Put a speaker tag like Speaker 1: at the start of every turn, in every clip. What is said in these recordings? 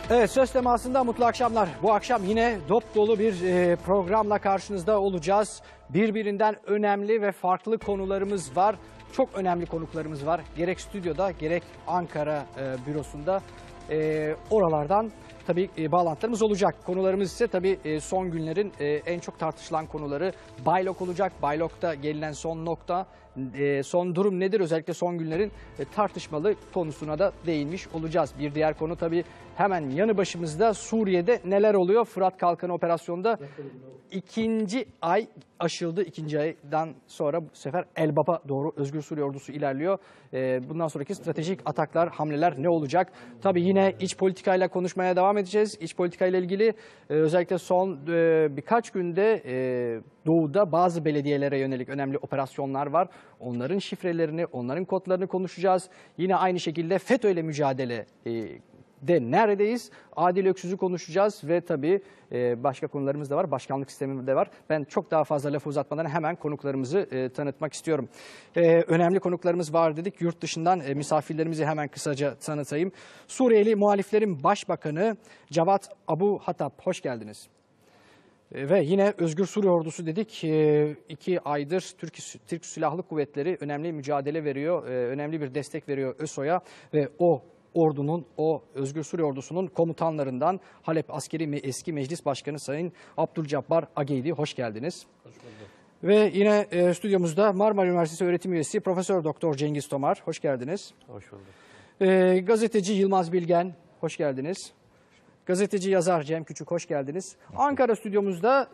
Speaker 1: Evet, Söz Teması'nda mutlu akşamlar. Bu akşam yine dop dolu bir programla karşınızda olacağız. Birbirinden önemli ve farklı konularımız var. Çok önemli konuklarımız var. Gerek stüdyoda gerek Ankara bürosunda oralardan tabii bağlantılarımız olacak. Konularımız ise tabii son günlerin en çok tartışılan konuları. Baylok olacak. Baylok'ta gelinen son nokta, son durum nedir? Özellikle son günlerin tartışmalı konusuna da değinmiş olacağız. Bir diğer konu tabii hemen yanı başımızda Suriye'de neler oluyor? Fırat Kalkanı operasyonda ikinci ay aşıldı. İkinci aydan sonra bu sefer Elbap'a doğru Özgür Suriye Ordusu ilerliyor. Bundan sonraki stratejik ataklar, hamleler ne olacak? Tabii yine iç politikayla konuşmaya devam edeceğiz. İç politikayla ilgili özellikle son birkaç günde doğuda bazı belediyelere yönelik önemli operasyonlar var. Onların şifrelerini, onların kodlarını konuşacağız. Yine aynı şekilde FETÖ'yle mücadele de neredeyiz? Adil Öksüz'ü konuşacağız ve tabii başka konularımız da var. Başkanlık sistemi de var. Ben çok daha fazla lafı uzatmadan hemen konuklarımızı tanıtmak istiyorum. Önemli konuklarımız var dedik. Yurt dışından misafirlerimizi hemen kısaca tanıtayım. Suriyeli Muhaliflerin Başbakanı Cevat Abu Hattab, hoş geldiniz. Ve yine Özgür Suriye Ordusu dedik. 2 aydır Türk Silahlı Kuvvetleri önemli mücadele veriyor. Önemli bir destek veriyor ÖSO'ya ve o ordunun, o Özgür Suriye Ordusu'nun komutanlarından Halep Askeri Eski Meclis Başkanı Sayın Abdülcabbar Ageydi. Hoş geldiniz. Hoş bulduk. Ve yine stüdyomuzda Marmara Üniversitesi öğretim üyesi Profesör Doktor Cengiz Tomar. Hoş geldiniz. Hoş bulduk. Gazeteci Yılmaz Bilgen. Hoş geldiniz. Gazeteci yazar Cem Küçük, hoş geldiniz. Ankara stüdyomuzda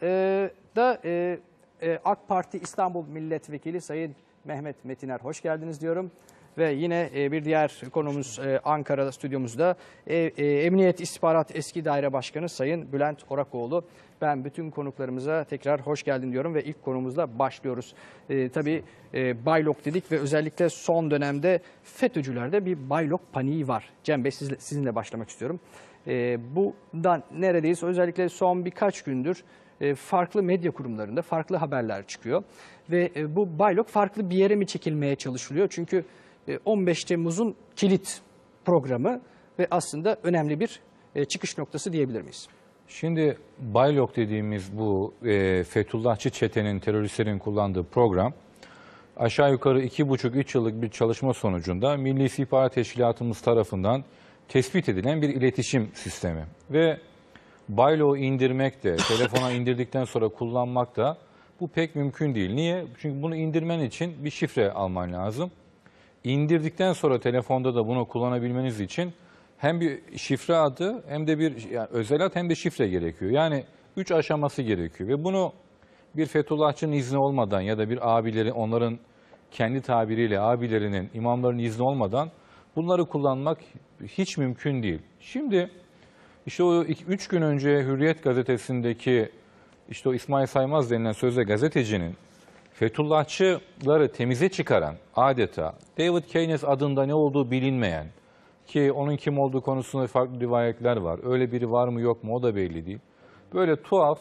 Speaker 1: AK Parti İstanbul Milletvekili Sayın Mehmet Metiner, hoş geldiniz diyorum. Ve yine bir diğer konumuz Ankara stüdyomuzda Emniyet İstihbarat Eski Daire Başkanı Sayın Bülent Orakoğlu. Ben bütün konuklarımıza tekrar hoş geldin diyorum ve ilk konumuzla başlıyoruz. Tabii Baylok dedik ve özellikle son dönemde FETÖ'cülerde bir Baylok paniği var. Cem Bey, sizinle başlamak istiyorum. Bundan neredeyiz? Özellikle son birkaç gündür farklı medya kurumlarında farklı haberler çıkıyor. Ve bu Baylok farklı bir yere mi çekilmeye çalışılıyor? Çünkü 15 Temmuz'un kilit programı ve aslında önemli bir çıkış noktası diyebilir miyiz?
Speaker 2: Şimdi Baylok dediğimiz bu Fethullahçı çetenin, teröristlerin kullandığı program aşağı yukarı 2,5-3 yıllık bir çalışma sonucunda Milli İstihbarat Teşkilatımız tarafından tespit edilen bir iletişim sistemi. Ve Baylok'u indirmek de, telefona indirdikten sonra kullanmak da bu pek mümkün değil. Niye? Çünkü bunu indirmen için bir şifre alman lazım. İndirdikten sonra telefonda da bunu kullanabilmeniz için hem bir şifre adı hem de bir özel ad hem de şifre gerekiyor. Yani 3 aşaması gerekiyor ve bunu bir Fethullahçının izni olmadan ya da bir abileri, onların kendi tabiriyle abilerinin, imamların izni olmadan bunları kullanmak hiç mümkün değil. Şimdi işte o 3 gün önce Hürriyet gazetesindeki işte o İsmail Saymaz denilen sözde gazetecinin Fethullahçıları temize çıkaran, adeta David Keynes adında ne olduğu bilinmeyen, ki onun kim olduğu konusunda farklı rivayetler var. Öyle biri var mı yok mu o da belli değil. Böyle tuhaf,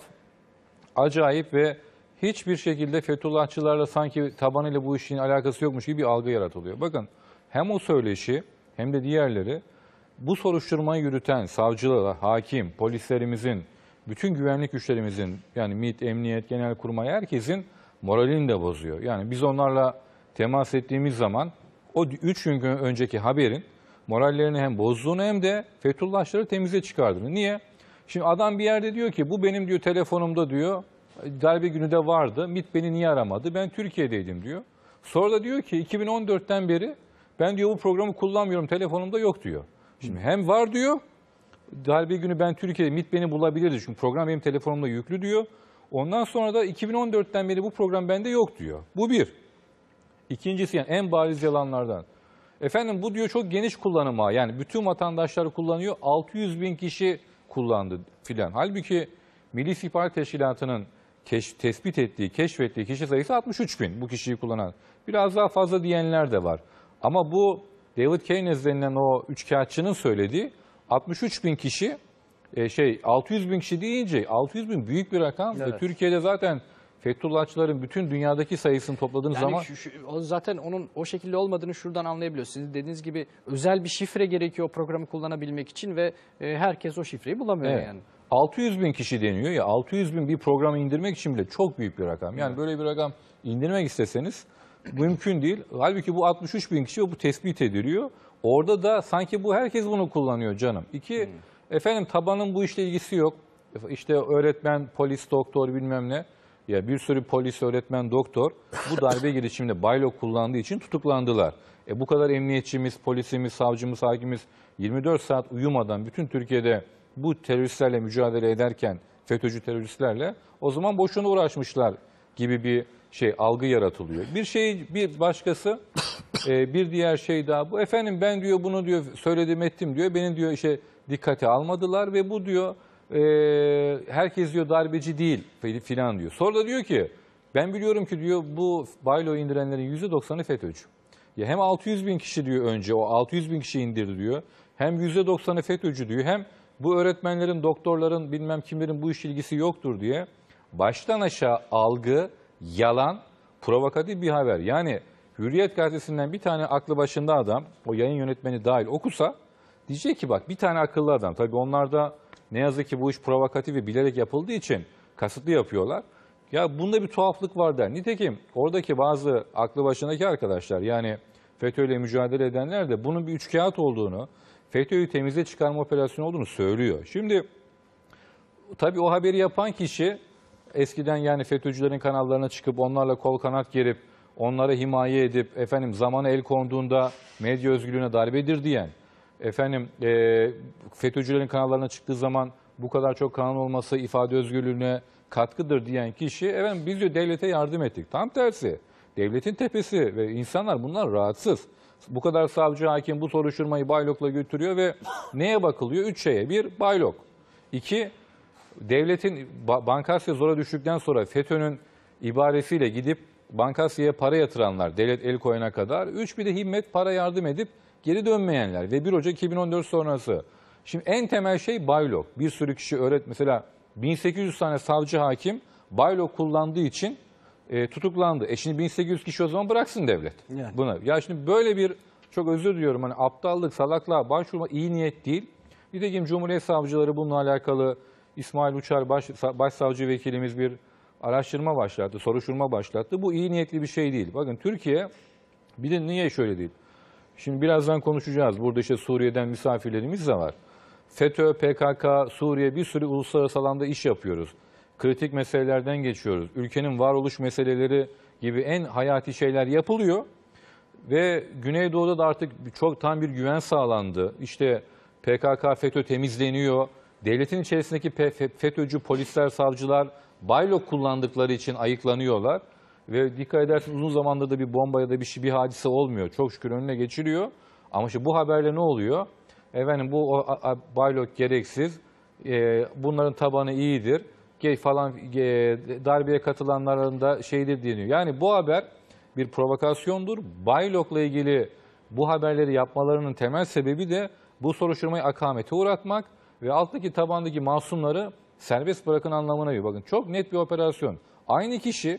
Speaker 2: acayip ve hiçbir şekilde Fethullahçılarla sanki tabanıyla bu işin alakası yokmuş gibi bir algı yaratılıyor. Bakın hem o söyleşi hem de diğerleri bu soruşturmayı yürüten savcılar, hakim, polislerimizin, bütün güvenlik güçlerimizin, yani MİT, Emniyet, Genelkurmay, herkesin moralini de bozuyor. Yani biz onlarla temas ettiğimiz zaman o 3 gün önceki haberin morallerini hem bozduğunu hem de Fethullahçıları temize çıkardığını. Niye? Şimdi adam bir yerde diyor ki bu benim diyor telefonumda diyor darbe günü de vardı. MİT beni niye aramadı? Ben Türkiye'deydim diyor. Sonra da diyor ki 2014'ten beri ben diyor bu programı kullanmıyorum, telefonumda yok diyor. Şimdi hem var diyor, darbe günü ben Türkiye'de, MİT beni bulabilirdi çünkü program benim telefonumda yüklü diyor. Ondan sonra da 2014'ten beri bu program bende yok diyor. Bu bir. İkincisi, yani en bariz yalanlardan. Efendim bu diyor çok geniş kullanıma, yani bütün vatandaşlar kullanıyor, 600 bin kişi kullandı filan. Halbuki Milli İstihbarat Teşkilatı'nın tespit ettiği, keşfettiği kişi sayısı 63 bin bu kişiyi kullanan. Biraz daha fazla diyenler de var. Ama bu David Keynes denilen o üçkağıtçının söylediği 63 bin kişi, 600 bin kişi deyince 600 bin büyük bir rakam.
Speaker 1: Evet.
Speaker 2: Türkiye'de zaten Fethullahçıların bütün dünyadaki sayısını topladığınız
Speaker 1: Yani
Speaker 2: zaman
Speaker 1: o zaten onun o şekilde olmadığını şuradan anlayabiliyorsunuz. Sizin dediğiniz gibi özel bir şifre gerekiyor o programı kullanabilmek için ve herkes o şifreyi bulamıyor
Speaker 2: evet,
Speaker 1: yani.
Speaker 2: 600 bin kişi deniyor ya, 600 bin bir programı indirmek için bile çok büyük bir rakam. Yani böyle bir rakam indirmek isteseniz mümkün değil. Halbuki bu 63 bin kişi bu tespit ediliyor. Orada da sanki bu herkes bunu kullanıyor canım. İki, efendim tabanın bu işle ilgisi yok. İşte öğretmen, polis, doktor bilmem ne. Ya bir sürü polis, öğretmen, doktor bu darbe girişiminde baylok kullandığı için tutuklandılar. Bu kadar emniyetçimiz, polisimiz, savcımız, hakimiz 24 saat uyumadan bütün Türkiye'de bu teröristlerle mücadele ederken, FETÖ'cü teröristlerle o zaman boşuna uğraşmışlar gibi bir algı yaratılıyor. Bir başkası, bir diğer şey daha bu. Efendim ben diyor bunu diyor söyledim ettim diyor. Beni diyor dikkate almadılar ve bu diyor herkes diyor darbeci değil filan diyor. Sonra da diyor ki ben biliyorum ki diyor bu baylo indirenlerin %90'ı FETÖ'cü. Ya hem 600 bin kişi diyor önce o 600 bin kişi indirdi diyor. Hem %90'ı FETÖ'cü diyor. Hem bu öğretmenlerin, doktorların bilmem kimlerin bu iş ilgisi yoktur diye baştan aşağı algı, yalan, provokatif bir haber. Yani Hürriyet gazetesinden bir tane aklı başında adam, o yayın yönetmeni dahil okusa diyecek ki bak bir tane akıllı adam. Tabii onlar da ne yazık ki bu iş provokatif ve bilerek yapıldığı için kasıtlı yapıyorlar. Ya bunda bir tuhaflık var der. Nitekim oradaki bazı aklı başındaki arkadaşlar yani FETÖ'yle mücadele edenler de bunun bir üçkağıt olduğunu, FETÖ'yü temize çıkarma operasyonu olduğunu söylüyor. Şimdi tabii o haberi yapan kişi eskiden yani FETÖ'cülerin kanallarına çıkıp onlarla kol kanat gerip onlara himaye edip zamana el konduğunda medya özgürlüğüne darbedir diyen, FETÖ'cülerin kanallarına çıktığı zaman bu kadar çok kanal olması ifade özgürlüğüne katkıdır diyen kişi biz diyor devlete yardım ettik. Tam tersi. Devletin tepesi ve insanlar bunlar rahatsız. Bu kadar savcı, hakim bu soruşturmayı baylokla götürüyor ve neye bakılıyor? 3 şeye. 1. Baylok. 2. Devletin Bankasya'ya zora düştükten sonra FETÖ'nün ibaresiyle gidip Bankasya'ya para yatıranlar, devlet el koyana kadar. 3. Bir de himmet para yardım edip geri dönmeyenler ve 1 Ocak 2014 sonrası. Şimdi en temel şey baylok. Bir sürü kişi mesela 1800 tane savcı, hakim baylok kullandığı için tutuklandı. Şimdi 1800 kişi o zaman bıraksın devlet.
Speaker 1: Yani.
Speaker 2: Buna. Ya şimdi böyle bir çok özür diliyorum aptallık, salaklığa başvurma iyi niyet değil. Nitekim Cumhuriyet Savcıları bununla alakalı İsmail Uçar Başsavcı Vekilimiz bir araştırma başlattı, soruşturma başlattı. Bu iyi niyetli bir şey değil. Bakın Türkiye bir de niye şöyle değil? Şimdi birazdan konuşacağız. Burada Suriye'den misafirlerimiz de var. FETÖ, PKK, Suriye bir sürü uluslararası alanda iş yapıyoruz. Kritik meselelerden geçiyoruz. Ülkenin varoluş meseleleri gibi en hayati şeyler yapılıyor. Ve Güneydoğu'da da artık tam bir güven sağlandı. PKK, FETÖ temizleniyor. Devletin içerisindeki FETÖ'cü polisler, savcılar baylok kullandıkları için ayıklanıyorlar. Ve dikkat ederseniz uzun zamandır da bir bomba ya da bir hadise olmuyor. Çok şükür önüne geçiliyor. Ama bu haberle ne oluyor? Bu baylok gereksiz, bunların tabanı iyidir falan, darbeye katılanların da şeydir deniyor. Yani bu haber bir provokasyondur. Baylok'la ilgili bu haberleri yapmalarının temel sebebi de bu soruşturmayı akamete uğratmak ve alttaki tabandaki masumları serbest bırakın anlamına geliyor. Bakın çok net bir operasyon. Aynı kişi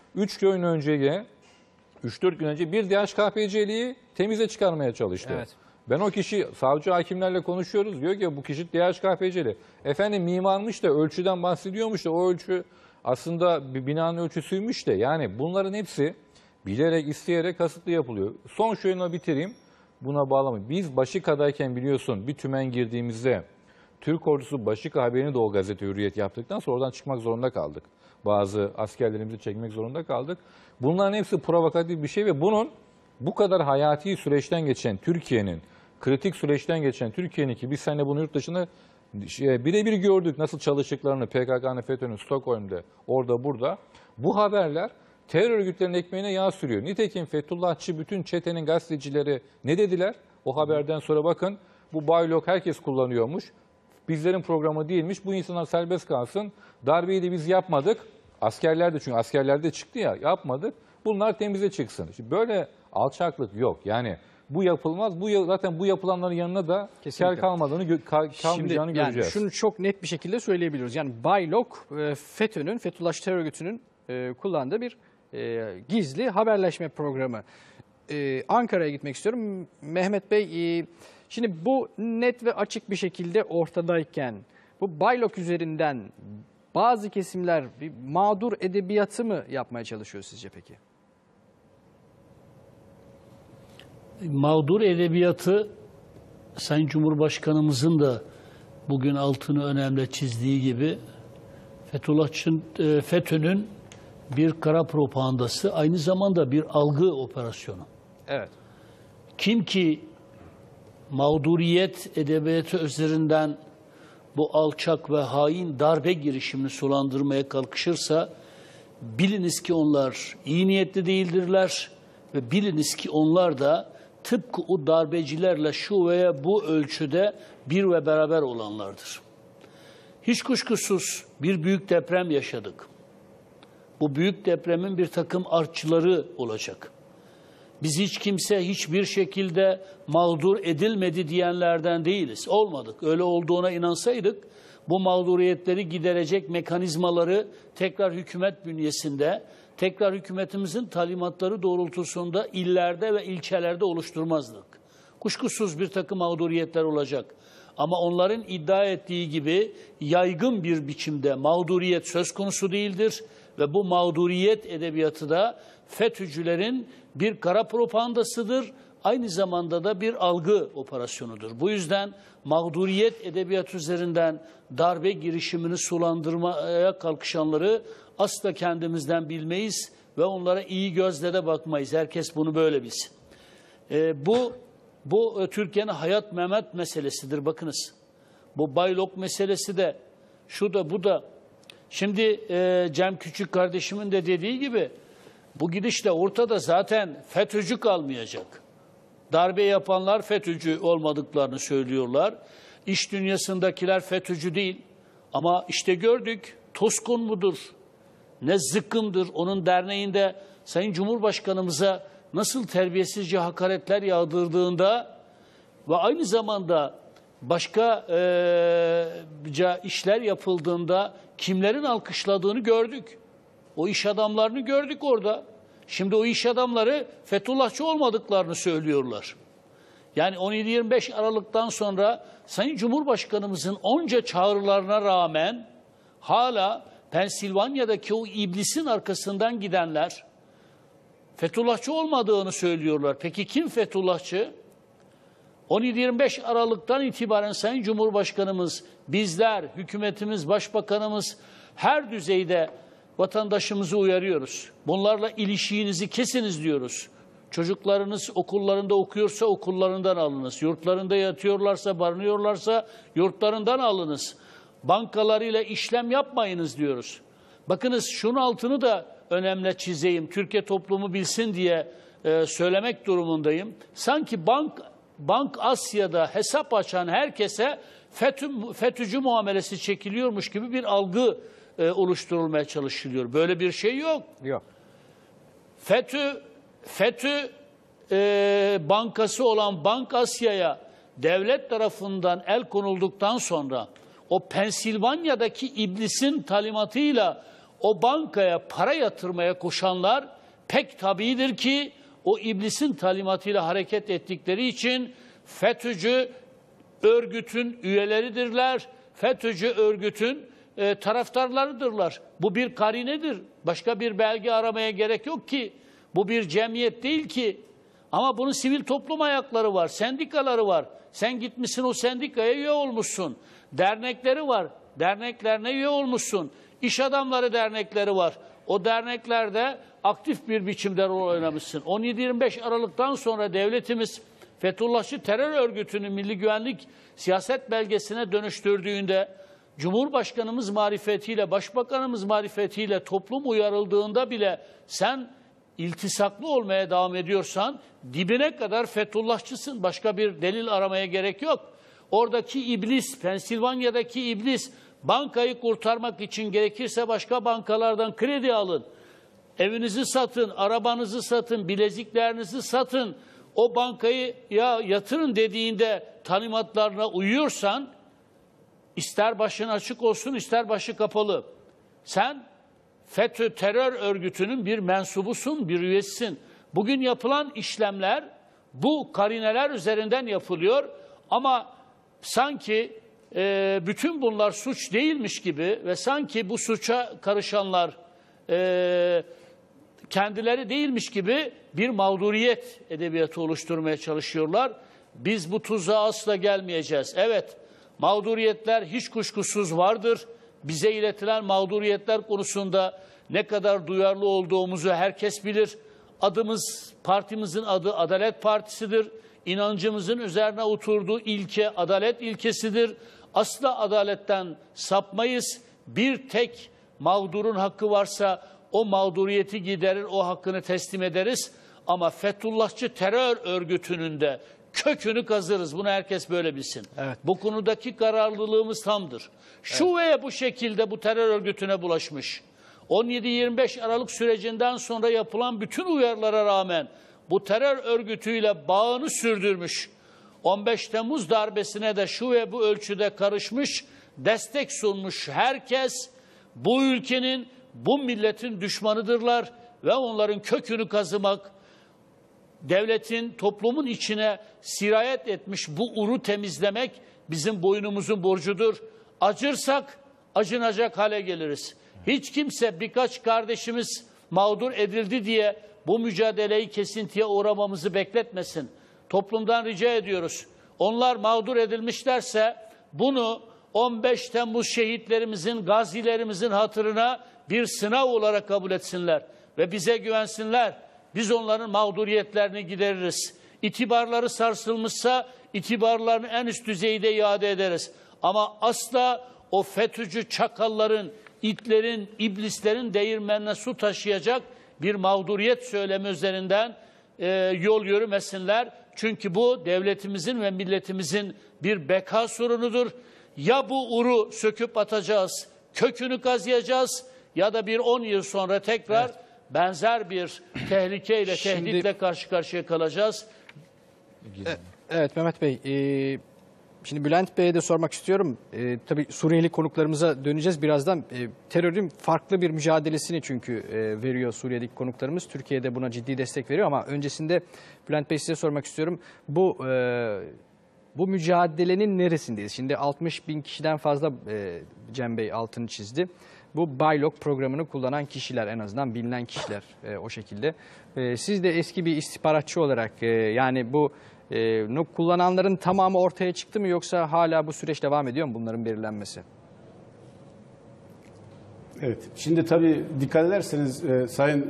Speaker 2: 3-4 gün önce bir DHKPC'liyi temize çıkarmaya çalıştı. Evet. Ben o kişi savcı hakimlerle konuşuyoruz. Diyor ki bu kişi DHKPC'li. Mimarmış da ölçüden bahsediyormuş da o ölçü aslında bir binanın ölçüsüymüş de. Yani bunların hepsi bilerek, isteyerek kasıtlı yapılıyor. Son şöyle bitireyim. Buna bağlamayın. Biz Başika'dayken biliyorsun bir tümen girdiğimizde Türk ordusu Başika haberini de o gazete Hürriyet yaptıktan sonra oradan çıkmak zorunda kaldık. Bazı askerlerimizi çekmek zorunda kaldık. Bunların hepsi provokatif bir şey ve bunun bu kadar hayati süreçten geçen Türkiye'nin, kritik süreçten geçen Türkiye'nin ki biz seninle bunu yurt dışında birebir gördük nasıl çalıştıklarını PKK'nın, FETÖ'nün Stockholm'de, orada burada. Bu haberler terör örgütlerinin ekmeğine yağ sürüyor. Nitekim Fethullahçı bütün çetenin gazetecileri ne dediler? O haberden sonra bakın bu baylok herkes kullanıyormuş. Bizlerin programı değilmiş. Bu insanlar serbest kalsın. Darbeyi de biz yapmadık. Askerler de çünkü askerlerde çıktı ya yapmadık. Bunlar temize çıksın. Şimdi böyle alçaklık yok. Yani bu yapılmaz. Zaten bu yapılanların yanına da kar kalmayacağını göreceğiz.
Speaker 1: Şunu çok net bir şekilde söyleyebiliyoruz. Yani baylok FETÖ'nün, Fethullahçı terör örgütünün kullandığı bir gizli haberleşme programı. Ankara'ya gitmek istiyorum. Mehmet Bey, şimdi bu net ve açık bir şekilde ortadayken bu Baylok üzerinden bazı kesimler bir mağdur edebiyatı mı yapmaya çalışıyor sizce peki?
Speaker 3: Mağdur edebiyatı Sayın Cumhurbaşkanımızın da bugün altını önemli çizdiği gibi FETÖ'nün bir kara propagandası, aynı zamanda bir algı operasyonu.
Speaker 1: Evet.
Speaker 3: Kim ki mağduriyet edebiyatı üzerinden bu alçak ve hain darbe girişimini sulandırmaya kalkışırsa biliniz ki onlar iyi niyetli değildirler ve biliniz ki onlar da tıpkı o darbecilerle şu veya bu ölçüde bir ve beraber olanlardır. Hiç kuşkusuz bir büyük deprem yaşadık. Bu büyük depremin bir takım artçıları olacak. Biz hiç kimse hiçbir şekilde mağdur edilmedi diyenlerden değiliz. Olmadık. Öyle olduğuna inansaydık bu mağduriyetleri giderecek mekanizmaları tekrar hükümet bünyesinde, tekrar hükümetimizin talimatları doğrultusunda illerde ve ilçelerde oluşturmazdık. Kuşkusuz bir takım mağduriyetler olacak. Ama onların iddia ettiği gibi yaygın bir biçimde mağduriyet söz konusu değildir. Ve bu mağduriyet edebiyatı da FETÖ'cülerin bir kara propagandasıdır. Aynı zamanda da bir algı operasyonudur. Bu yüzden mağduriyet edebiyatı üzerinden darbe girişimini sulandırmaya kalkışanları asla kendimizden bilmeyiz ve onlara iyi gözle de bakmayız. Herkes bunu böyle bilsin. Bu Türkiye'nin hayat memat meselesidir. Bakınız, bu Baylok meselesi de, şu da bu da. Şimdi Cem Küçük kardeşimin de dediği gibi bu gidişle ortada zaten FETÖ'cü kalmayacak. Darbe yapanlar FETÖ'cü olmadıklarını söylüyorlar. İş dünyasındakiler FETÖ'cü değil. Ama işte gördük, Toskun mudur, ne zıkkımdır, onun derneğinde Sayın Cumhurbaşkanımıza nasıl terbiyesizce hakaretler yağdırdığında ve aynı zamanda başka işler yapıldığında kimlerin alkışladığını gördük. O iş adamlarını gördük orada. Şimdi o iş adamları Fethullahçı olmadıklarını söylüyorlar. Yani 17-25 Aralık'tan sonra Sayın Cumhurbaşkanımızın onca çağrılarına rağmen hala Pensilvanya'daki o iblisin arkasından gidenler Fethullahçı olmadığını söylüyorlar. Peki kim Fethullahçı? 17-25 Aralık'tan itibaren Sayın Cumhurbaşkanımız, bizler, hükümetimiz, başbakanımız her düzeyde vatandaşımızı uyarıyoruz. Bunlarla ilişkinizi kesiniz diyoruz. Çocuklarınız okullarında okuyorsa okullarından alınız. Yurtlarında yatıyorlarsa, barınıyorlarsa yurtlarından alınız. Bankalarıyla işlem yapmayınız diyoruz. Bakınız, şunun altını da önemli çizeyim. Türkiye toplumu bilsin diye söylemek durumundayım. Sanki Bank Asya'da hesap açan herkese FETÖ'cü muamelesi çekiliyormuş gibi bir algı oluşturulmaya çalışılıyor. Böyle bir şey yok.
Speaker 1: Yok.
Speaker 3: FETÖ bankası olan Bank Asya'ya devlet tarafından el konulduktan sonra o Pensilvanya'daki iblisin talimatıyla o bankaya para yatırmaya koşanlar pek tabidir ki o iblisin talimatıyla hareket ettikleri için FETÖ'cü örgütün üyeleridirler. FETÖ'cü örgütün taraftarlarıdırlar. Bu bir karinedir. Başka bir belge aramaya gerek yok ki. Bu bir cemiyet değil ki. Ama bunun sivil toplum ayakları var, sendikaları var. Sen gitmişsin o sendikaya üye olmuşsun. Dernekleri var, derneklerine üye olmuşsun. İş adamları dernekleri var. O derneklerde aktif bir biçimde rol oynamışsın. 17-25 Aralık'tan sonra devletimiz Fethullahçı terör örgütünün milli güvenlik siyaset belgesine dönüştürdüğünde Cumhurbaşkanımız marifetiyle, Başbakanımız marifetiyle toplum uyarıldığında bile sen iltisaklı olmaya devam ediyorsan dibine kadar Fethullahçısın. Başka bir delil aramaya gerek yok. Oradaki iblis, Pensilvanya'daki iblis, bankayı kurtarmak için gerekirse başka bankalardan kredi alın. Evinizi satın, arabanızı satın, bileziklerinizi satın. O bankayı yatırın dediğinde talimatlarına uyuyorsan, ister başın açık olsun, ister başı kapalı. Sen FETÖ terör örgütünün bir mensubusun, bir üyesisin. Bugün yapılan işlemler bu karineler üzerinden yapılıyor ama sanki bütün bunlar suç değilmiş gibi ve sanki bu suça karışanlar kendileri değilmiş gibi bir mağduriyet edebiyatı oluşturmaya çalışıyorlar. Biz bu tuzağa asla gelmeyeceğiz. Evet, mağduriyetler hiç kuşkusuz vardır. Bize iletilen mağduriyetler konusunda ne kadar duyarlı olduğumuzu herkes bilir. Adımız, partimizin adı Adalet Partisi'dir. İnancımızın üzerine oturduğu ilke adalet ilkesidir. Asla adaletten sapmayız. Bir tek mağdurun hakkı varsa o mağduriyeti giderir, o hakkını teslim ederiz. Ama Fethullahçı terör örgütünün de kökünü kazırız. Bunu herkes böyle bilsin.
Speaker 1: Evet.
Speaker 3: Bu konudaki kararlılığımız tamdır. Şu veya bu şekilde bu terör örgütüne bulaşmış. 17-25 Aralık sürecinden sonra yapılan bütün uyarılara rağmen bu terör örgütüyle bağını sürdürmüş. 15 Temmuz darbesine de şu ve bu ölçüde karışmış, destek sunmuş herkes bu ülkenin, bu milletin düşmanıdırlar ve onların kökünü kazımak, devletin, toplumun içine sirayet etmiş bu uru temizlemek bizim boynumuzun borcudur. Acırsak acınacak hale geliriz. Hiç kimse birkaç kardeşimiz mağdur edildi diye bu mücadeleyi kesintiye uğramamızı bekletmesin. Toplumdan rica ediyoruz. Onlar mağdur edilmişlerse bunu 15 Temmuz şehitlerimizin, gazilerimizin hatırına bir sınav olarak kabul etsinler ve bize güvensinler. Biz onların mağduriyetlerini gideririz. İtibarları sarsılmışsa itibarlarını en üst düzeyde iade ederiz. Ama asla o FETÖ'cü çakalların, itlerin, iblislerin değirmenine su taşıyacak bir mağduriyet söylemi üzerinden yol yürümesinler. Çünkü bu devletimizin ve milletimizin bir beka sorunudur. Ya bu uru söküp atacağız, kökünü kazıyacağız ya da bir 10 yıl sonra tekrar benzer bir tehlikeyle, tehditle karşı karşıya kalacağız.
Speaker 1: Evet Mehmet Bey, şimdi Bülent Bey'e de sormak istiyorum. Tabii Suriyeli konuklarımıza döneceğiz birazdan. Terörün farklı bir mücadelesini çünkü veriyor Suriye'deki konuklarımız. Türkiye'de buna ciddi destek veriyor ama öncesinde Bülent Bey size sormak istiyorum. Bu mücadelenin neresindeyiz? Şimdi 60 bin kişiden fazla Cem Bey altını çizdi. Bu Baylok programını kullanan kişiler, en azından bilinen kişiler o şekilde. Siz de eski bir istihbaratçı olarak yani bu kullananların tamamı ortaya çıktı mı yoksa hala bu süreç devam ediyor mu bunların belirlenmesi?
Speaker 4: Evet. Şimdi tabii dikkat ederseniz Sayın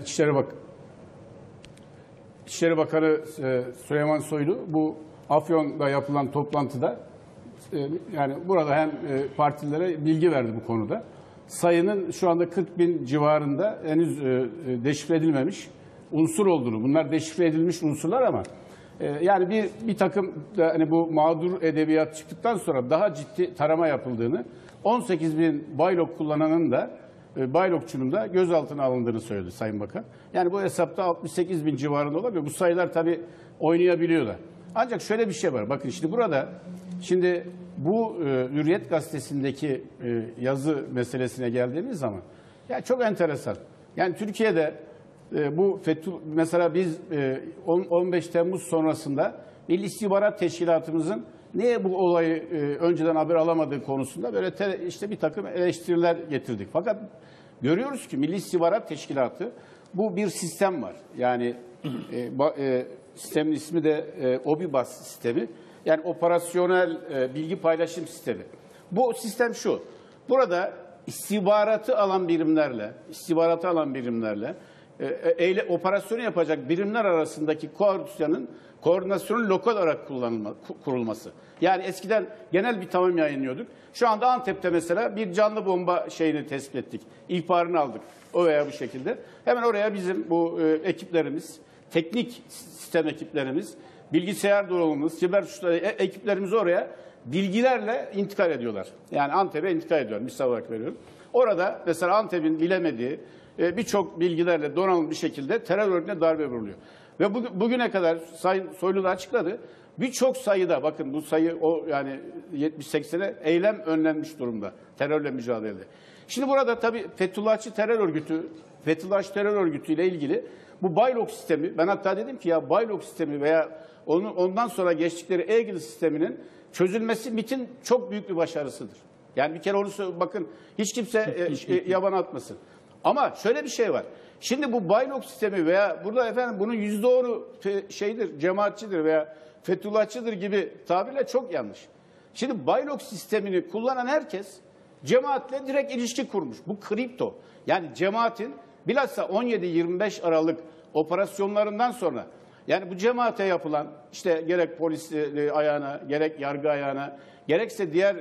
Speaker 4: İçişleri Bakanı Süleyman Soylu bu Afyon'da yapılan toplantıda yani burada hem partilere bilgi verdi bu konuda. Sayının şu anda 40 bin civarında henüz deşifre edilmemiş unsur olduğunu, bunlar deşifre edilmiş unsurlar ama yani bir takım hani bu mağdur edebiyat çıktıktan sonra daha ciddi tarama yapıldığını, 18 bin Baylok kullananın da Baylokçunun da gözaltına alındığını söyledi Sayın Bakan. Yani bu hesapta 68 bin civarında olabilir. Bu sayılar tabii oynayabiliyorlar. Ancak şöyle bir şey var. Bakın şimdi burada bu Hürriyet Gazetesi'ndeki yazı meselesine geldiğimiz zaman ya çok enteresan. Yani Türkiye'de bu mesela biz 15 Temmuz sonrasında Milli İstihbarat Teşkilatımızın niye bu olayı önceden haber alamadığı konusunda böyle işte bir takım eleştiriler getirdik. Fakat görüyoruz ki Milli İstihbarat Teşkilatı bu bir sistem var. Yani sistemin ismi de OBİBAS sistemi. Yani operasyonel bilgi paylaşım sistemi. Bu sistem şu. Burada istihbaratı alan birimlerle operasyonu yapacak birimler arasındaki koordinasyonun lokal olarak kurulması. Yani eskiden genel bir tanım yayınlıyorduk. Şu anda Antep'te mesela bir canlı bomba şeyini tespit ettik. İhbarını aldık o veya bu şekilde. Hemen oraya bizim bu ekiplerimiz, teknik sistem ekiplerimiz, bilgisayar donanımımız, siber suçlar ekiplerimiz oraya bilgilerle intikal ediyorlar. Yani Antep'e intikal ediyor. Misal olarak veriyorum. Orada mesela Antep'in bilemediği birçok bilgilerle donanımlı bir şekilde terör örgütüne darbe vuruluyor. Ve bugüne kadar Sayın Soylu da açıkladı. Birçok sayıda bakın bu sayı yani 70-80'e eylem önlenmiş durumda terörle mücadelede. Şimdi burada tabii Fethullahçı terör örgütü ile ilgili bu Baylok sistemi, ben hatta dedim ki ya Baylok sistemi veya ondan sonra geçtikleri Eagle sisteminin çözülmesi MİT'in çok büyük bir başarısıdır. Yani bir kere onu bakın, hiç kimse yabana atmasın. Ama şöyle bir şey var. Şimdi bu Baylok sistemi veya burada efendim bunun %10'u şeydir, cemaatçidir veya Fethullahçıdır gibi tabirle çok yanlış. Şimdi Baylok sistemini kullanan herkes cemaatle direkt ilişki kurmuş. Bu kripto. Yani cemaatin bilhassa 17-25 Aralık operasyonlarından sonra, yani bu cemaate yapılan işte gerek polis ayağına, gerek yargı ayağına, gerekse diğer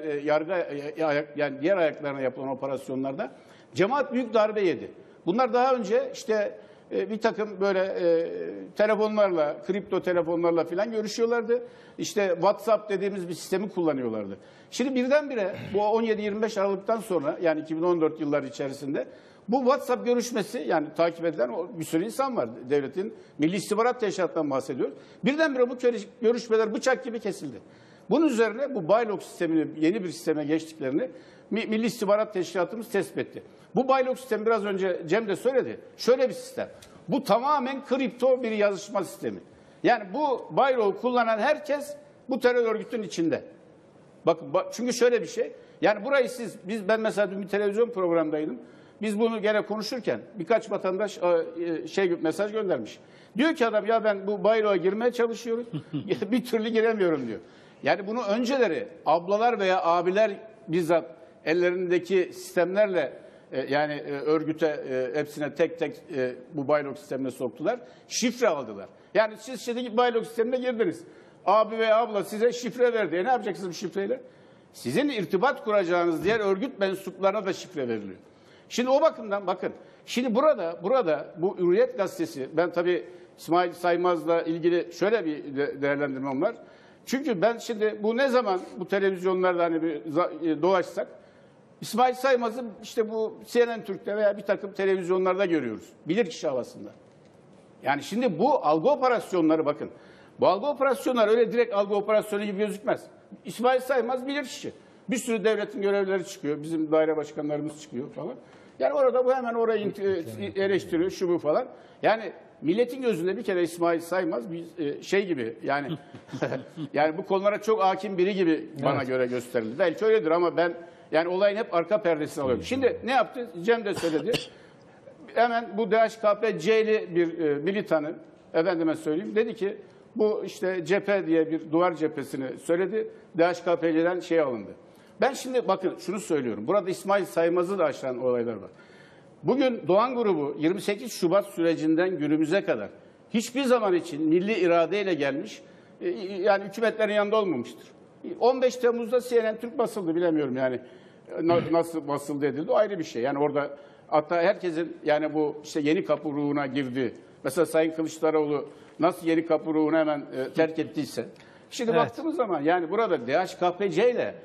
Speaker 4: yani diğer ayaklarına yapılan operasyonlarda cemaat büyük darbe yedi. Bunlar daha önce işte bir takım böyle telefonlarla, kripto telefonlarla falan görüşüyorlardı. İşte WhatsApp dediğimiz bir sistemi kullanıyorlardı. Şimdi birdenbire bu 17-25 Aralık'tan sonra, yani 2014 yılları içerisinde bu WhatsApp görüşmesi, yani takip edilen bir sürü insan var. Devletin Milli İstihbarat Teşkilatı'ndan bahsediyoruz. Birdenbire bu görüşmeler bıçak gibi kesildi. Bunun üzerine bu Baylok sistemini, yeni bir sisteme geçtiklerini Milli İstihbarat Teşkilatımız tespit etti. Bu Baylok sistemi biraz önce Cem de söyledi. Şöyle bir sistem. Bu tamamen kripto bir yazışma sistemi. Yani bu Baylok'u kullanan herkes bu terör örgütünün içinde. Bakın çünkü şöyle bir şey. Yani burayı ben mesela dün bir televizyon programındaydım. Biz bunu gene konuşurken birkaç vatandaş mesaj göndermiş. Diyor ki adam, ya ben bu Baylok'a girmeye çalışıyorum. Bir türlü giremiyorum diyor. Yani bunu önceleri ablalar veya abiler bizzat ellerindeki sistemlerle yani örgüte hepsine tek tek bu Baylok sistemine soktular. Şifre aldılar. Yani siz şimdi Baylok sistemine girdiniz. Abi veya abla size şifre verdi. Ne yapacaksınız bu şifreyle? Sizin irtibat kuracağınız diğer örgüt mensuplarına da şifre veriliyor. Şimdi o bakımdan bakın. Şimdi burada bu Hürriyet Gazetesi, ben tabii İsmail Saymaz'la ilgili şöyle bir değerlendirmem var. Çünkü ben şimdi bu ne zaman bu televizyonlarda hani bir dolaşsak, İsmail Saymaz'ı işte bu CNN Türk'te veya bir takım televizyonlarda görüyoruz. Bilirkişi havasında. Yani şimdi bu algı operasyonları, bakın. Bu algı operasyonları öyle direkt algı operasyonu gibi gözükmez. İsmail Saymaz bilirkişi. Bir sürü devletin görevlileri çıkıyor. Bizim daire başkanlarımız çıkıyor falan. Yani orada bu hemen orayı eleştiriyor, şu bu falan. Yani milletin gözünde bir kere İsmail Saymaz bir şey gibi, yani yani bu konulara çok hakim biri gibi bana göre gösterildi. Belki öyledir ama ben yani olayın hep arka perdesini alıyorum. Şimdi ne yaptı? Cem de söyledi. Hemen bu DHKPC'li bir militanı, efendime söyleyeyim, dedi ki bu işte cephe diye bir duvar cephesini söyledi. DHKPC'den şey alındı. Ben şimdi bakın şunu söylüyorum. Burada İsmail Saymaz'ı da aşan olaylar var. Bugün Doğan grubu 28 Şubat sürecinden günümüze kadar hiçbir zaman için milli iradeyle gelmiş, yani hükümetlerin yanında olmamıştır. 15 Temmuz'da CNN Türk basıldı, bilemiyorum yani nasıl basıldı edildi, o ayrı bir şey. Yani orada hatta herkesin yani bu işte Yeni Kapı ruhuna girdi. Mesela Sayın Kılıçdaroğlu nasıl Yeni Kapı ruhunu hemen terk ettiyse. Şimdi baktığımız zaman yani burada DHKPC ile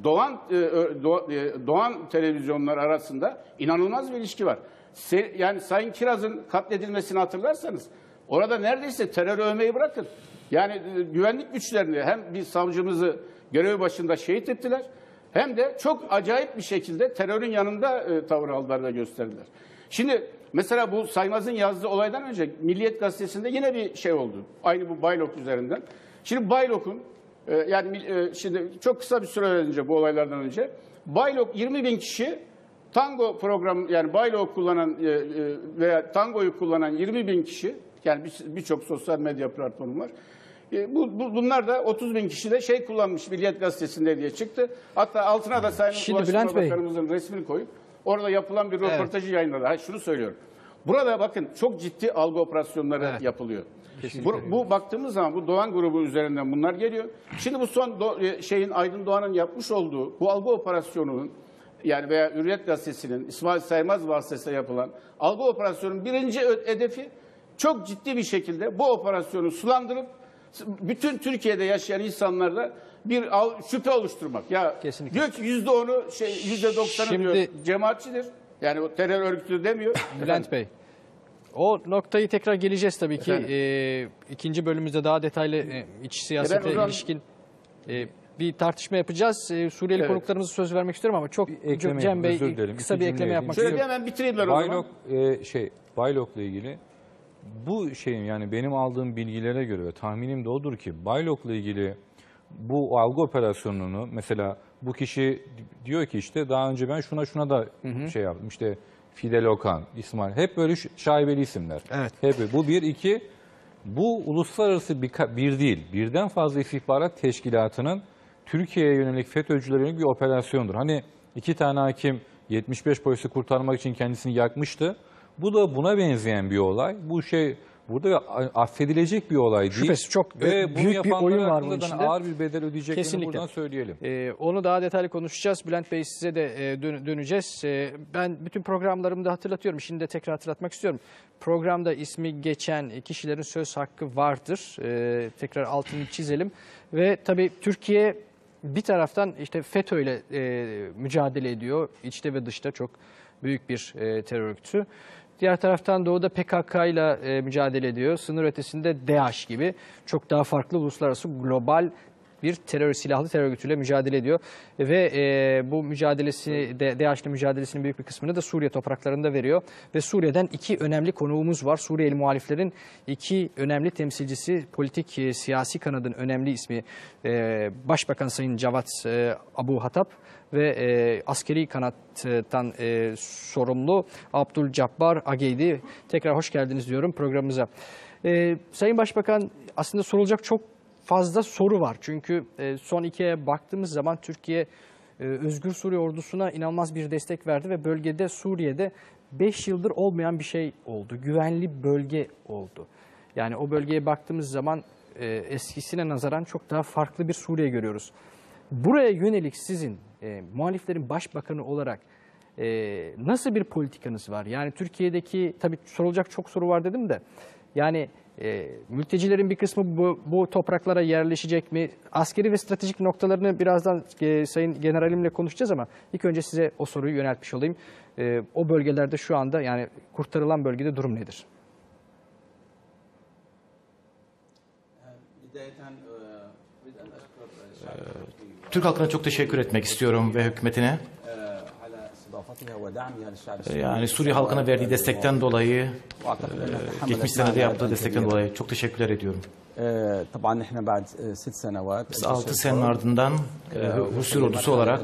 Speaker 4: Doğan televizyonlar arasında inanılmaz bir ilişki var. Yani Sayın Kiraz'ın katledilmesini hatırlarsanız orada neredeyse terör övmeyi bırakın. Yani güvenlik güçlerini, hem bir savcımızı görev başında şehit ettiler, hem de çok acayip bir şekilde terörün yanında tavır aldılar ve gösterdiler. Şimdi mesela bu Saymaz'ın yazdığı olaydan önce Milliyet Gazetesi'nde yine bir şey oldu. Aynı bu Baylok üzerinden. Şimdi Baylok'un şimdi çok kısa bir süre önce, bu olaylardan önce Baylok 20.000 kişi tango programı, yani Baylok kullanan veya tangoyu kullanan 20.000 kişi, yani birçok sosyal medya platformu var. Bunlar da 30.000 kişi de şey kullanmış Milliyet Gazetesi'nde diye çıktı. Hatta altına da Sayın Ulaştırma Bakanımızın resmini koyup orada yapılan bir röportajı yayınladı. Şunu söylüyorum. Burada bakın çok ciddi algı operasyonları yapılıyor. Bu baktığımız zaman bu Doğan grubu üzerinden bunlar geliyor. Şimdi bu son Aydın Doğan'ın yapmış olduğu bu algı operasyonunun, yani veya Hürriyet Gazetesi'nin İsmail Saymaz vasıtasıyla yapılan algı operasyonunun birinci hedefi çok ciddi bir şekilde bu operasyonu sulandırıp bütün Türkiye'de yaşayan insanlarda bir şüphe oluşturmak. Ya kesinlikle. Diyor ki %10'u %90'ı diyor cemaatçidir. Yani o terör örgütü demiyor.
Speaker 1: Bülent Bey, o noktayı tekrar geleceğiz tabii ki. İkinci bölümümüzde daha detaylı iç siyasete ilişkin bir tartışma yapacağız. Suriyeli
Speaker 4: Evet.
Speaker 1: konuklarımıza söz vermek istiyorum ama çok
Speaker 2: ekleme
Speaker 1: Cem Bey
Speaker 2: özür dilerim.
Speaker 1: kısa
Speaker 2: İki
Speaker 1: bir
Speaker 2: cümle
Speaker 1: ekleme
Speaker 2: edeyim.
Speaker 1: yapmak
Speaker 4: Şöyle
Speaker 1: istiyorum.
Speaker 4: bir hemen bitireyim ben o zaman.
Speaker 2: Baylok'la ilgili bu şeyin, yani benim aldığım bilgilere göre ve tahminim de odur ki Baylok'la ilgili bu algı operasyonunu, mesela bu kişi diyor ki işte daha önce ben şuna da şey yaptım, işte Fidel Okan, İsmail, hep böyle şaibeli isimler.
Speaker 1: Evet.
Speaker 2: Hep bu bir, iki, bu uluslararası bir değil, birden fazla istihbarat teşkilatının Türkiye'ye yönelik, FETÖ'cülere yönelik bir operasyondur. Hani 2 tane hakim 75 polisi kurtarmak için kendisini yakmıştı. Bu da buna benzeyen bir olay. Bu şey burada affedilecek bir olay değil.
Speaker 1: Şüphesiz çok
Speaker 2: Ve bunu
Speaker 1: büyük bir
Speaker 2: yapanlara
Speaker 1: oyun var
Speaker 2: hakkında
Speaker 1: bunun
Speaker 2: da
Speaker 1: içinde.
Speaker 2: ağır bir bedel ödeyeceklerini
Speaker 1: Kesinlikle.
Speaker 2: buradan söyleyelim.
Speaker 1: Onu daha detaylı konuşacağız. Bülent Bey, size de döneceğiz. Ben bütün programlarımda hatırlatıyorum. Şimdi de tekrar hatırlatmak istiyorum. Programda ismi geçen kişilerin söz hakkı vardır. Tekrar altını çizelim. Ve tabii Türkiye bir taraftan işte FETÖ ile mücadele ediyor. İçte ve dışta çok büyük bir terör örgütü. Diğer taraftan doğuda PKK ile mücadele ediyor. Sınır ötesinde DAEŞ gibi çok daha farklı uluslararası global bir silahlı terör örgütüyle mücadele ediyor. Ve bu mücadelesi, DAEŞ'le mücadelesinin büyük bir kısmını da Suriye topraklarında veriyor. Ve Suriye'den 2 önemli konuğumuz var. Suriyeli muhaliflerin 2 önemli temsilcisi, politik siyasi kanadın önemli ismi Başbakan Sayın Cevat Abu Hatap ve askeri kanattan sorumlu Abdülcabbar Ageydi. Tekrar hoş geldiniz diyorum programımıza. Sayın Başbakan, aslında sorulacak çok fazla soru var. Çünkü son 2 aya baktığımız zaman Türkiye Özgür Suriye ordusuna inanılmaz bir destek verdi ve bölgede, Suriye'de 5 yıldır olmayan bir şey oldu. Güvenli bölge oldu. Yani o bölgeye baktığımız zaman eskisine nazaran çok daha farklı bir Suriye görüyoruz. Buraya yönelik sizin muhaliflerin başbakanı olarak nasıl bir politikanız var? Yani Türkiye'deki, tabii sorulacak çok soru var dedim de, yani mültecilerin bir kısmı bu topraklara yerleşecek mi? Askeri ve stratejik noktalarını birazdan Sayın Generalimle konuşacağız ama ilk önce size o soruyu yöneltmiş olayım. O bölgelerde şu anda, yani kurtarılan bölgede durum nedir?
Speaker 5: Türk halkına çok teşekkür etmek istiyorum ve hükümetine. Yani Suriye halkına verdiği destekten dolayı, geçmiş senede yaptığı destekten dolayı çok teşekkürler ediyorum. Biz 6 senenin ardından Rus ordusu olarak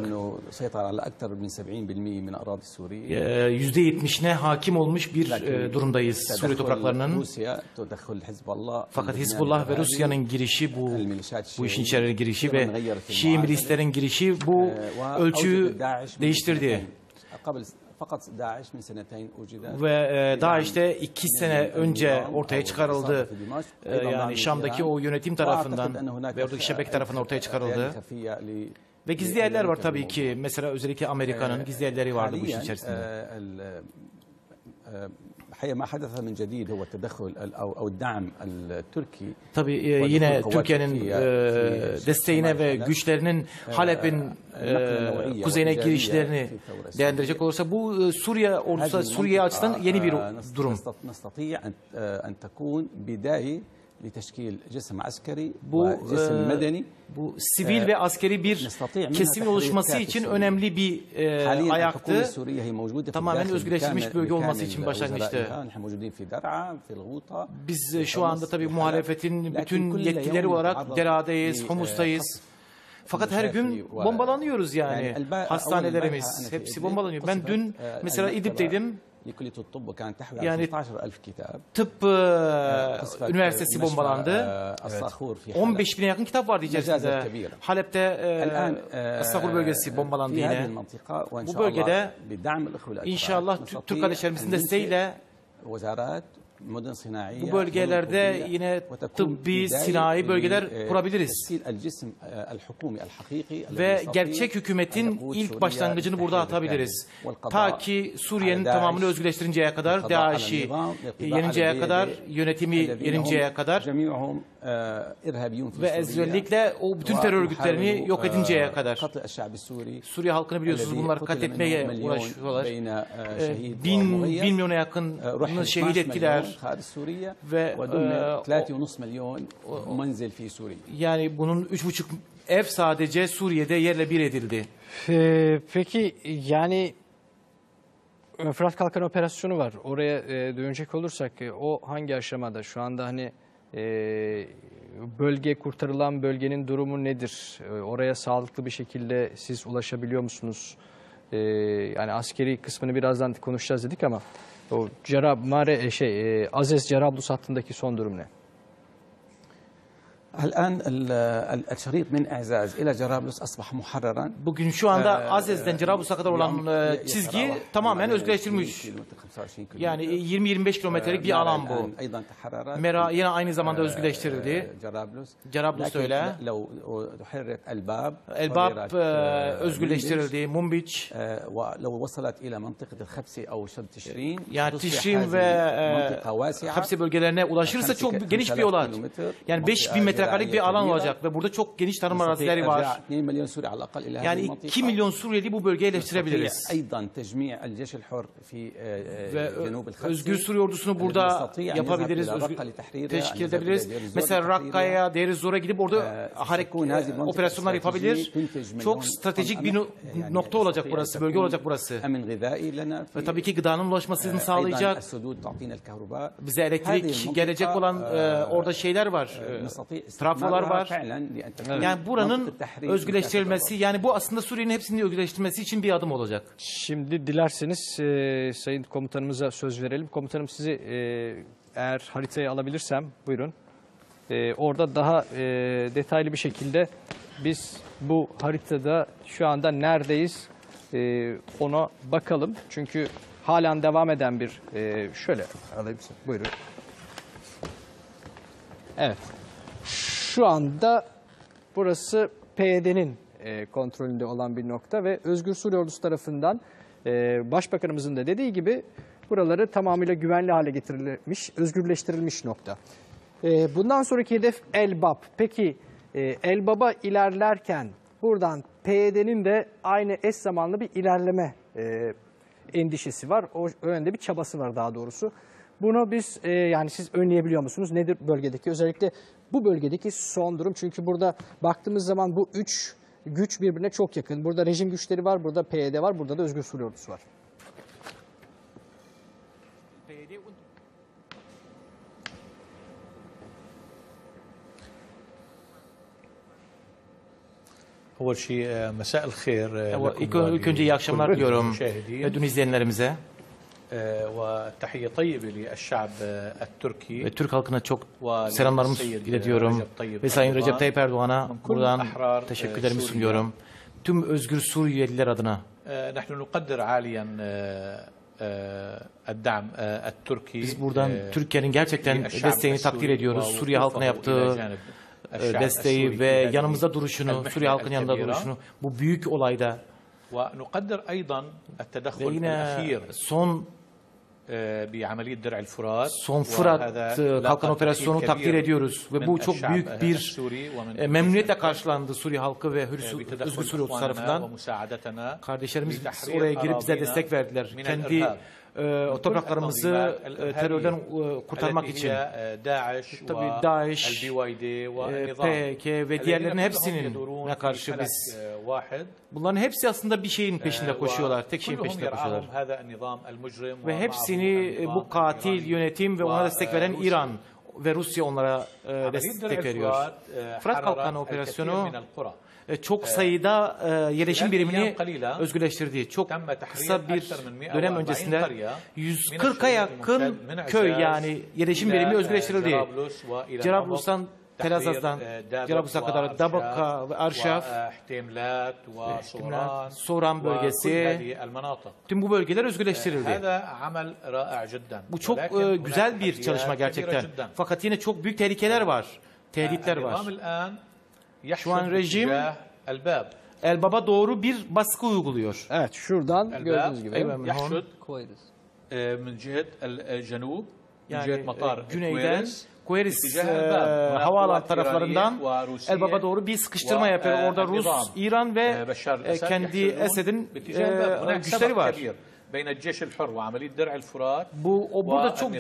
Speaker 5: %70'ine hakim olmuş bir durumdayız Suriye topraklarının. Fakat Hizbullah ve Rusya'nın girişi, bu işin içeri girişi ve Şii milislerin girişi bu ölçüyü değiştirdi. Ve DAEŞ'te 2 sene önce ortaya çıkarıldı. Yani Şam'daki o yönetim tarafından ve oradaki şebeke tarafından ortaya çıkarıldı. Ve gizli yerler var tabii ki. Mesela özellikle Amerika'nın gizli yerleri vardı bu işin içerisinde. Tabii yine Türkiye'nin desteğine ve güçlerinin Halep'in kuzeyine girişlerini değerlendirecek olursa bu Suriye ordusu, Suriye açısından yeni bir durum. Bu sivil ve askeri bir kesimin oluşması için önemli bir ayaktı. Tamamen özgürleştirilmiş bir bölge olması için başlangıçtı. Biz şu anda tabii muhalefetin bütün yetkileri olarak Dera'dayız, Humus'tayız. Fakat her gün bombalanıyoruz yani. Hastanelerimiz hepsi bombalanıyor. Ben dün mesela İdlib'teydim. Yani tıp üniversitesi bombalandı. 15.000'e yakın kitap vardı içerisinde. Halep'te Astahur bölgesi bombalandı yine. Bu bölgede inşallah Türk kardeşlerimizin desteğiyle bu bölgelerde yine tıbbi, sinayi bölgeler kurabiliriz. Ve gerçek hükümetin ilk başlangıcını burada atabiliriz. Ta ki Suriye'nin tamamını özgürleştirinceye kadar, DAEŞ'i yeninceye kadar, yönetimi yeninceye kadar ve özellikle o bütün terör örgütlerini yok edinceye kadar. Suriye halkını biliyorsunuz, bunlar katletmeye uğraşıyorlar. 1 milyona yakın şehit ettiler. Ve yani bunun 3,5 ev sadece Suriye'de yerle bir edildi.
Speaker 1: Peki yani Fırat Kalkan operasyonu var. Oraya dönecek olursak o hangi aşamada? Şu anda hani bölge kurtarılan bölgenin durumu nedir? Oraya sağlıklı bir şekilde siz ulaşabiliyor musunuz? Yani askeri kısmını birazdan konuşacağız dedik ama o Azez Cerablus hattındaki son durum ne?
Speaker 6: الآن الشريط من إعزاز إلى جرابلس أصبح محررا.
Speaker 5: Bugün şu anda Azez'den Cerablus'a kadar olan çizgi tamamen özgürleştirilmiş. Yani 20-25 kilometrelik bir alan bu. Mera yine aynı zamanda özgürleştirildi. Cerablus öyle. Elbab özgürleştirildi. Mumbiç. Yani Tişrin ve Hapsi bölgelerine ulaşırsa çok geniş bir alan. Yani 5000 metrekarelik bir alan olacak ve burada çok geniş tarım arazileri var. Yani 2 milyon Suriyeli bu bölgeye yerleştirebiliriz. Ve Özgür Suriye ordusunu burada yapabiliriz, teşkil edebiliriz. Mesela Rakka'ya, Deir ez-Zor'a gidip orada operasyonlar yapabilir. Çok stratejik bir nokta olacak burası, bölge olacak burası. Ve tabii ki gıdanın ulaşmasını sağlayacak. Bize elektrik gelecek olan orada şeyler var. Trafolar var. Yani buranın özgürleştirilmesi, yani bu aslında Suriye'nin hepsini özgürleştirmesi için bir adım olacak.
Speaker 1: Şimdi dilerseniz Sayın Komutanımıza söz verelim. Komutanım sizi eğer haritayı alabilirsem buyurun. Orada daha detaylı bir şekilde biz bu haritada şu anda neredeyiz ona bakalım. Çünkü halen devam eden bir şöyle alayım buyurun. Evet. Şu anda burası PYD'nin kontrolünde olan bir nokta ve Özgür Suriye Ordusu tarafından Başbakanımızın da dediği gibi buraları tamamıyla güvenli hale getirilmiş, özgürleştirilmiş nokta. Bundan sonraki hedef Elbap. Peki Elbap'a ilerlerken buradan PYD'nin de aynı eş zamanlı bir ilerleme endişesi var. O yönde bir çabası var daha doğrusu. Bunu biz yani siz önleyebiliyor musunuz? Nedir bölgedeki özellikle bu bölgedeki son durum? Çünkü burada baktığımız zaman bu üç güç birbirine çok yakın. Burada rejim güçleri var, burada PYD var, burada da Özgür Suriye Ordusu var.
Speaker 7: أول شيء مساء الخير
Speaker 5: İlk önce iyi akşamlar diliyorum dün izleyenlerimize.
Speaker 7: وتحية طيبة للشعب التركي
Speaker 5: Ve Türk halkına çok selamlarımı iletiyorum. Ve Sayın Recep Tayyip Erdoğan'a buradan teşekkürlerimi sunuyorum. Tüm özgür Suriyeliler adına.
Speaker 7: نحن نقدر عاليا الدعم التركي.
Speaker 5: Biz buradan Türkiye'nin gerçekten desteğini takdir ediyoruz. Suriye halkına yaptığı desteği ve yanımızda duruşunu, Suriye halkının yanında duruşunu bu büyük olayda.
Speaker 7: ونقدر أيضا
Speaker 5: Ve
Speaker 7: التدخل
Speaker 5: yine
Speaker 7: الأخير
Speaker 5: son
Speaker 7: بعملية درع الفرات.
Speaker 5: Fırat Kalkan operasyonu takdir ediyoruz ve bu çok büyük bir memnuniyetle karşılandı Suriye halkı ve Özgür Suriye Ordusu tarafından. Kardeşlerimiz oraya girip bize destek verdiler. Kendi topraklarımızı terörden kurtarmak için. Tabii DAEŞ, PKK ve diğerlerinin hepsinin karşı biz bunların hepsi aslında bir şeyin peşinde koşuyorlar. Tek şeyin peşinde koşuyorlar. Ve hepsini bu katil yönetim ve ona destek veren İran ve Rusya onlara destek veriyor. Fırat Kalkan operasyonu çok sayıda yerleşim birimini özgürleştirdi. Çok kısa bir dönem öncesinde 140'a yakın köy yani yerleşim birimi özgürleştirildi. Cerablus'tan Telazaz'dan Cerablus'a kadar Dabaka ve Arşaf, Soran bölgesi, tüm bu bölgeler özgürleştirildi. Bu çok güzel bir çalışma gerçekten. Fakat yine çok büyük tehlikeler var, tehditler var. Şu an rejim Elbap'a doğru bir baskı uyguluyor.
Speaker 1: Evet, şuradan gördüğünüz gibi.
Speaker 7: Yani
Speaker 5: güneyden Kueris havaalanı taraflarından Elbap'a doğru bir sıkıştırma yapıyor. Orada Rus, İran ve kendi Esed'in güçleri var. Burada çok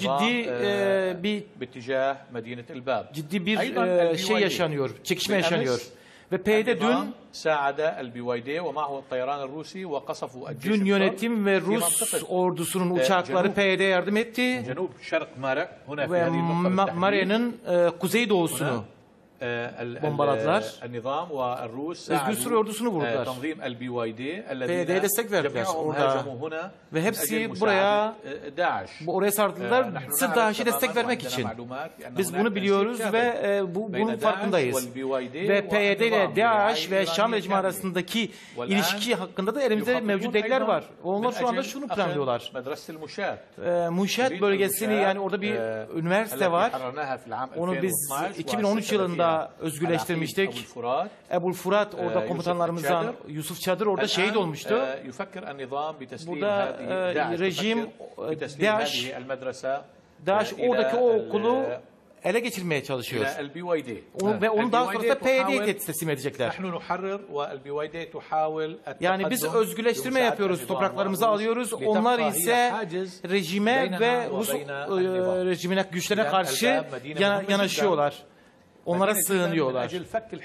Speaker 5: ciddi bir şey yaşanıyor, çekişme yaşanıyor. Ve PYD dün
Speaker 7: النظام ساعد البويدي ومعه الطيران الروسي وقصفوا الجيش
Speaker 5: dün
Speaker 7: الكرد
Speaker 5: yönetim ve
Speaker 7: في
Speaker 5: Rus
Speaker 7: منطقة
Speaker 5: ordusunun uçakları PYD'ye yardım etti
Speaker 7: جنوب شرق مارع هنا في
Speaker 5: ve
Speaker 7: هذه النقطة بالتحديد.
Speaker 5: Maria'nın kuzeydoğusunu bombaladılar.
Speaker 7: النظام والروس
Speaker 5: Özgür Suriye ordusunu vurdular.
Speaker 7: تنظيم البويدي
Speaker 5: PYD'ye destek verdiler
Speaker 7: جميعهم
Speaker 5: orada.
Speaker 7: هاجموا هنا
Speaker 5: Ve hepsi
Speaker 7: من أجل
Speaker 5: buraya
Speaker 7: مساعدة داعش.
Speaker 5: oraya sardılar
Speaker 7: نحن
Speaker 5: sırf
Speaker 7: نعرف
Speaker 5: DAEŞ'e
Speaker 7: تماماً
Speaker 5: destek vermek
Speaker 7: وعندنا
Speaker 5: için.
Speaker 7: معلومات بأن
Speaker 5: Biz
Speaker 7: هناك
Speaker 5: bunu biliyoruz
Speaker 7: تنسيق
Speaker 5: ve
Speaker 7: كامل
Speaker 5: bunun
Speaker 7: بين
Speaker 5: farkındayız.
Speaker 7: داعش والبويدي
Speaker 5: Ve PYD ile
Speaker 7: والنظام
Speaker 5: DAEŞ ve
Speaker 7: برعاية
Speaker 5: Şam
Speaker 7: إيرانية
Speaker 5: rejimi
Speaker 7: كاملة.
Speaker 5: arasındaki
Speaker 7: والآن
Speaker 5: ilişki hakkında da elimizde mevcut deliller var. Onlar şu anda şunu planlıyorlar.
Speaker 7: مدرسة المشاة
Speaker 5: Muşat bölgesini, yani orada bir üniversite var. Onu biz 2013 yılında özgürleştirmiştik. Ebu Fırat orada komutanlarımızdan Yusuf Çadır orada şehit olmuştu. Burada rejim DAEŞ oradaki o okulu ele geçirmeye çalışıyor. Ve onu daha sonra da PYD'ye teslim edecekler. Yani biz özgürleştirme yapıyoruz, topraklarımızı alıyoruz. Onlar ise rejime ve Rus rejimine, güçlerine karşı yanaşıyorlar. Onlara sığınıyorlar.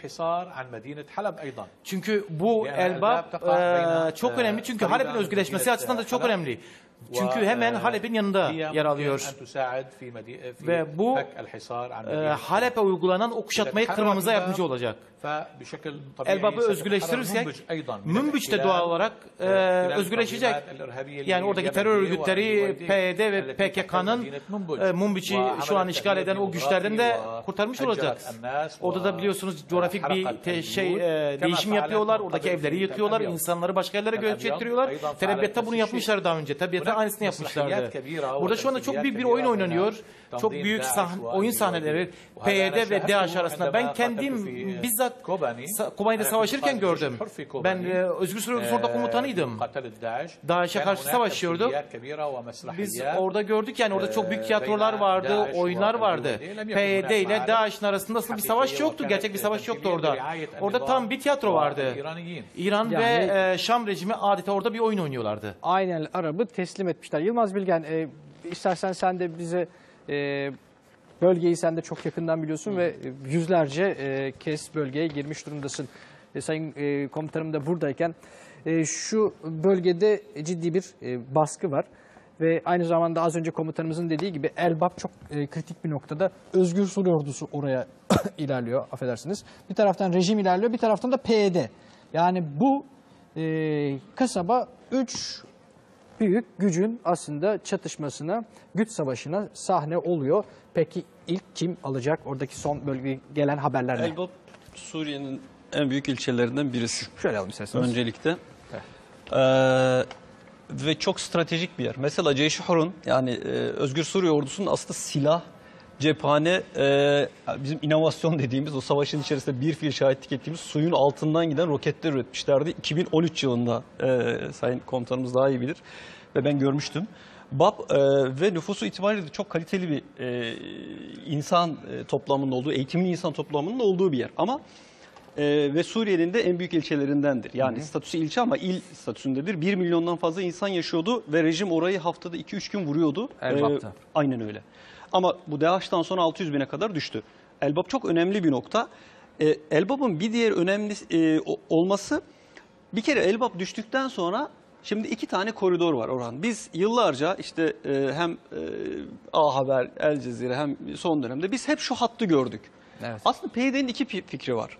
Speaker 5: Çünkü bu Elbap çok önemli. Çünkü Halep'in özgürleşmesi açısından da çok önemli. Çünkü hemen Halep'in yanında yer alıyor. Ve bu Halep'e uygulanan o kuşatmayı kırmamıza yardımcı olacak. Elbap'ı özgürleştirirsek Münbiç de doğal olarak özgürleşecek. Yani oradaki terör örgütleri PYD ve PKK'nın Münbiç'i şu an işgal eden o güçlerden de kurtarmış olacak. Orada da biliyorsunuz coğrafik bir değişim yapıyorlar. Oradaki evleri yıkıyorlar. İnsanları başka yerlere göç ettiriyorlar. Terebiyat'ta bunu yapmışlar daha önce. Terebiyat'ta aynısını yapmışlardı. Burada şu anda çok büyük bir oyun oynanıyor. Çok büyük oyun sahneleri PYD ve DAEŞ arasında. Ben kendim bizzat Kobani'de savaşırken gördüm. Ben Özgür Suriye Ordusu orada komutanıydım. DAEŞ'e karşı savaşıyorduk. Biz orada gördük, yani orada çok büyük tiyatrolar vardı, oyunlar vardı. PYD ile DAEŞ'in arasında aslında bir savaş yoktu. Gerçek bir savaş yoktu orada. Orada tam bir tiyatro vardı. İran ve Şam rejimi adeta orada bir oyun oynuyorlardı.
Speaker 1: Aynen Arap'ı teslim etmişler. Yılmaz Bilgen, istersen sen de bize bölgeyi sen de çok yakından biliyorsun ve yüzlerce kez bölgeye girmiş durumdasın. Sayın komutanım da buradayken şu bölgede ciddi bir baskı var. Ve aynı zamanda az önce komutanımızın dediği gibi Elbap çok kritik bir noktada. Özgür Suriye Ordusu oraya ilerliyor, affedersiniz. Bir taraftan rejim ilerliyor, bir taraftan da PYD. Yani bu kasaba 3 büyük gücün aslında çatışmasına, güç savaşına sahne oluyor. Peki ilk kim alacak? Oradaki son bölgeye gelen haberler ne?
Speaker 8: Elbap Suriye'nin en büyük ilçelerinden birisi.
Speaker 1: Şöyle alalım isterseniz.
Speaker 8: Öncelikle. Ve çok stratejik bir yer. Mesela Ceyşi-Hur'un, yani Özgür Suriye Ordusu'nun aslında silah, cephane, bizim inovasyon dediğimiz, o savaşın içerisinde bir fiil şahitlik ettiğimiz suyun altından giden roketler üretmişlerdi. 2013 yılında Sayın Komutanımız daha iyi bilir ve ben görmüştüm. BAP ve nüfusu itibariyle de çok kaliteli bir insan toplamının olduğu, eğitimli insan toplamının olduğu bir yer. Ama ve Suriye'nin de en büyük ilçelerindendir. Yani statüsü ilçe ama il statüsündedir. 1 milyondan fazla insan yaşıyordu ve rejim orayı haftada 2-3 gün vuruyordu.
Speaker 1: Elbap'ta.
Speaker 8: Aynen öyle. Ama bu DAEŞ'tan sonra 600 bine kadar düştü. Elbap çok önemli bir nokta. Elbap'ın bir diğer önemli olması, bir kere Elbap düştükten sonra şimdi 2 tane koridor var Orhan. Biz yıllarca işte hem A Haber, El Cezire hem son dönemde biz hep şu hattı gördük.
Speaker 1: Evet.
Speaker 8: Aslında PYD'nin 2 fikri var.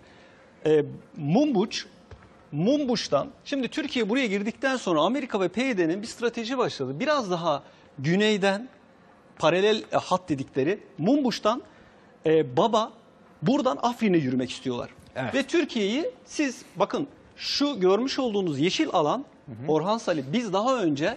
Speaker 8: Munbuş'tan, şimdi Türkiye buraya girdikten sonra Amerika ve PYD'nin bir strateji başladı. Biraz daha güneyden paralel hat dedikleri Munbuş'tan Baba, buradan Afrin'e yürümek istiyorlar.
Speaker 1: Evet.
Speaker 8: Ve Türkiye'yi siz bakın şu görmüş olduğunuz yeşil alan, Orhan Salih, biz daha önce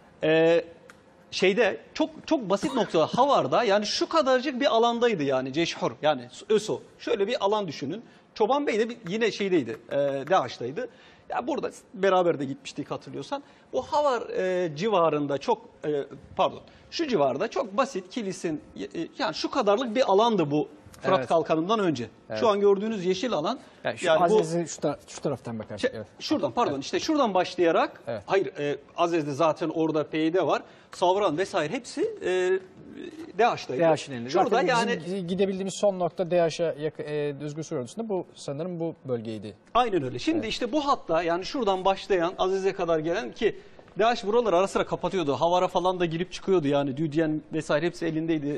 Speaker 8: çok basit noktada Havar'da, yani şu kadarcık bir alandaydı yani Ceyşhur, yani ÖSO. Şöyle bir alan düşünün. Çoban Bey de yine şeydeydi, DAEŞ'taydı. Ya burada beraber de gitmiştik hatırlıyorsan. O Havar civarında şu civarda çok basit Kilis'in, yani şu kadarlık bir alandı bu Fırat Kalkanı'ndan önce. Evet. Şu an gördüğünüz yeşil alan.
Speaker 1: Yani Azez'in şu taraftan bakarsak. Evet.
Speaker 8: Şuradan işte şuradan başlayarak, hayır Azez'de zaten orada PYD var. Savran vesaire hepsi DAEŞ'taydı.
Speaker 1: DAEŞ'in elinde.
Speaker 8: Şurada
Speaker 1: Zaten
Speaker 8: yani
Speaker 1: bizim gidebildiğimiz son nokta DAEŞ'e Özgür Suriye Ordusı'nda bu sanırım bu bölgeydi.
Speaker 8: aynen öyle. Şimdi işte bu hatta yani şuradan başlayan Aziz'e kadar gelen ki DAEŞ buraları ara sıra kapatıyordu. Havara falan da girip çıkıyordu yani. Düdyen vesaire hepsi elindeydi.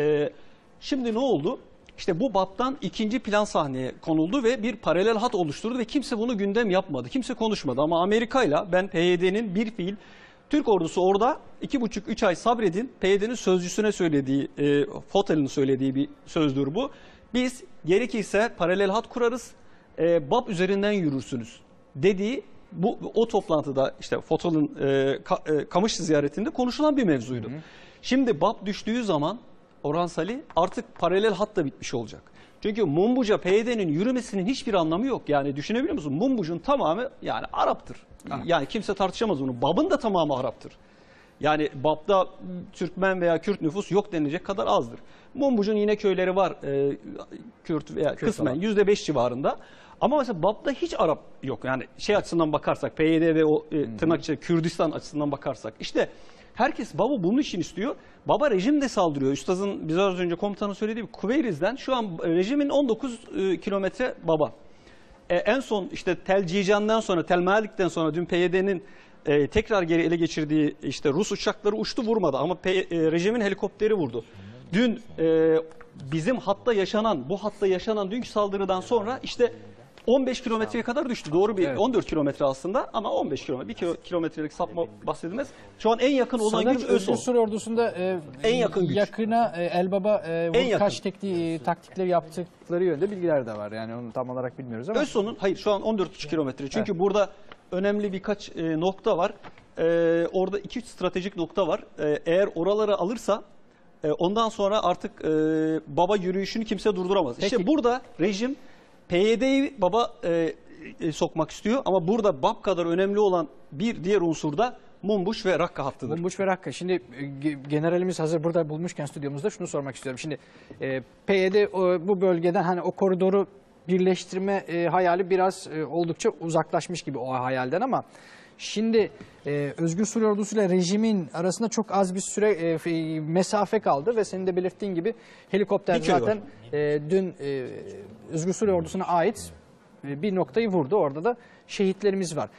Speaker 8: Şimdi ne oldu? İşte bu BAP'tan ikinci plan sahneye konuldu ve bir paralel hat oluşturdu ve kimse bunu gündem yapmadı. Kimse konuşmadı ama Amerika'yla ben PYD'nin bir fiil Türk ordusu orada 2,5-3 ay sabredin. PYD'nin sözcüsüne söylediği, Fotel'in söylediği bir sözdür bu. Biz gerekirse paralel hat kurarız, BAP üzerinden yürürsünüz dediği o toplantıda işte Fotel'in Kamışlı ziyaretinde konuşulan bir mevzuydu. Şimdi BAP düştüğü zaman Orhan Salih artık paralel hat da bitmiş olacak. Çünkü Munbuca PYD'nin yürümesinin hiçbir anlamı yok. Yani düşünebiliyor musun? Munbuc'un tamamı yani Arap'tır. Yani kimse tartışamaz bunu. BAP'ın da tamamı Arap'tır. Yani BAP'ta Türkmen veya Kürt nüfus yok denilecek kadar azdır. Munbuc'un yine köyleri var. Kürt veya kısmen %5 civarında. Ama mesela BAP'ta hiç Arap yok. Yani şey açısından bakarsak PYD ve o tırnak içinde Kürdistan açısından bakarsak işte herkes BAP'ı bunun için istiyor. BAP'a rejim de saldırıyor. Üstadın biraz önce komutanın söylediği gibi Kuveyriz'den şu an rejimin 19 kilometre BAP'a. En son işte Tel Cican'dan sonra, Tel Malik'ten sonra dün PYD'nin tekrar geri ele geçirdiği işte Rus uçakları uçtu vurmadı ama rejimin helikopteri vurdu. Dün bizim hatta yaşanan, bu hatta yaşanan dünkü saldırıdan sonra işte 15 kilometreye kadar düştü. Doğru bir 14 kilometre aslında ama 15 kilometre, 1 kilometrelik sapma bahsedilmez. Şu an en yakın olan
Speaker 1: sanırım
Speaker 8: güç ÖSO.
Speaker 1: Özgür Suriye Ordusu'nda
Speaker 8: en yakın güç.
Speaker 1: Yakına Elbaba kaç taktikleri yaptıkları yönde bilgiler de var. Yani onu tam olarak bilmiyoruz ama.
Speaker 8: ÖSO'nun hayır şu an 14,5 kilometre. Çünkü burada önemli birkaç nokta var. Orada 2-3 stratejik nokta var. Eğer oraları alırsa ondan sonra artık baba yürüyüşünü kimse durduramaz.
Speaker 1: Peki.
Speaker 8: İşte burada rejim PYD'yi baba sokmak istiyor ama burada BAP kadar önemli olan bir diğer unsur da Munbuş ve Rakka hattıdır.
Speaker 1: Munbuş ve Rakka. Şimdi generalimiz hazır burada bulmuşken stüdyomuzda şunu sormak istiyorum. Şimdi PYD bu bölgeden hani o koridoru birleştirme hayali biraz oldukça uzaklaşmış gibi o hayalden ama şimdi Özgür Suriye Ordusu ile rejimin arasında çok az bir süre mesafe kaldı ve senin de belirttiğin gibi helikopter zaten dün Özgür Suriye Ordusu'na ait bir noktayı vurdu. Orada da şehitlerimiz var.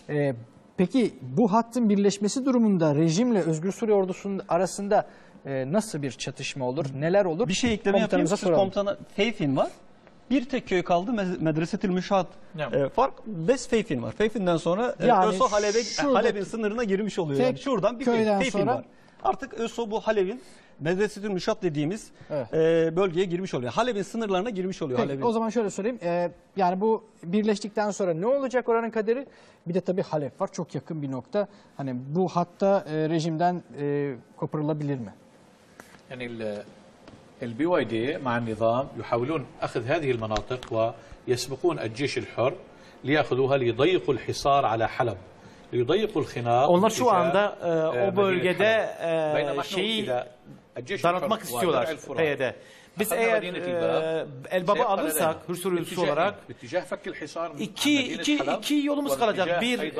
Speaker 1: Peki bu hattın birleşmesi durumunda rejimle Özgür Suriye Ordusu'nun arasında nasıl bir çatışma olur? Neler olur?
Speaker 8: Bir şey ekleme yapayım. Siz komutana Feyfin var. Bir tek köy kaldı. Medresetül Müşahad fark. Bes Feyfin var. Feyfin'den sonra yani ÖSO Halep'in sınırına girmiş oluyor. Yani şuradan bir Feyfin var. Artık ÖSO bu Halep'in Medresetül Müşahad dediğimiz bölgeye girmiş oluyor. Halep'in sınırlarına girmiş oluyor.
Speaker 1: Peki, o zaman şöyle söyleyeyim. Yani bu birleştikten sonra ne olacak oranın kaderi? Bir de tabii Halep var. Çok yakın bir nokta. Hani bu hatta rejimden koparılabilir mi?
Speaker 7: يعني الBYD مع النظام يحاولون أخذ هذه المناطق ويسبقون الجيش الحر ليأخذوها ليضيقوا الحصار على حلب ليضيقوا الخناق.
Speaker 5: Onlar şu anda o bölgede şeyi daraltmak istiyorlar PYD. Biz eğer Elbap'ı alırsak Hür Ordusu olarak iki yolumuz kalacak.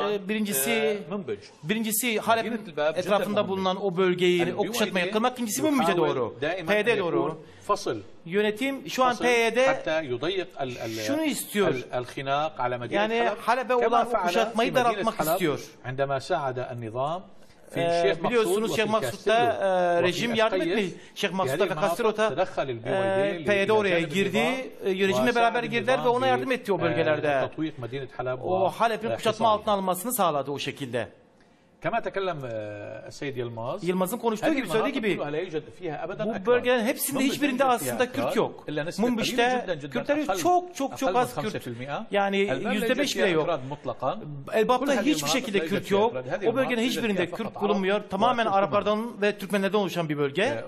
Speaker 5: Birincisi Halep'in etrafında bulunan o bölgeyi o kuşatmaya kırmak, ikincisi Munbic'e doğru. PYD doğru. Yönetim şu an PYD şunu istiyor. Yani Halep'e olan o kuşatmayı daraltmak istiyor. Biliyorsunuz Şeyh Maksud'da rejim yardım etti. Şeyh Maksud'da ve Kastrot'a PYD oraya girdi. Yönetimle beraber girdiler ve ona yardım etti o bölgelerde. O Halep'in kuşatma altına alınmasını sağladı o şekilde. Yılmaz'ın konuştuğu gibi söylediği gibi bu bölgelerin hepsinde hiçbirinde aslında Kürt yok. Munbiş'te Kürtler çok az Kürt. Yani %5 bile yok. Elbap'ta hiçbir şekilde Kürt yok. O bölgenin hiçbirinde Kürt bulunmuyor. Tamamen Araplardan ve Türkmenlerden oluşan bir bölge.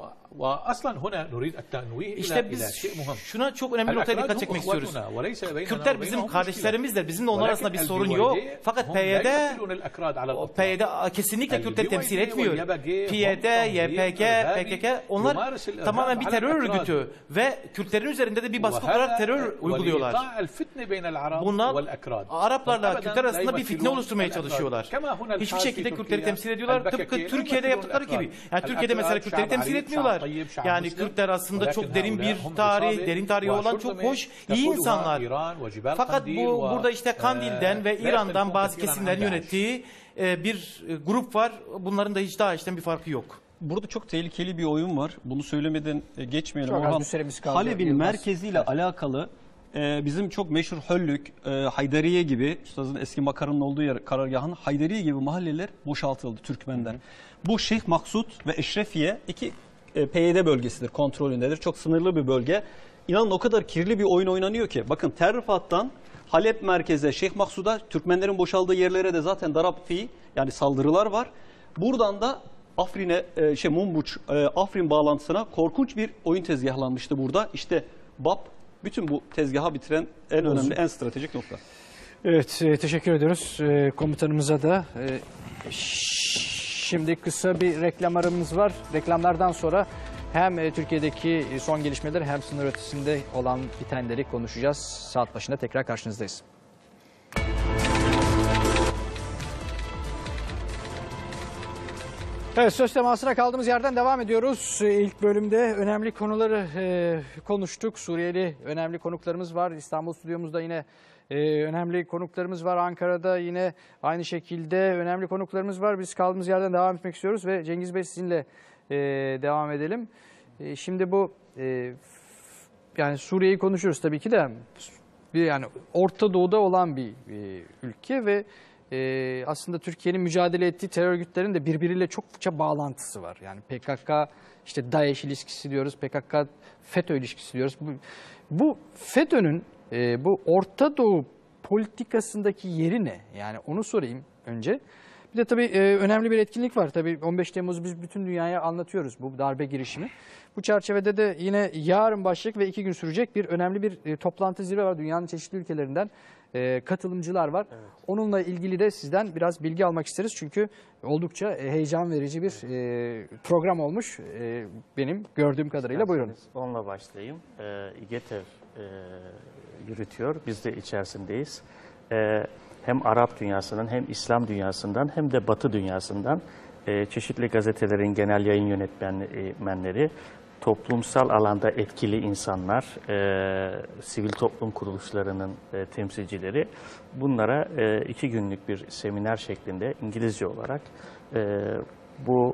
Speaker 5: İşte biz şuna çok önemli bir noktaya dikkat çekmek istiyoruz. Kürtler bizim kardeşlerimizdir. Bizimle onlar arasında bir sorun yok. Fakat PYD PYD kesinlikle Kürtleri temsil etmiyor. PYD, YPG, PKK onlar tamamen bir terör örgütü ve Kürtlerin üzerinde de bir baskı olarak terör uyguluyorlar. Bunlar Araplarla Kürtler arasında bir fitne oluşturmaya çalışıyorlar. Hiçbir şekilde Kürtleri temsil ediyorlar. Tıpkı Türkiye'de yaptıkları gibi. Yani Türkiye'de mesela Kürtleri temsil etmiyorlar. Yani Kürtler aslında çok derin bir derin tarihi olan çok hoş, iyi insanlar. Fakat burada işte Kandil'den ve İran'dan bazı kesimlerin yönettiği bir grup var. Bunların da hiç DAEŞ'ten bir farkı yok.
Speaker 8: Burada çok tehlikeli bir oyun var. Bunu söylemeden geçmeyelim.
Speaker 1: Çok az bir süremiz kaldı.
Speaker 8: Halep'in merkeziyle alakalı bizim çok meşhur Höllük, Haydariye gibi, Üstad'ın eski makarının olduğu yer, karargahın Haydariye gibi mahalleler boşaltıldı Türkmenler. Bu Şeyh Maksut ve Eşrefiye iki PYD bölgesidir, kontrolündedir. Çok sınırlı bir bölge. İnanın o kadar kirli bir oyun oynanıyor ki. Bakın Terrifat'tan Halep merkeze, Şeyh Maksud'a, Türkmenlerin boşaldığı yerlere de zaten darabfi yani saldırılar var. Buradan da Afrin'e, Mumbuç, Afrin bağlantısına korkunç bir oyun tezgahlanmıştı burada. İşte BAP bütün bu tezgaha bitiren en önemli, en stratejik nokta.
Speaker 1: Evet, teşekkür ediyoruz komutanımıza da. Şimdi kısa bir reklam aramız var. Reklamlardan sonra hem Türkiye'deki son gelişmeleri hem sınır ötesinde olan bitenleri konuşacağız. Saat başında tekrar karşınızdayız. Evet, söz temasına kaldığımız yerden devam ediyoruz. İlk bölümde önemli konuları konuştuk. Suriyeli önemli konuklarımız var. İstanbul stüdyomuzda yine önemli konuklarımız var. Ankara'da yine aynı şekilde önemli konuklarımız var. Biz kaldığımız yerden devam etmek istiyoruz ve Cengiz Bey sizinle devam edelim. Şimdi bu yani Suriye'yi konuşuyoruz tabii ki de yani Orta Doğu'da olan bir ülke ve aslında Türkiye'nin mücadele ettiği terör örgütlerinin de birbiriyle çokça bağlantısı var. Yani PKK, işte DAEŞ ilişkisi diyoruz, PKK, FETÖ ilişkisi diyoruz. Bu FETÖ'nün bu Orta Doğu politikasındaki yeri ne? Yani onu sorayım önce. Bir de tabii önemli bir etkinlik var. Tabii 15 Temmuz'u biz bütün dünyaya anlatıyoruz, bu darbe girişimi. Bu çerçevede de yine yarın başlayacak ve 2 gün sürecek bir önemli bir toplantı zirve var. Dünyanın çeşitli ülkelerinden katılımcılar var. Evet. Onunla ilgili de sizden biraz bilgi almak isteriz. Çünkü oldukça heyecan verici bir program olmuş benim gördüğüm kadarıyla. Buyurun.
Speaker 9: Onunla başlayayım. İGETEV yürütüyor. Biz de içerisindeyiz. Hem Arap dünyasının hem İslam dünyasından hem de Batı dünyasından çeşitli gazetelerin genel yayın yönetmenleri, toplumsal alanda etkili insanlar, sivil toplum kuruluşlarının temsilcileri bunlara 2 günlük bir seminer şeklinde İngilizce olarak bu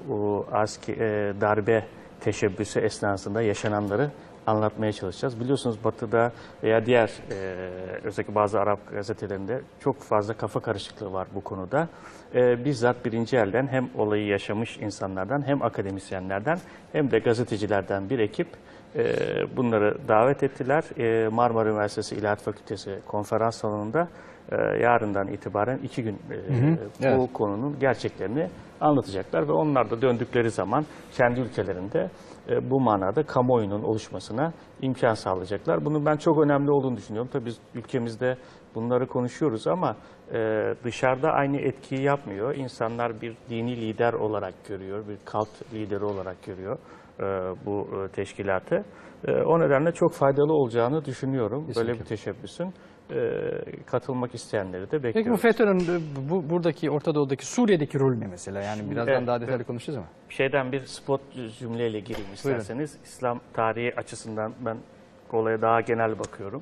Speaker 9: darbe teşebbüsü esnasında yaşananları anlatmaya çalışacağız. Biliyorsunuz Batı'da veya diğer özellikle bazı Arap gazetelerinde çok fazla kafa karışıklığı var bu konuda. Bizzat birinci elden hem olayı yaşamış insanlardan hem akademisyenlerden hem de gazetecilerden bir ekip bunları davet ettiler. Marmara Üniversitesi İlahiyat Fakültesi konferans salonunda yarından itibaren 2 gün bu konunun gerçeklerini anlatacaklar ve onlar da döndükleri zaman kendi ülkelerinde bu manada kamuoyunun oluşmasına imkan sağlayacaklar. Bunun ben çok önemli olduğunu düşünüyorum. Tabii biz ülkemizde bunları konuşuyoruz ama dışarıda aynı etkiyi yapmıyor. İnsanlar bir dini lider olarak görüyor, bir kalt lideri olarak görüyor bu teşkilatı. O nedenle çok faydalı olacağını düşünüyorum. Kesinlikle. Böyle bir teşebbüsün. Katılmak isteyenleri de bekliyoruz. Peki
Speaker 1: bu FETÖ'nün buradaki Orta Doğu'daki Suriye'deki rolü ne mesela? Yani birazdan daha detaylı konuşacağız ama.
Speaker 9: Bir spot cümleyle gireyim isterseniz. Buyurun. İslam tarihi açısından ben olaya daha genel bakıyorum.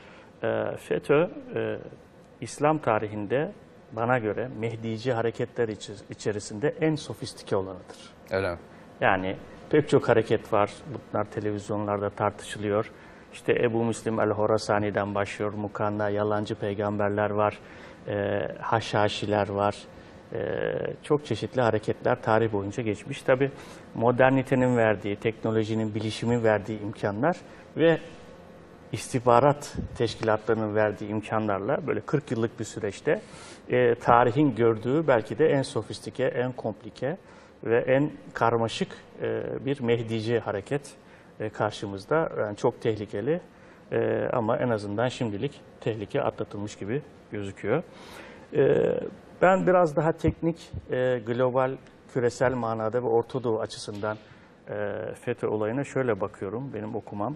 Speaker 9: FETÖ İslam tarihinde bana göre Mehdici hareketler içerisinde en sofistike olanıdır.
Speaker 1: Öyle mi?
Speaker 9: Yani pek çok hareket var. Bunlar televizyonlarda tartışılıyor. İşte Ebu Müslim el-Horasani'den başlıyor. Mukanna, yalancı peygamberler var. Haşhaşiler var. Çok çeşitli hareketler tarih boyunca geçmiş. Tabii modernitenin verdiği, teknolojinin, bilişimin verdiği imkanlar ve istihbarat teşkilatlarının verdiği imkanlarla böyle 40 yıllık bir süreçte tarihin gördüğü belki de en sofistike, en komplike ve en karmaşık bir Mehdici hareket karşımızda. Yani çok tehlikeli ama en azından şimdilik tehlike atlatılmış gibi gözüküyor. Ben biraz daha teknik, global, küresel manada ve Orta Doğu açısından FETÖ olayına şöyle bakıyorum, benim okumam.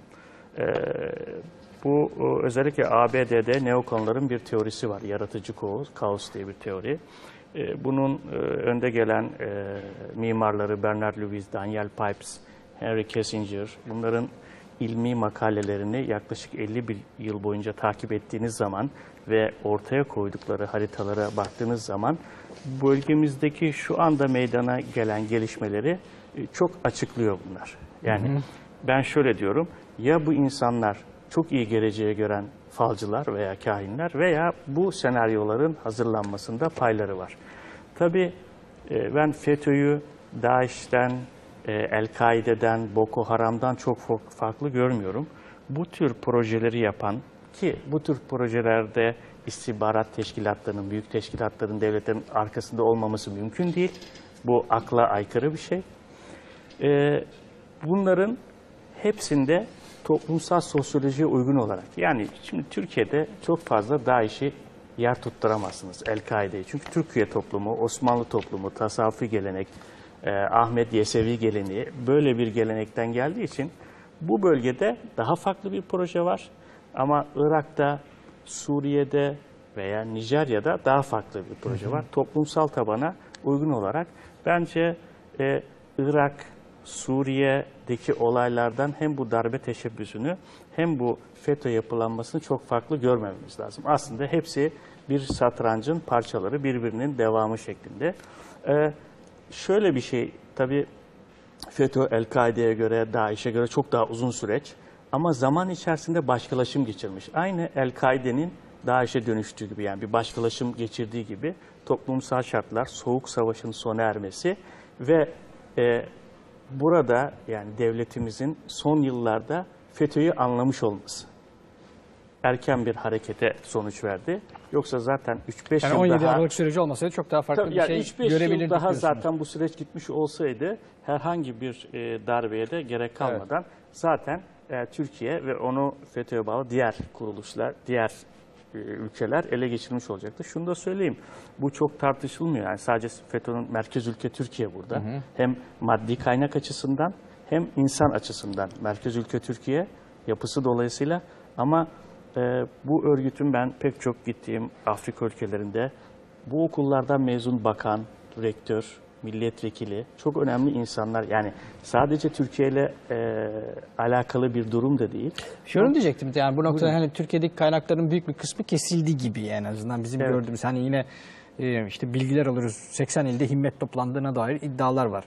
Speaker 9: Bu özellikle ABD'de neokonların bir teorisi var, yaratıcı kaos diye bir teori. Bunun önde gelen mimarları Bernard Lewis, Daniel Pipes, Henry Kissinger, bunların ilmi makalelerini yaklaşık 50 yıl boyunca takip ettiğiniz zaman ve ortaya koydukları haritalara baktığınız zaman bölgemizdeki şu anda meydana gelen gelişmeleri çok açıklıyor bunlar. Yani ben şöyle diyorum, ya bu insanlar çok iyi geleceğe gören falcılar veya kahinler veya bu senaryoların hazırlanmasında payları var. Tabii ben FETÖ'yü DAEŞ'ten, El-Kaide'den, Boko Haram'dan çok farklı görmüyorum. Bu tür projeleri yapan, ki bu tür projelerde istihbarat teşkilatlarının, büyük teşkilatların, devletlerin arkasında olmaması mümkün değil. Bu akla aykırı bir şey. Bunların hepsinde toplumsal sosyolojiye uygun olarak, yani şimdi Türkiye'de çok fazla DAEŞ'i yer tutturamazsınız, El-Kaide'yi. Çünkü Türkiye toplumu, Osmanlı toplumu, tasavvufi gelenek, Ahmet Yesevi geleneği böyle bir gelenekten geldiği için bu bölgede daha farklı bir proje var. Ama Irak'ta, Suriye'de veya Nijerya'da daha farklı bir proje var. Toplumsal tabana uygun olarak bence Irak, Suriye'deki olaylardan hem bu darbe teşebbüsünü hem bu FETÖ yapılanmasını çok farklı görmememiz lazım. Aslında hepsi bir satrancın parçaları, birbirinin devamı şeklinde. Şöyle bir şey, tabii FETÖ, El-Kaide'ye göre, DAEŞ'e göre çok daha uzun süreç ama zaman içerisinde başkalaşım geçirmiş. Aynı El-Kaide'nin DAEŞ'e dönüştüğü gibi, yani bir başkalaşım geçirdiği gibi toplumsal şartlar, Soğuk Savaş'ın sona ermesi ve burada yani devletimizin son yıllarda FETÖ'yü anlamış olması erken bir harekete sonuç verdi. Yoksa zaten 3-5
Speaker 1: yani
Speaker 9: yıl
Speaker 1: 17
Speaker 9: daha...
Speaker 1: Aralık süreci olmasaydı çok daha farklı bir şey
Speaker 9: 3-5
Speaker 1: görebilirdik.
Speaker 9: yıl daha
Speaker 1: diyorsunuz.
Speaker 9: zaten bu süreç gitmiş olsaydı herhangi bir darbeye de gerek kalmadan zaten Türkiye ve onu FETÖ'ye bağlı diğer kuruluşlar, diğer ülkeler ele geçirmiş olacaktı. Şunu da söyleyeyim, bu çok tartışılmıyor. Yani sadece FETÖ'nün merkez ülke Türkiye burada. Hem maddi kaynak açısından hem insan açısından merkez ülke Türkiye yapısı dolayısıyla, ama bu örgütün ben pek çok gittiğim Afrika ülkelerinde bu okullardan mezun bakan, rektör, milletvekili, çok önemli insanlar, yani sadece Türkiye ile alakalı bir durum da değil.
Speaker 1: Şunu diyecektim, yani bu noktada hani Türkiye'deki kaynakların büyük bir kısmı kesildi gibi, en azından bizim gördüğümüz, hani yine işte bilgiler alıyoruz, 80 ilde himmet toplandığına dair iddialar var.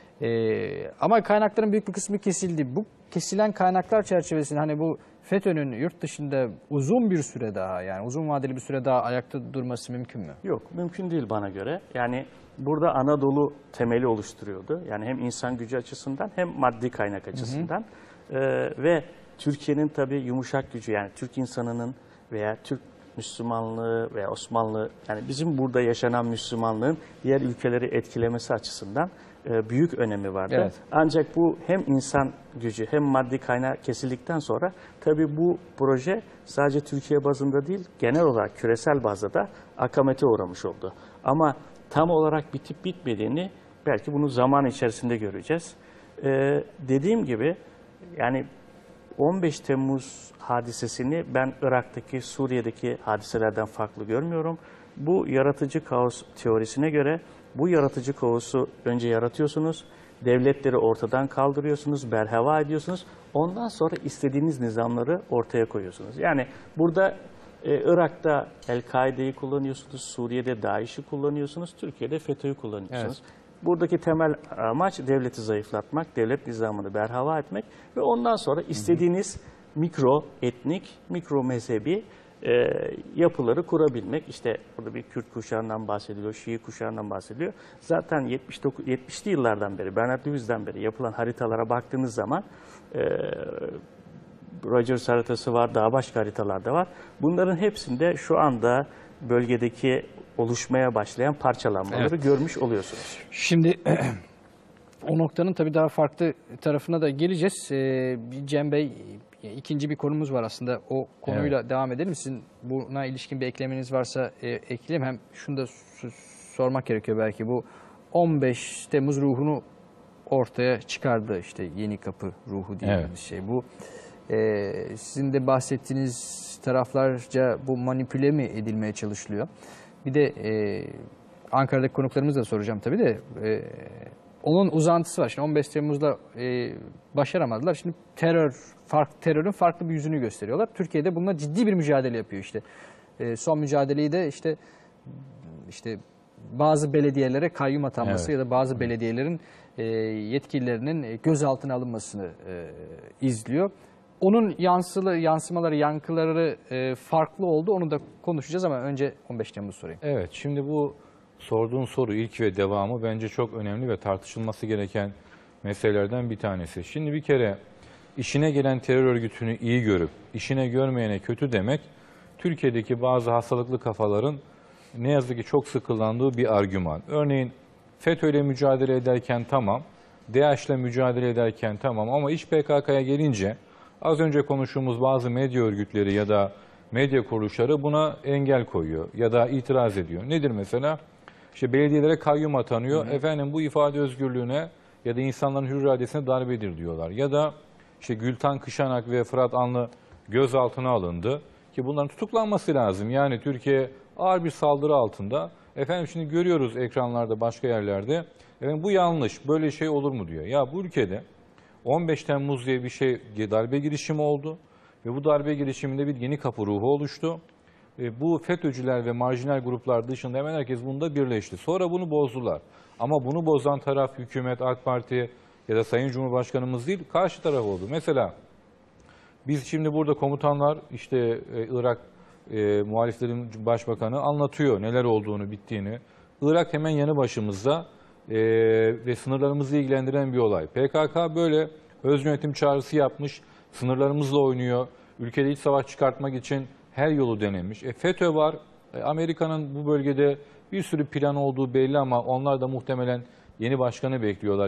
Speaker 1: Ama kaynakların büyük bir kısmı kesildi. Bu kesilen kaynaklar çerçevesinde hani bu FETÖ'nün yurt dışında uzun bir süre daha, yani uzun vadeli bir süre daha ayakta durması mümkün mü?
Speaker 9: Yok, mümkün değil bana göre. Yani burada Anadolu temeli oluşturuyordu. Yani hem insan gücü açısından hem maddi kaynak açısından. Ve Türkiye'nin tabii yumuşak gücü, yani Türk insanının veya Türk Müslümanlığı veya Osmanlı, yani bizim burada yaşanan Müslümanlığın diğer ülkeleri etkilemesi açısından büyük önemi vardı.
Speaker 1: Evet.
Speaker 9: Ancak bu hem insan gücü hem maddi kaynak kesildikten sonra tabii bu proje sadece Türkiye bazında değil, genel olarak küresel bazda da akamete uğramış oldu. Ama tam olarak bitip bitmediğini belki bunu zaman içerisinde göreceğiz. Dediğim gibi yani 15 Temmuz hadisesini ben Irak'taki, Suriye'deki hadiselerden farklı görmüyorum. Bu yaratıcı kaos teorisine göre bu yaratıcı kaosu önce yaratıyorsunuz, devletleri ortadan kaldırıyorsunuz, berhava ediyorsunuz. Ondan sonra istediğiniz nizamları ortaya koyuyorsunuz. Yani burada Irak'ta El-Kaide'yi kullanıyorsunuz, Suriye'de DAEŞ'i kullanıyorsunuz, Türkiye'de FETÖ'yü kullanıyorsunuz. Evet. Buradaki temel amaç devleti zayıflatmak, devlet nizamını berhava etmek ve ondan sonra istediğiniz mikro etnik, mikro mezhebi yapıları kurabilmek. İşte burada bir Kürt kuşağından bahsediliyor, Şii kuşağından bahsediliyor. Zaten 70'li yıllardan beri, Bernard Lewis'den beri yapılan haritalara baktığınız zaman Rogers haritası var, daha başka haritalar da var. Bunların hepsinde şu anda bölgedeki oluşmaya başlayan parçalanmaları görmüş oluyorsunuz.
Speaker 1: Şimdi O noktanın tabii daha farklı tarafına da geleceğiz. Cem Bey, ikinci bir konumuz var aslında. O konuyla devam edelim. Sizin buna ilişkin bir eklemeniz varsa ekleyelim. Hem şunu da sormak gerekiyor belki. Bu 15 Temmuz ruhunu ortaya çıkardı, işte Yeni Kapı ruhu diye bir şey. Bu sizin de bahsettiğiniz taraflarca bu manipüle mi edilmeye çalışılıyor? Bir de Ankara'daki konuklarımızı da soracağım tabii de onun uzantısı var. Şimdi 15 Temmuz'da başaramadılar. Şimdi terörün farklı bir yüzünü gösteriyorlar. Türkiye'de bununla ciddi bir mücadele yapıyor işte. Son mücadeleyi de işte bazı belediyelere kayyum atanması ya da bazı belediyelerin yetkililerinin gözaltına alınmasını izliyor. Onun yansımaları, yankıları farklı oldu. Onu da konuşacağız ama önce 15 Temmuz sorayım.
Speaker 2: Evet, şimdi bu sorduğun soru ilk ve devamı bence çok önemli ve tartışılması gereken meselelerden bir tanesi. Şimdi bir kere işine gelen terör örgütünü iyi görüp işine görmeyene kötü demek, Türkiye'deki bazı hastalıklı kafaların ne yazık ki çok sık kullandığı bir argüman. Örneğin FETÖ'yle mücadele ederken tamam, DAEŞ'le mücadele ederken tamam ama iş PKK'ya gelince az önce konuştuğumuz bazı medya örgütleri ya da medya kuruluşları buna engel koyuyor ya da itiraz ediyor. Nedir mesela? İşte belediyelere kayyum atanıyor. Efendim bu ifade özgürlüğüne ya da insanların hür iradesine darbedir diyorlar. Ya da işte Gültan Kışanak ve Fırat Anlı gözaltına alındı. Ki bunların tutuklanması lazım. Yani Türkiye ağır bir saldırı altında. Efendim şimdi görüyoruz ekranlarda, başka yerlerde. Efendim bu yanlış, böyle şey olur mu diyor. Ya bu ülkede 15 Temmuz diye bir şey, darbe girişimi oldu. Ve bu darbe girişiminde bir Yeni Kapı ruhu oluştu. Bu FETÖ'cüler ve marjinal gruplar dışında hemen herkes bunda birleşti. Sonra bunu bozdular. Ama bunu bozan taraf hükümet, AK Parti ya da Sayın Cumhurbaşkanımız değil, karşı taraf oldu. Mesela biz şimdi burada komutanlar, işte Irak muhaliflerin başbakanı anlatıyor neler olduğunu, bittiğini. Irak hemen yanı başımızda ve sınırlarımızı ilgilendiren bir olay. PKK böyle öz yönetim çağrısı yapmış, sınırlarımızla oynuyor. Ülkede iç savaş çıkartmak için her yolu denemiş. FETÖ var. Amerika'nın bu bölgede bir sürü plan olduğu belli ama onlar da muhtemelen yeni başkanı bekliyorlar.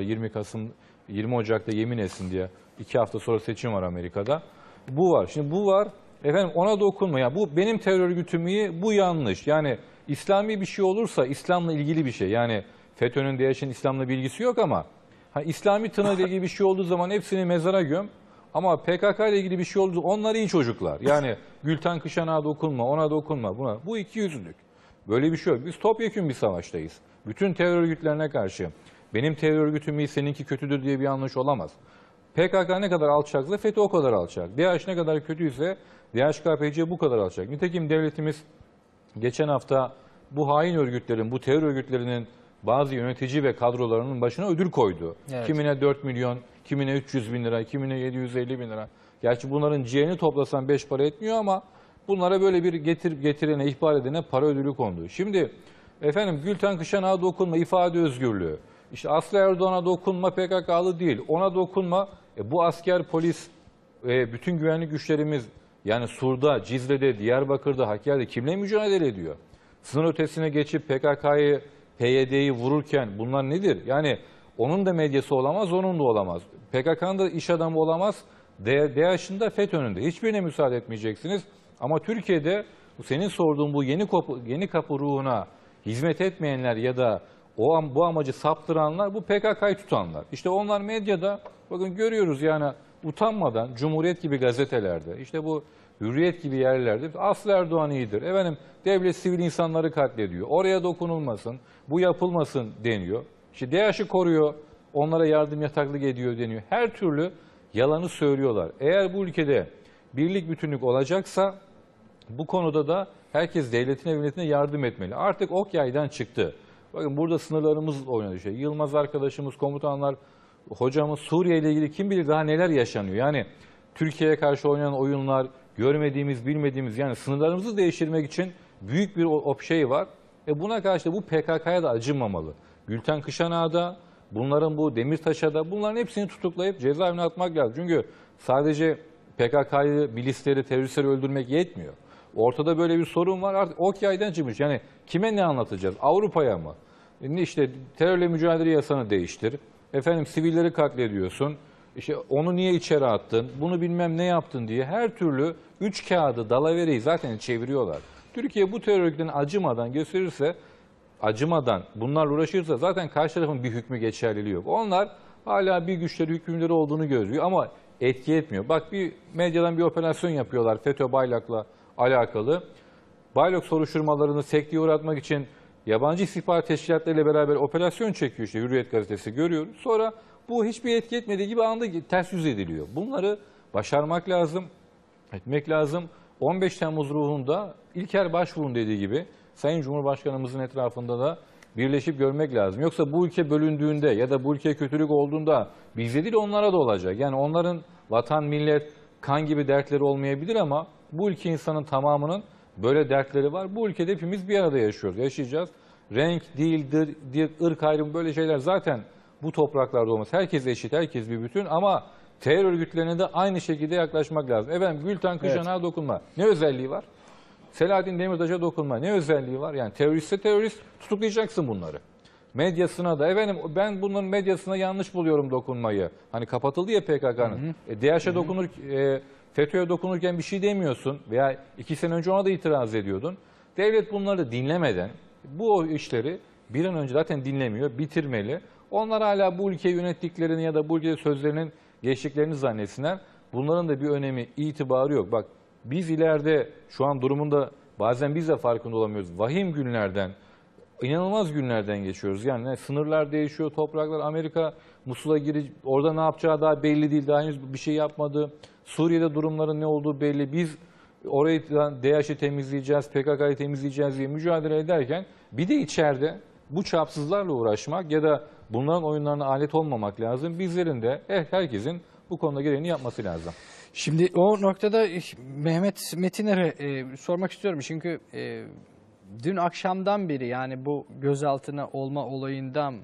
Speaker 2: 20 Ocak'ta yemin etsin diye. 2 hafta sonra seçim var Amerika'da. Bu var. Şimdi bu var. Efendim ona dokunma. Ya bu benim terör örgütüm iyi, bu yanlış. Yani İslami bir şey olursa İslam'la ilgili bir şey. Yani FETÖ'nün, DAEŞ'in İslam'la bir ilgisi yok ama İslami tınıyla ilgili bir şey olduğu zaman hepsini mezara göm. Ama PKK ile ilgili bir şey oldu. Onlar iyi çocuklar. Yani Gülten Kışanak'a dokunma, ona dokunma, buna. Bu ikiyüzlülük. Böyle bir şey yok. Biz topyekün bir savaştayız. Bütün terör örgütlerine karşı. Benim terör örgütüm iyi, seninki kötüdür diye bir yanlış olamaz. PKK ne kadar alçaksa FETÖ o kadar alçak. DAEŞ ne kadar kötüyse DHKPC bu kadar alçak. Nitekim devletimiz geçen hafta bu hain örgütlerin, bu terör örgütlerinin bazı yönetici ve kadrolarının başına ödül koydu. Evet. Kimine 4 milyon, kimine 300 bin lira, kimine 750 bin lira. Gerçi bunların ciğerini toplasan 5 para etmiyor ama bunlara böyle bir getirene, ihbar edene para ödülü kondu. Şimdi efendim Gülten Kışanak'a dokunma, ifade özgürlüğü. İşte Aslı Erdoğan'a dokunma, PKK'lı değil. Ona dokunma, bu asker, polis, bütün güvenlik güçlerimiz yani Sur'da, Cizre'de, Diyarbakır'da, Hakkari'de kimle mücadele ediyor? Sınır ötesine geçip PKK'yı, PYD'yi vururken bunlar nedir? Yani onun da medyası olamaz, onun da olamaz. PKK'nın da iş adamı olamaz, DAEŞ'in de FETÖ'nün de. Hiçbirine müsaade etmeyeceksiniz. Ama Türkiye'de senin sorduğun bu yeni kapı ruhuna hizmet etmeyenler ya da bu amacı saptıranlar, bu PKK'yı tutanlar. İşte onlar medyada, bakın görüyoruz yani utanmadan Cumhuriyet gibi gazetelerde, işte bu Hürriyet gibi yerlerde Aslı Erdoğan iyidir. Efendim devlet sivil insanları katlediyor. Oraya dokunulmasın, bu yapılmasın deniyor. İşte DAEŞ'i koruyor, onlara yardım yataklık ediyor deniyor. Her türlü yalanı söylüyorlar. Eğer bu ülkede birlik bütünlük olacaksa bu konuda da herkes devletine, milletine yardım etmeli. Artık ok yaydan çıktı. Bakın burada sınırlarımız oynadı. Yılmaz arkadaşımız, komutanlar, hocamız, Suriye ile ilgili kim bilir daha neler yaşanıyor. Yani Türkiye'ye karşı oynanan oyunlar, görmediğimiz, bilmediğimiz, yani sınırlarımızı değiştirmek için büyük bir şey var. Buna karşı da bu PKK'ya da acınmamalı. Gülten Kışanak'a da, bunların bu Demirtaş'a da, bunların hepsini tutuklayıp cezaevine atmak lazım. Çünkü sadece PKK'yı, milisleri, teröristleri öldürmek yetmiyor. Ortada böyle bir sorun var. Artık ok yaydan çıkmış. Yani kime ne anlatacağız? Avrupa'ya mı? İşte terörle mücadele yasanı değiştir. efendim sivilleri katlediyorsun, işte onu niye içeri attın, bunu bilmem ne yaptın diye her türlü üç kağıdı dalavereyi zaten çeviriyorlar. Türkiye bu terör örgütlerine acımadan gösterirse, acımadan bunlarla uğraşırsa zaten karşı tarafın bir hükmü geçerliliği yok. Onlar hala bir güçleri, hükümleri olduğunu görüyor ama etki etmiyor. Bak bir medyadan bir operasyon yapıyorlar FETÖ Baylak'la alakalı. Baylok soruşturmalarını sekteye uğratmak için yabancı istihbarat teşkilatlarıyla beraber operasyon çekiyor işte Hürriyet gazetesi görüyoruz. Sonra bu hiçbir etki etmediği gibi anda ters yüz ediliyor. Bunları başarmak lazım, etmek lazım. 15 Temmuz ruhunda İlker Başbuğ'un dediği gibi Sayın Cumhurbaşkanımızın etrafında da birleşip görmek lazım. Yoksa bu ülke bölündüğünde ya da bu ülke kötülük olduğunda bizde değil onlara da olacak. Yani onların vatan, millet, kan gibi dertleri olmayabilir ama bu ülke insanın tamamının böyle dertleri var. Bu ülkede hepimiz bir arada yaşıyoruz, yaşayacağız. Renk, dil, ırk ayrımı böyle şeyler zaten bu topraklarda olmaz. Herkes eşit, herkes bir bütün ama terör örgütlerine de aynı şekilde yaklaşmak lazım. Efendim Gülten Kışanak'a dokunma. Ne özelliği var? Selahattin Demirtaş'a dokunma. Ne özelliği var? Yani teröristse terörist, tutuklayacaksın bunları. Medyasına da efendim ben bunların medyasına yanlış buluyorum dokunmayı. Hani kapatıldı ya PKK'nın. DAEŞ'e dokunur, FETÖ'ye dokunurken bir şey demiyorsun veya 2 sene önce ona da itiraz ediyordun. Devlet bunları dinlemeden bu işleri bir an önce zaten dinlemiyor, bitirmeli. Onlar hala bu ülkeyi yönettiklerini ya da bu ülkede sözlerinin geçtiklerini zannetsinler. Bunların da bir önemi, itibarı yok. Bak biz ileride şu an durumunda bazen biz de farkında olamıyoruz. Vahim günlerden, inanılmaz günlerden geçiyoruz. Yani sınırlar değişiyor, topraklar, Amerika Musul'a girecek, orada ne yapacağı daha belli değil, daha henüz bir şey yapmadı. Suriye'de durumların ne olduğu belli. Biz orayı DAEŞ'i temizleyeceğiz, PKK'yı temizleyeceğiz diye mücadele ederken bir de içeride bu çapsızlarla uğraşmak ya da bunların oyunlarına alet olmamak lazım. Bizlerin de herkesin bu konuda gereğini yapması lazım.
Speaker 1: Şimdi o noktada Mehmet Metiner'e sormak istiyorum. Çünkü dün akşamdan beri yani bu gözaltına olma olayından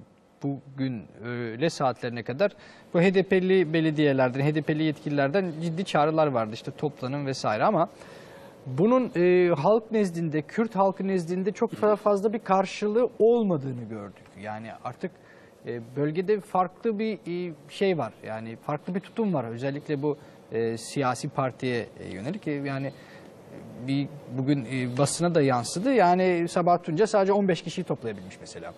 Speaker 1: bugün öğle saatlerine kadar bu HDP'li belediyelerden, HDP'li yetkililerden ciddi çağrılar vardı. İşte toplanın vesaire ama bunun halk nezdinde, Kürt halkı nezdinde çok fazla bir karşılığı olmadığını gördük. Yani artık bölgede farklı bir şey var. Yani farklı bir tutum var. Özellikle bu siyasi partiye yönelik. Yani bugün basına da yansıdı. Yani Sabah Tunca sadece 15 kişiyi toplayabilmiş mesela.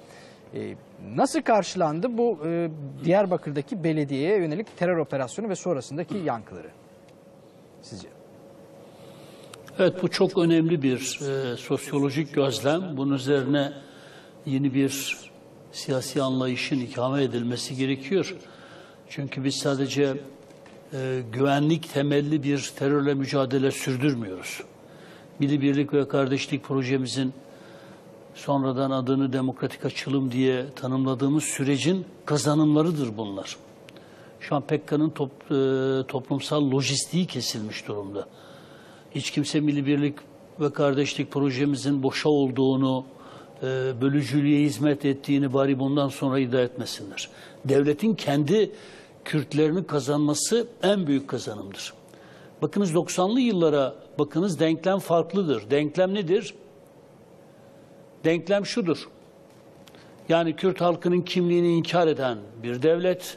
Speaker 1: Nasıl karşılandı bu Diyarbakır'daki belediyeye yönelik terör operasyonu ve sonrasındaki yankıları sizce?
Speaker 3: Evet, bu çok önemli bir sosyolojik gözlem. Bunun üzerine yeni bir siyasi anlayışın ikame edilmesi gerekiyor. Çünkü biz sadece güvenlik temelli bir terörle mücadele sürdürmüyoruz. Milli Birlik ve Kardeşlik projemizin sonradan adını demokratik açılım diye tanımladığımız sürecin kazanımlarıdır bunlar. Şu an PKK'nın toplumsal lojistiği kesilmiş durumda. Hiç kimse Milli Birlik ve Kardeşlik projemizin boşa olduğunu, bölücülüğe hizmet ettiğini bari bundan sonra iddia etmesinler. Devletin kendi Kürtlerini kazanması en büyük kazanımdır. Bakınız 90'lı yıllara bakınız, denklem farklıdır. Denklem nedir? Denklem şudur. Yani Kürt halkının kimliğini inkar eden bir devlet,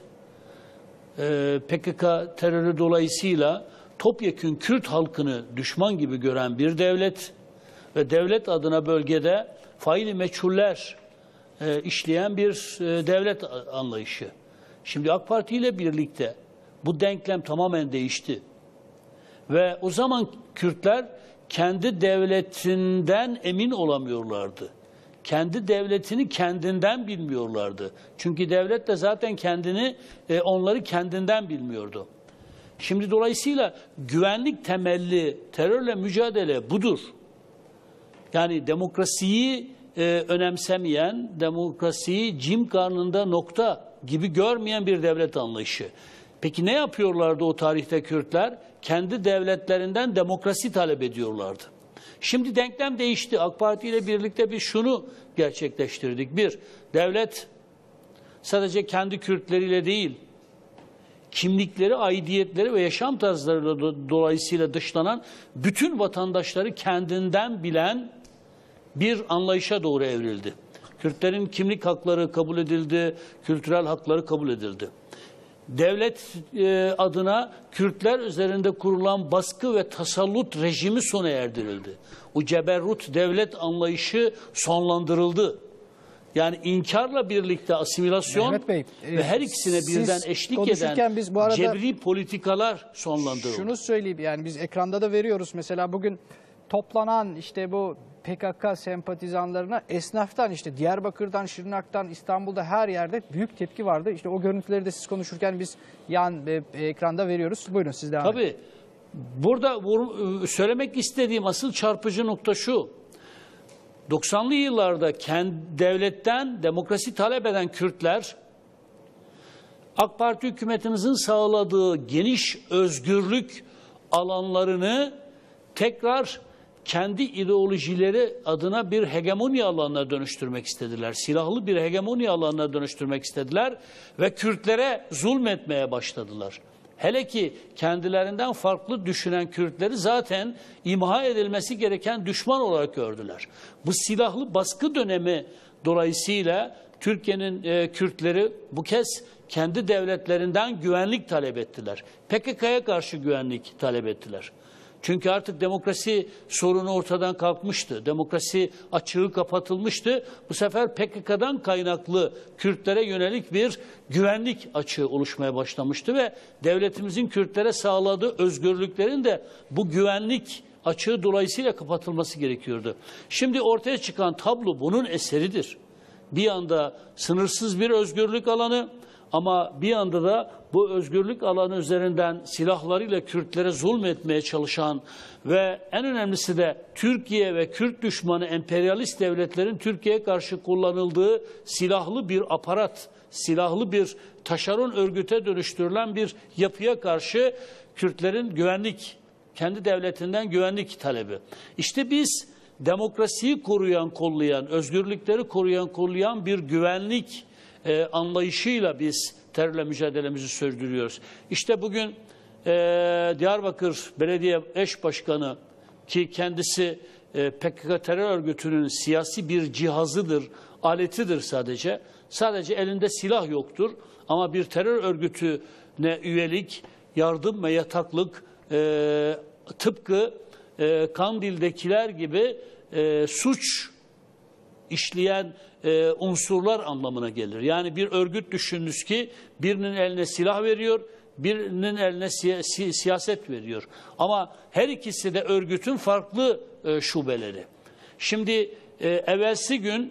Speaker 3: PKK terörü dolayısıyla topyekün Kürt halkını düşman gibi gören bir devlet ve devlet adına bölgede faili meçhuller işleyen bir devlet anlayışı. Şimdi AK Parti ile birlikte bu denklem tamamen değişti. Ve o zaman Kürtler kendi devletinden emin olamıyorlardı. Kendi devletini kendinden bilmiyorlardı. Çünkü devlet de zaten onları kendinden bilmiyordu. Şimdi dolayısıyla güvenlik temelli terörle mücadele budur. Yani demokrasiyi önemsemeyen, demokrasiyi cim karnında nokta gibi görmeyen bir devlet anlayışı. Peki ne yapıyorlardı o tarihte Kürtler? Kendi devletlerinden demokrasi talep ediyorlardı. Şimdi denklem değişti. AK Parti ile birlikte biz şunu gerçekleştirdik. Bir, devlet sadece kendi Kürtleriyle değil, kimlikleri, aidiyetleri ve yaşam tarzları dolayısıyla dışlanan bütün vatandaşları kendinden bilen bir anlayışa doğru evrildi. Kürtlerin kimlik hakları kabul edildi, kültürel hakları kabul edildi. Devlet adına Kürtler üzerinde kurulan baskı ve tasallut rejimi sona erdirildi. O ceberrut devlet anlayışı sonlandırıldı. Yani inkarla birlikte asimilasyon
Speaker 1: Mehmet Bey,
Speaker 3: ve her ikisine birden eşlik eden
Speaker 1: biz bu arada
Speaker 3: cebri politikalar sonlandırıldı.
Speaker 1: şunu söyleyeyim, yani biz ekranda da veriyoruz. Mesela bugün toplanan işte bu PKK sempatizanlarına esnaftan, işte Diyarbakır'dan, Şırnak'tan, İstanbul'da her yerde büyük tepki vardı. İşte o görüntüleri de siz konuşurken biz yan ekranda veriyoruz. Buyurun siz devam edin.
Speaker 3: Tabii. Burada söylemek istediğim asıl çarpıcı nokta şu. 90'lı yıllarda devletten demokrasi talep eden Kürtler, AK Parti hükümetimizin sağladığı geniş özgürlük alanlarını tekrar kendi ideolojileri adına bir hegemonya alanına dönüştürmek istediler. Silahlı bir hegemonya alanına dönüştürmek istediler ve Kürtlere zulmetmeye başladılar. Hele ki kendilerinden farklı düşünen Kürtleri zaten imha edilmesi gereken düşman olarak gördüler. Bu silahlı baskı dönemi dolayısıyla Türkiye'nin Kürtleri bu kez kendi devletlerinden güvenlik talep ettiler. PKK'ya karşı güvenlik talep ettiler. Çünkü artık demokrasi sorunu ortadan kalkmıştı. Demokrasi açığı kapatılmıştı. Bu sefer PKK'dan kaynaklı Kürtlere yönelik bir güvenlik açığı oluşmaya başlamıştı ve devletimizin Kürtlere sağladığı özgürlüklerin de bu güvenlik açığı dolayısıyla kapatılması gerekiyordu. Şimdi ortaya çıkan tablo bunun eseridir. Bir yanda sınırsız bir özgürlük alanı, ama bir yanda da bu özgürlük alanı üzerinden silahlarıyla Kürtlere zulmetmeye çalışan ve en önemlisi de Türkiye ve Kürt düşmanı emperyalist devletlerin Türkiye'ye karşı kullanıldığı silahlı bir aparat, silahlı bir taşeron örgüte dönüştürülen bir yapıya karşı Kürtlerin güvenlik, kendi devletinden güvenlik talebi. İşte biz demokrasiyi koruyan, kollayan, özgürlükleri koruyan, kollayan bir güvenlik anlayışıyla biz terörle mücadelemizi sürdürüyoruz. İşte bugün Diyarbakır Belediye Eş Başkanı, ki kendisi PKK terör örgütünün siyasi bir cihazıdır, aletidir sadece. Sadece elinde silah yoktur ama bir terör örgütüne üyelik, yardım ve yataklık tıpkı Kandil'dekiler gibi suç işleyen unsurlar anlamına gelir. Yani bir örgüt düşününüz ki birinin eline silah veriyor, birinin eline siyaset veriyor. Ama her ikisi de örgütün farklı şubeleri. Şimdi evvelsi gün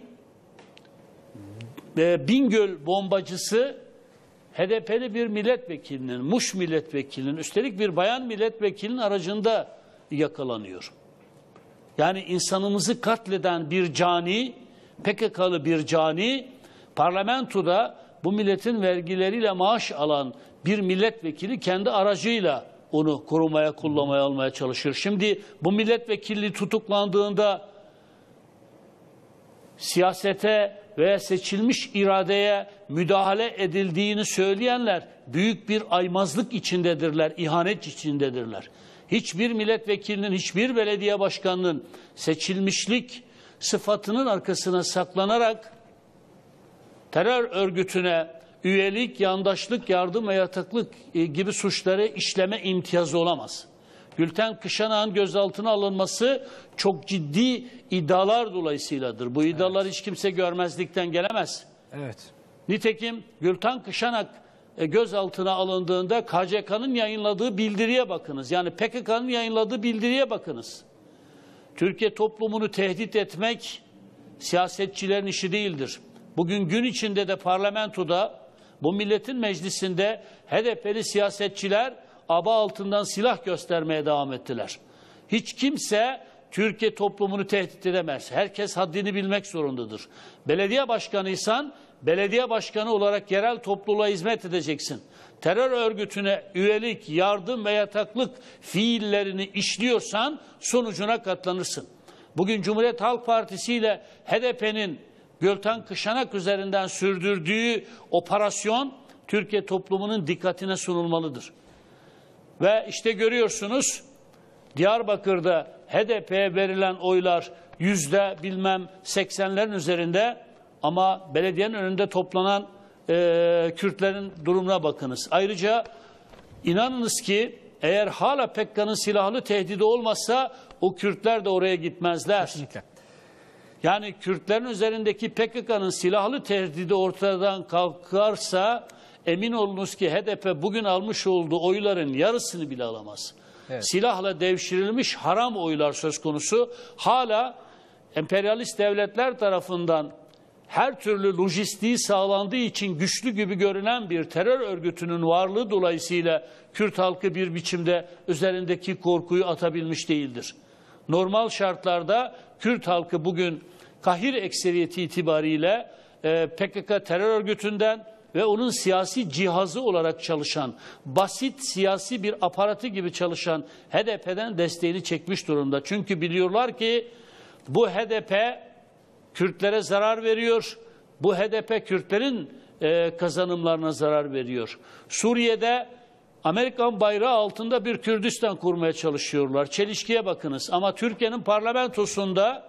Speaker 3: Bingöl bombacısı HDP'li bir milletvekilinin, Muş milletvekilinin, üstelik bir bayan milletvekilinin aracında yakalanıyor. Yani insanımızı katleden bir cani, PKK'lı bir cani, parlamentoda bu milletin vergileriyle maaş alan bir milletvekili kendi aracıyla onu korumaya, kullanmaya, almaya çalışır. Şimdi bu milletvekili tutuklandığında siyasete veya seçilmiş iradeye müdahale edildiğini söyleyenler büyük bir aymazlık içindedirler, ihanet içindedirler. Hiçbir milletvekilinin, hiçbir belediye başkanının seçilmişlik sıfatının arkasına saklanarak terör örgütüne üyelik, yandaşlık, yardım ve yataklık gibi suçları işleme imtiyazı olamaz. Gülten Kışanak'ın gözaltına alınması çok ciddi iddialar dolayısıyladır. Bu iddialar hiç kimse görmezlikten gelemez.
Speaker 1: Evet.
Speaker 3: Nitekim Gülten Kışanak gözaltına alındığında KCK'nın yayınladığı bildiriye bakınız. Yani PKK'nın yayınladığı bildiriye bakınız. Türkiye toplumunu tehdit etmek siyasetçilerin işi değildir. Bugün gün içinde de parlamentoda, bu milletin meclisinde HDP'li siyasetçiler aba altından silah göstermeye devam ettiler. Hiç kimse Türkiye toplumunu tehdit edemez. Herkes haddini bilmek zorundadır. Belediye başkanıysan, belediye başkanı olarak yerel topluluğa hizmet edeceksin. Terör örgütüne üyelik, yardım ve yataklık fiillerini işliyorsan sonucuna katlanırsın. Bugün Cumhuriyet Halk Partisi ile HDP'nin Gülten Kışanak üzerinden sürdürdüğü operasyon Türkiye toplumunun dikkatine sunulmalıdır. Ve işte görüyorsunuz Diyarbakır'da HDP'ye verilen oylar %80'lerin üzerinde, Ama belediyenin önünde toplanan Kürtlerin durumuna bakınız. Ayrıca inanınız ki eğer hala PKK'nın silahlı tehdidi olmazsa o Kürtler de oraya gitmezler.
Speaker 1: Kesinlikle.
Speaker 3: Yani Kürtlerin üzerindeki PKK'nın silahlı tehdidi ortadan kalkarsa emin olunuz ki HDP bugün almış olduğu oyların yarısını bile alamaz. Evet. Silahla devşirilmiş haram oylar söz konusu. Hala emperyalist devletler tarafından her türlü lojistiği sağlandığı için güçlü gibi görünen bir terör örgütünün varlığı dolayısıyla Kürt halkı bir biçimde üzerindeki korkuyu atabilmiş değildir. Normal şartlarda Kürt halkı bugün kahir ekseriyeti itibariyle PKK terör örgütünden ve onun siyasi cihazı olarak çalışan, basit siyasi bir aparatı gibi çalışan HDP'den desteğini çekmiş durumda. Çünkü biliyorlar ki bu HDP Kürtlere zarar veriyor. Bu HDP Kürtlerin kazanımlarına zarar veriyor. Suriye'de Amerikan bayrağı altında bir Kürdistan kurmaya çalışıyorlar. Çelişkiye bakınız. Ama Türkiye'nin parlamentosunda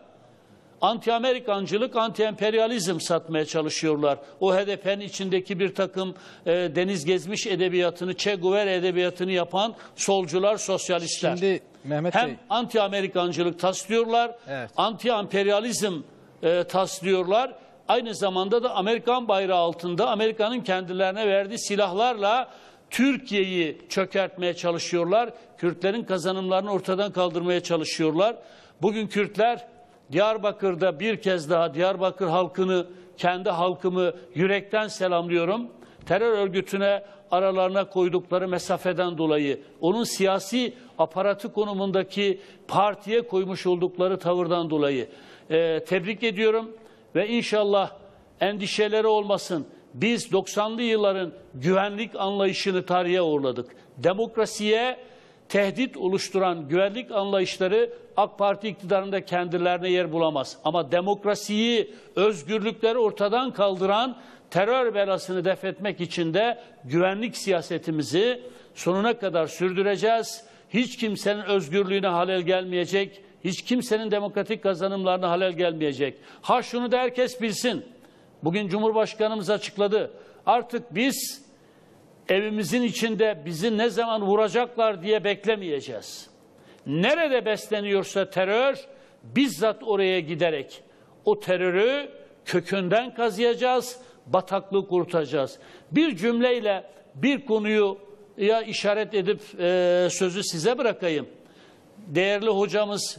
Speaker 3: anti-Amerikancılık, anti-emperyalizm satmaya çalışıyorlar. O HDP'nin içindeki bir takım deniz gezmiş edebiyatını, Che Guevara edebiyatını yapan solcular, sosyalistler.
Speaker 1: Şimdi Mehmet
Speaker 3: hem
Speaker 1: Bey,
Speaker 3: anti-Amerikancılık taslıyorlar,
Speaker 1: evet,
Speaker 3: anti-emperyalizm taslıyorlar. Aynı zamanda da Amerikan bayrağı altında Amerika'nın kendilerine verdiği silahlarla Türkiye'yi çökertmeye çalışıyorlar. Kürtlerin kazanımlarını ortadan kaldırmaya çalışıyorlar. Bugün Kürtler Diyarbakır'da bir kez daha Diyarbakır halkını, kendi halkımı yürekten selamlıyorum. Terör örgütüne aralarına koydukları mesafeden dolayı, onun siyasi aparatı konumundaki partiye koymuş oldukları tavırdan dolayı tebrik ediyorum ve inşallah endişeleri olmasın. Biz 90'lı yılların güvenlik anlayışını tarihe uğurladık. Demokrasiye tehdit oluşturan güvenlik anlayışları AK Parti iktidarında kendilerine yer bulamaz. Ama demokrasiyi, özgürlükleri ortadan kaldıran terör belasını def etmek için de güvenlik siyasetimizi sonuna kadar sürdüreceğiz. Hiç kimsenin özgürlüğüne halel gelmeyecek, hiç kimsenin demokratik kazanımlarına halel gelmeyecek. Ha şunu da herkes bilsin, bugün Cumhurbaşkanımız açıkladı, artık biz evimizin içinde bizi ne zaman vuracaklar diye beklemeyeceğiz. Nerede besleniyorsa terör, bizzat oraya giderek o terörü kökünden kazıyacağız, bataklığı kurtaracağız. Bir cümleyle bir konuyu işaret edip sözü size bırakayım. Değerli hocamız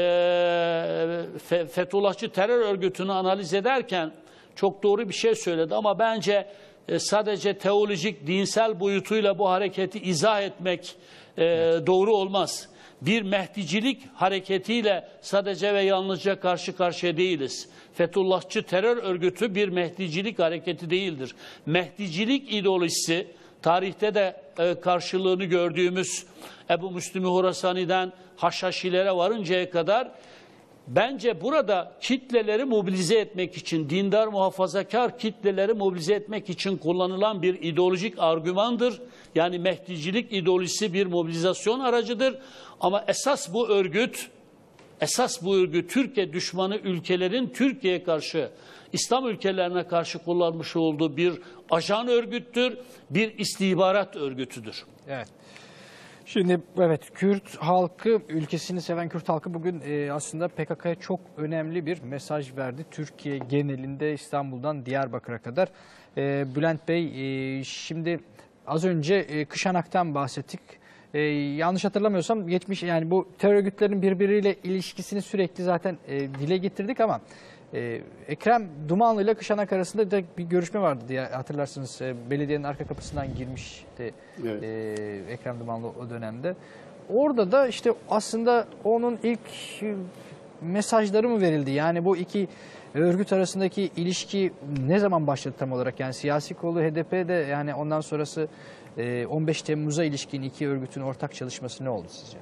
Speaker 3: Fethullahçı terör örgütünü analiz ederken çok doğru bir şey söyledi ama bence sadece teolojik, dinsel boyutuyla bu hareketi izah etmek doğru olmaz. Bir Mehdicilik hareketiyle sadece ve yalnızca karşı karşıya değiliz. Fethullahçı terör örgütü bir Mehdicilik hareketi değildir. Mehdicilik ideolojisi, tarihte de karşılığını gördüğümüz Ebu Müslim-i Horasani'den Haşhaşilere varıncaya kadar bence burada kitleleri mobilize etmek için, dindar muhafazakar kitleleri mobilize etmek için kullanılan bir ideolojik argümandır. Yani Mehdicilik ideolojisi bir mobilizasyon aracıdır. Ama esas bu örgüt Türkiye düşmanı ülkelerin Türkiye'ye karşı, İslam ülkelerine karşı kullanmış olduğu bir ajan örgüttür, bir istihbarat örgütüdür.
Speaker 1: Evet. Şimdi evet, Kürt halkı, ülkesini seven Kürt halkı bugün aslında PKK'ya çok önemli bir mesaj verdi. Türkiye genelinde İstanbul'dan Diyarbakır'a kadar. Bülent Bey, şimdi az önce Kışanak'tan bahsettik. Yanlış hatırlamıyorsam yani bu terör örgütlerinin birbiriyle ilişkisini sürekli zaten dile getirdik ama Ekrem Dumanlı ile Kışanak arasında da bir görüşme vardı diye hatırlarsınız. Belediyenin arka kapısından girmişti, evet, Ekrem Dumanlı o dönemde. Orada da işte aslında onun ilk mesajları mı verildi? Yani bu iki örgüt arasındaki ilişki ne zaman başladı tam olarak? Yani siyasi kolu HDP'de, yani ondan sonrası 15 Temmuz'a ilişkin iki örgütün ortak çalışması ne oldu sizce?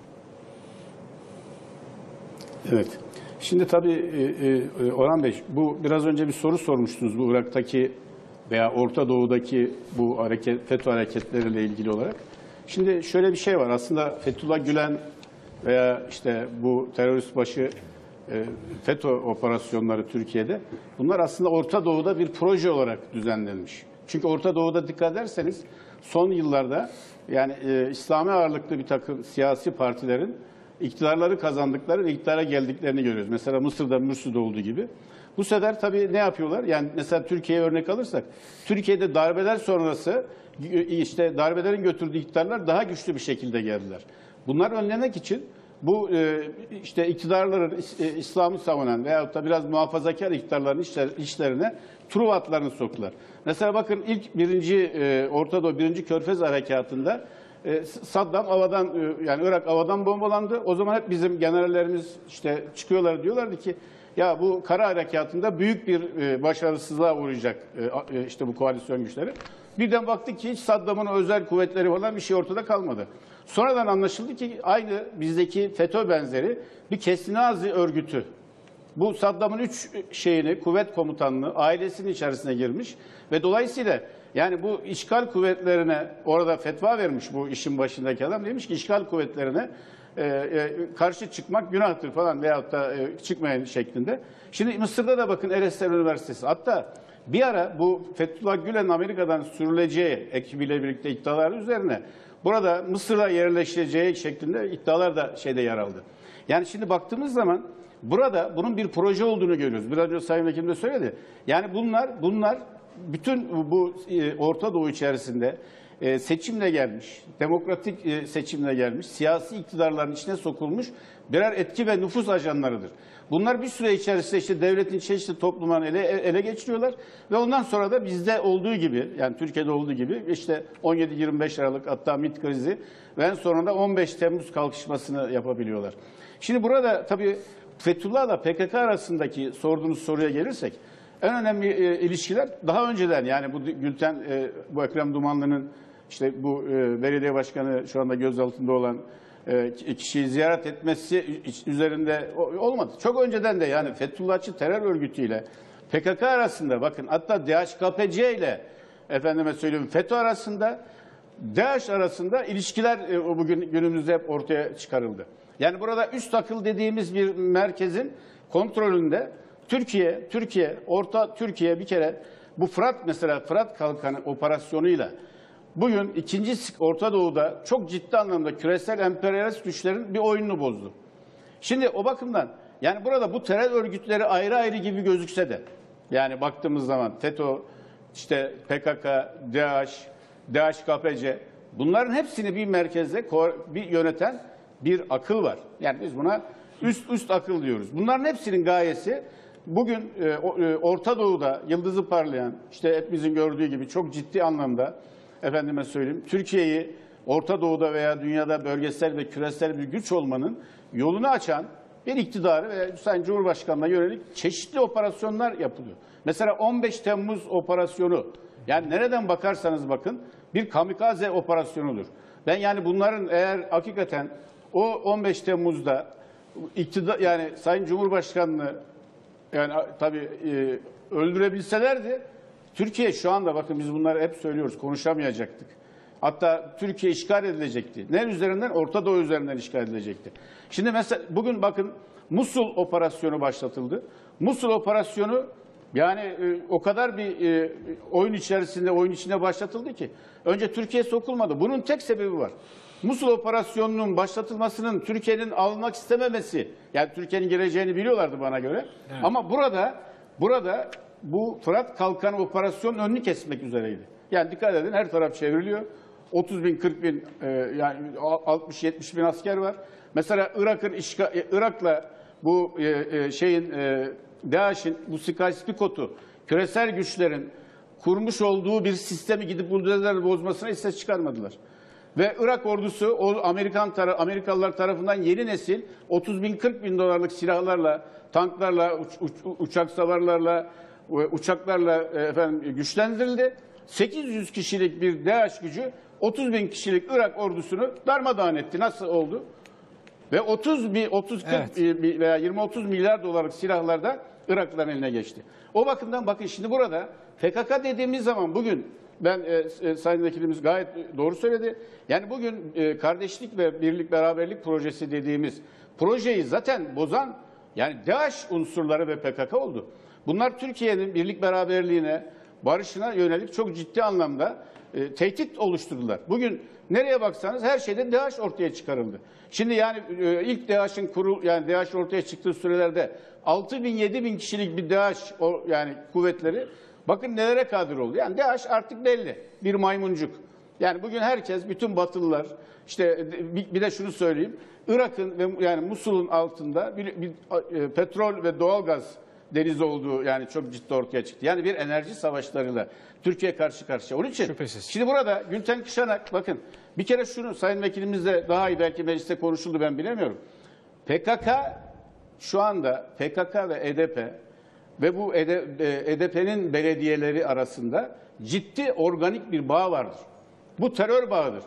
Speaker 4: Evet. Şimdi tabii Orhan Bey, bu biraz önce bir soru sormuştunuz bu Irak'taki veya Orta Doğu'daki bu FETÖ hareketleriyle ilgili olarak. Şimdi şöyle bir şey var. Aslında Fethullah Gülen veya işte bu terörist başı FETÖ operasyonları Türkiye'de, bunlar aslında Orta Doğu'da bir proje olarak düzenlenmiş. Çünkü Orta Doğu'da dikkat ederseniz son yıllarda yani İslami ağırlıklı bir takım siyasi partilerin iktidarları kazandıkları ve iktidara geldiklerini görüyoruz. Mesela Mısır'da, Mürsi'de olduğu gibi. Bu sefer tabii ne yapıyorlar? Yani mesela Türkiye'ye örnek alırsak, Türkiye'de darbeler sonrası işte darbelerin götürdüğü iktidarlar daha güçlü bir şekilde geldiler. Bunları önlemek için bu işte iktidarların İslam'ı savunan veyahut da biraz muhafazakar iktidarların işlerine Truva atlarını soktular. Mesela bakın ilk Orta Doğu 1. Körfez Harekatı'nda Saddam havadan yani Irak havadan bombalandı. O zaman hep bizim generallerimiz işte çıkıyorlar, diyorlardı ki ya bu kara harekatında büyük bir başarısızlığa uğrayacak işte bu koalisyon güçleri. Birden baktık ki hiç Saddam'ın özel kuvvetleri falan bir şey ortada kalmadı. Sonradan anlaşıldı ki aynı bizdeki FETÖ benzeri bir Kesinazi örgütü. Bu Saddam'ın 3 kuvvet komutanlığı ailesinin içerisine girmiş ve dolayısıyla yani bu işgal kuvvetlerine orada fetva vermiş bu işin başındaki adam, demiş ki işgal kuvvetlerine karşı çıkmak günahtır falan veyahut da çıkmayın şeklinde. Şimdi Mısır'da da bakın Eresler Üniversitesi, hatta bir ara bu Fethullah Gülen Amerika'dan sürüleceği ekibiyle birlikte iddialar üzerine burada Mısır'a yerleşeceği şeklinde iddialar da yer aldı. Yani şimdi baktığımız zaman burada bunun bir proje olduğunu görüyoruz. Biraz önce Sayın Vekilim de söyledi. Yani bunlar bütün bu Orta Doğu içerisinde seçimle gelmiş, demokratik seçimle gelmiş, siyasi iktidarların içine sokulmuş birer etki ve nüfus ajanlarıdır. Bunlar bir süre içerisinde işte devletin çeşitli toplumlarını ele geçiriyorlar ve ondan sonra da bizde olduğu gibi, yani Türkiye'de olduğu gibi işte 17-25 Aralık hatta MİT krizi ve en sonunda 15 Temmuz kalkışmasını yapabiliyorlar. Şimdi burada tabii Fethullah'la PKK arasındaki sorduğunuz soruya gelirsek, en önemli ilişkiler daha önceden, yani bu Gülten, bu Ekrem Dumanlı'nın işte bu belediye başkanı şu anda gözaltında olan kişiyi ziyaret etmesi üzerinde olmadı. Çok önceden de yani Fethullahçı terör örgütüyle PKK arasında, bakın hatta DHKPC ile efendime söyleyeyim FETÖ arasında, DAEŞ arasında ilişkiler bugün günümüzde hep ortaya çıkarıldı. Yani burada üst akıl dediğimiz bir merkezin kontrolünde Türkiye, Orta Türkiye bir kere bu Fırat Kalkanı operasyonuyla bugün Orta Doğu'da çok ciddi anlamda küresel emperyalist güçlerin bir oyununu bozdu. Şimdi o bakımdan yani burada bu terör örgütleri ayrı ayrı gibi gözükse de yani baktığımız zaman FETÖ, işte PKK, DAEŞ, DHKPC, bunların hepsini bir merkezde yöneten bir akıl var. Yani biz buna üst akıl diyoruz. Bunların hepsinin gayesi bugün Orta Doğu'da yıldızı parlayan, işte hepimizin gördüğü gibi çok ciddi anlamda efendime söyleyeyim Türkiye'yi Orta Doğu'da veya dünyada bölgesel ve küresel bir güç olmanın yolunu açan bir iktidarı ve Sayın Cumhurbaşkanı'na yönelik çeşitli operasyonlar yapılıyor. Mesela 15 Temmuz operasyonu, yani nereden bakarsanız bakın bir kamikaze operasyonudur. Ben yani bunların eğer hakikaten o 15 Temmuz'da iktidar, yani Sayın Cumhurbaşkanı'nı yani tabii öldürebilselerdi, Türkiye şu anda, bakın biz bunları hep söylüyoruz, konuşamayacaktık. Hatta Türkiye işgal edilecekti. Ne üzerinden? Orta Doğu üzerinden işgal edilecekti. Şimdi mesela bugün bakın Musul operasyonu başlatıldı. Musul operasyonu yani o kadar bir oyun içinde başlatıldı ki önce Türkiye sokulmadı. Bunun tek sebebi var. Musul operasyonunun başlatılmasının Türkiye'nin almak istememesi. Yani Türkiye'nin gireceğini biliyorlardı bana göre. Evet. Ama burada bu Fırat Kalkanı operasyonun önünü kesmek üzereydi. Yani dikkat edin, her taraf çevriliyor. 30 bin, 40 bin, yani 60-70 bin asker var. Mesela Irak'la bu DAEŞ'in bu Sky-Spikot'u küresel güçlerin kurmuş olduğu bir sistemi gidip buldozer bozmasına hiç ses çıkarmadılar. Ve Irak ordusu o Amerikalılar tarafından yeni nesil 30 bin 40 bin dolarlık silahlarla, tanklarla, uçak savarlarla, uçaklarla güçlendirildi. 800 kişilik bir DAEŞ gücü 30 bin kişilik Irak ordusunu darmadağın etti. Nasıl oldu? Ve 30-40 veya 20-30 milyar dolarlık silahlar da Iraklıların eline geçti. O bakımdan bakın şimdi burada PKK dediğimiz zaman bugün Sayın Vekilimiz gayet doğru söyledi. Yani bugün kardeşlik ve birlik beraberlik projesi dediğimiz projeyi zaten bozan Yani DAEŞ unsurları ve PKK oldu. Bunlar Türkiye'nin birlik beraberliğine, barışına yönelik çok ciddi anlamda tehdit oluşturdular. Bugün nereye baksanız her şeyde DAEŞ ortaya çıkarıldı. Şimdi yani ilk DAEŞ'in yani DAEŞ ortaya çıktığı sürelerde 6.000-7.000 kişilik bir DAEŞ yani kuvvetleri bakın nelere kadir oldu. Yani DAEŞ artık belli bir maymuncuk. Yani bugün herkes, bütün Batılılar, işte bir de şunu söyleyeyim, Irak'ın ve yani Musul'un altında bir petrol ve doğalgaz denizi olduğu yani çok ciddi ortaya çıktı. Yani bir enerji savaşlarıyla Türkiye karşı karşıya. Onun için şimdi burada Gülten Kışanak, bakın bir kere şunu Sayın Vekilimiz de daha iyi belki mecliste konuşuldu, ben bilemiyorum. PKK şu anda PKK ve HDP ve bu HDP'nin belediyeleri arasında ciddi organik bir bağ vardır. Bu terör bağıdır.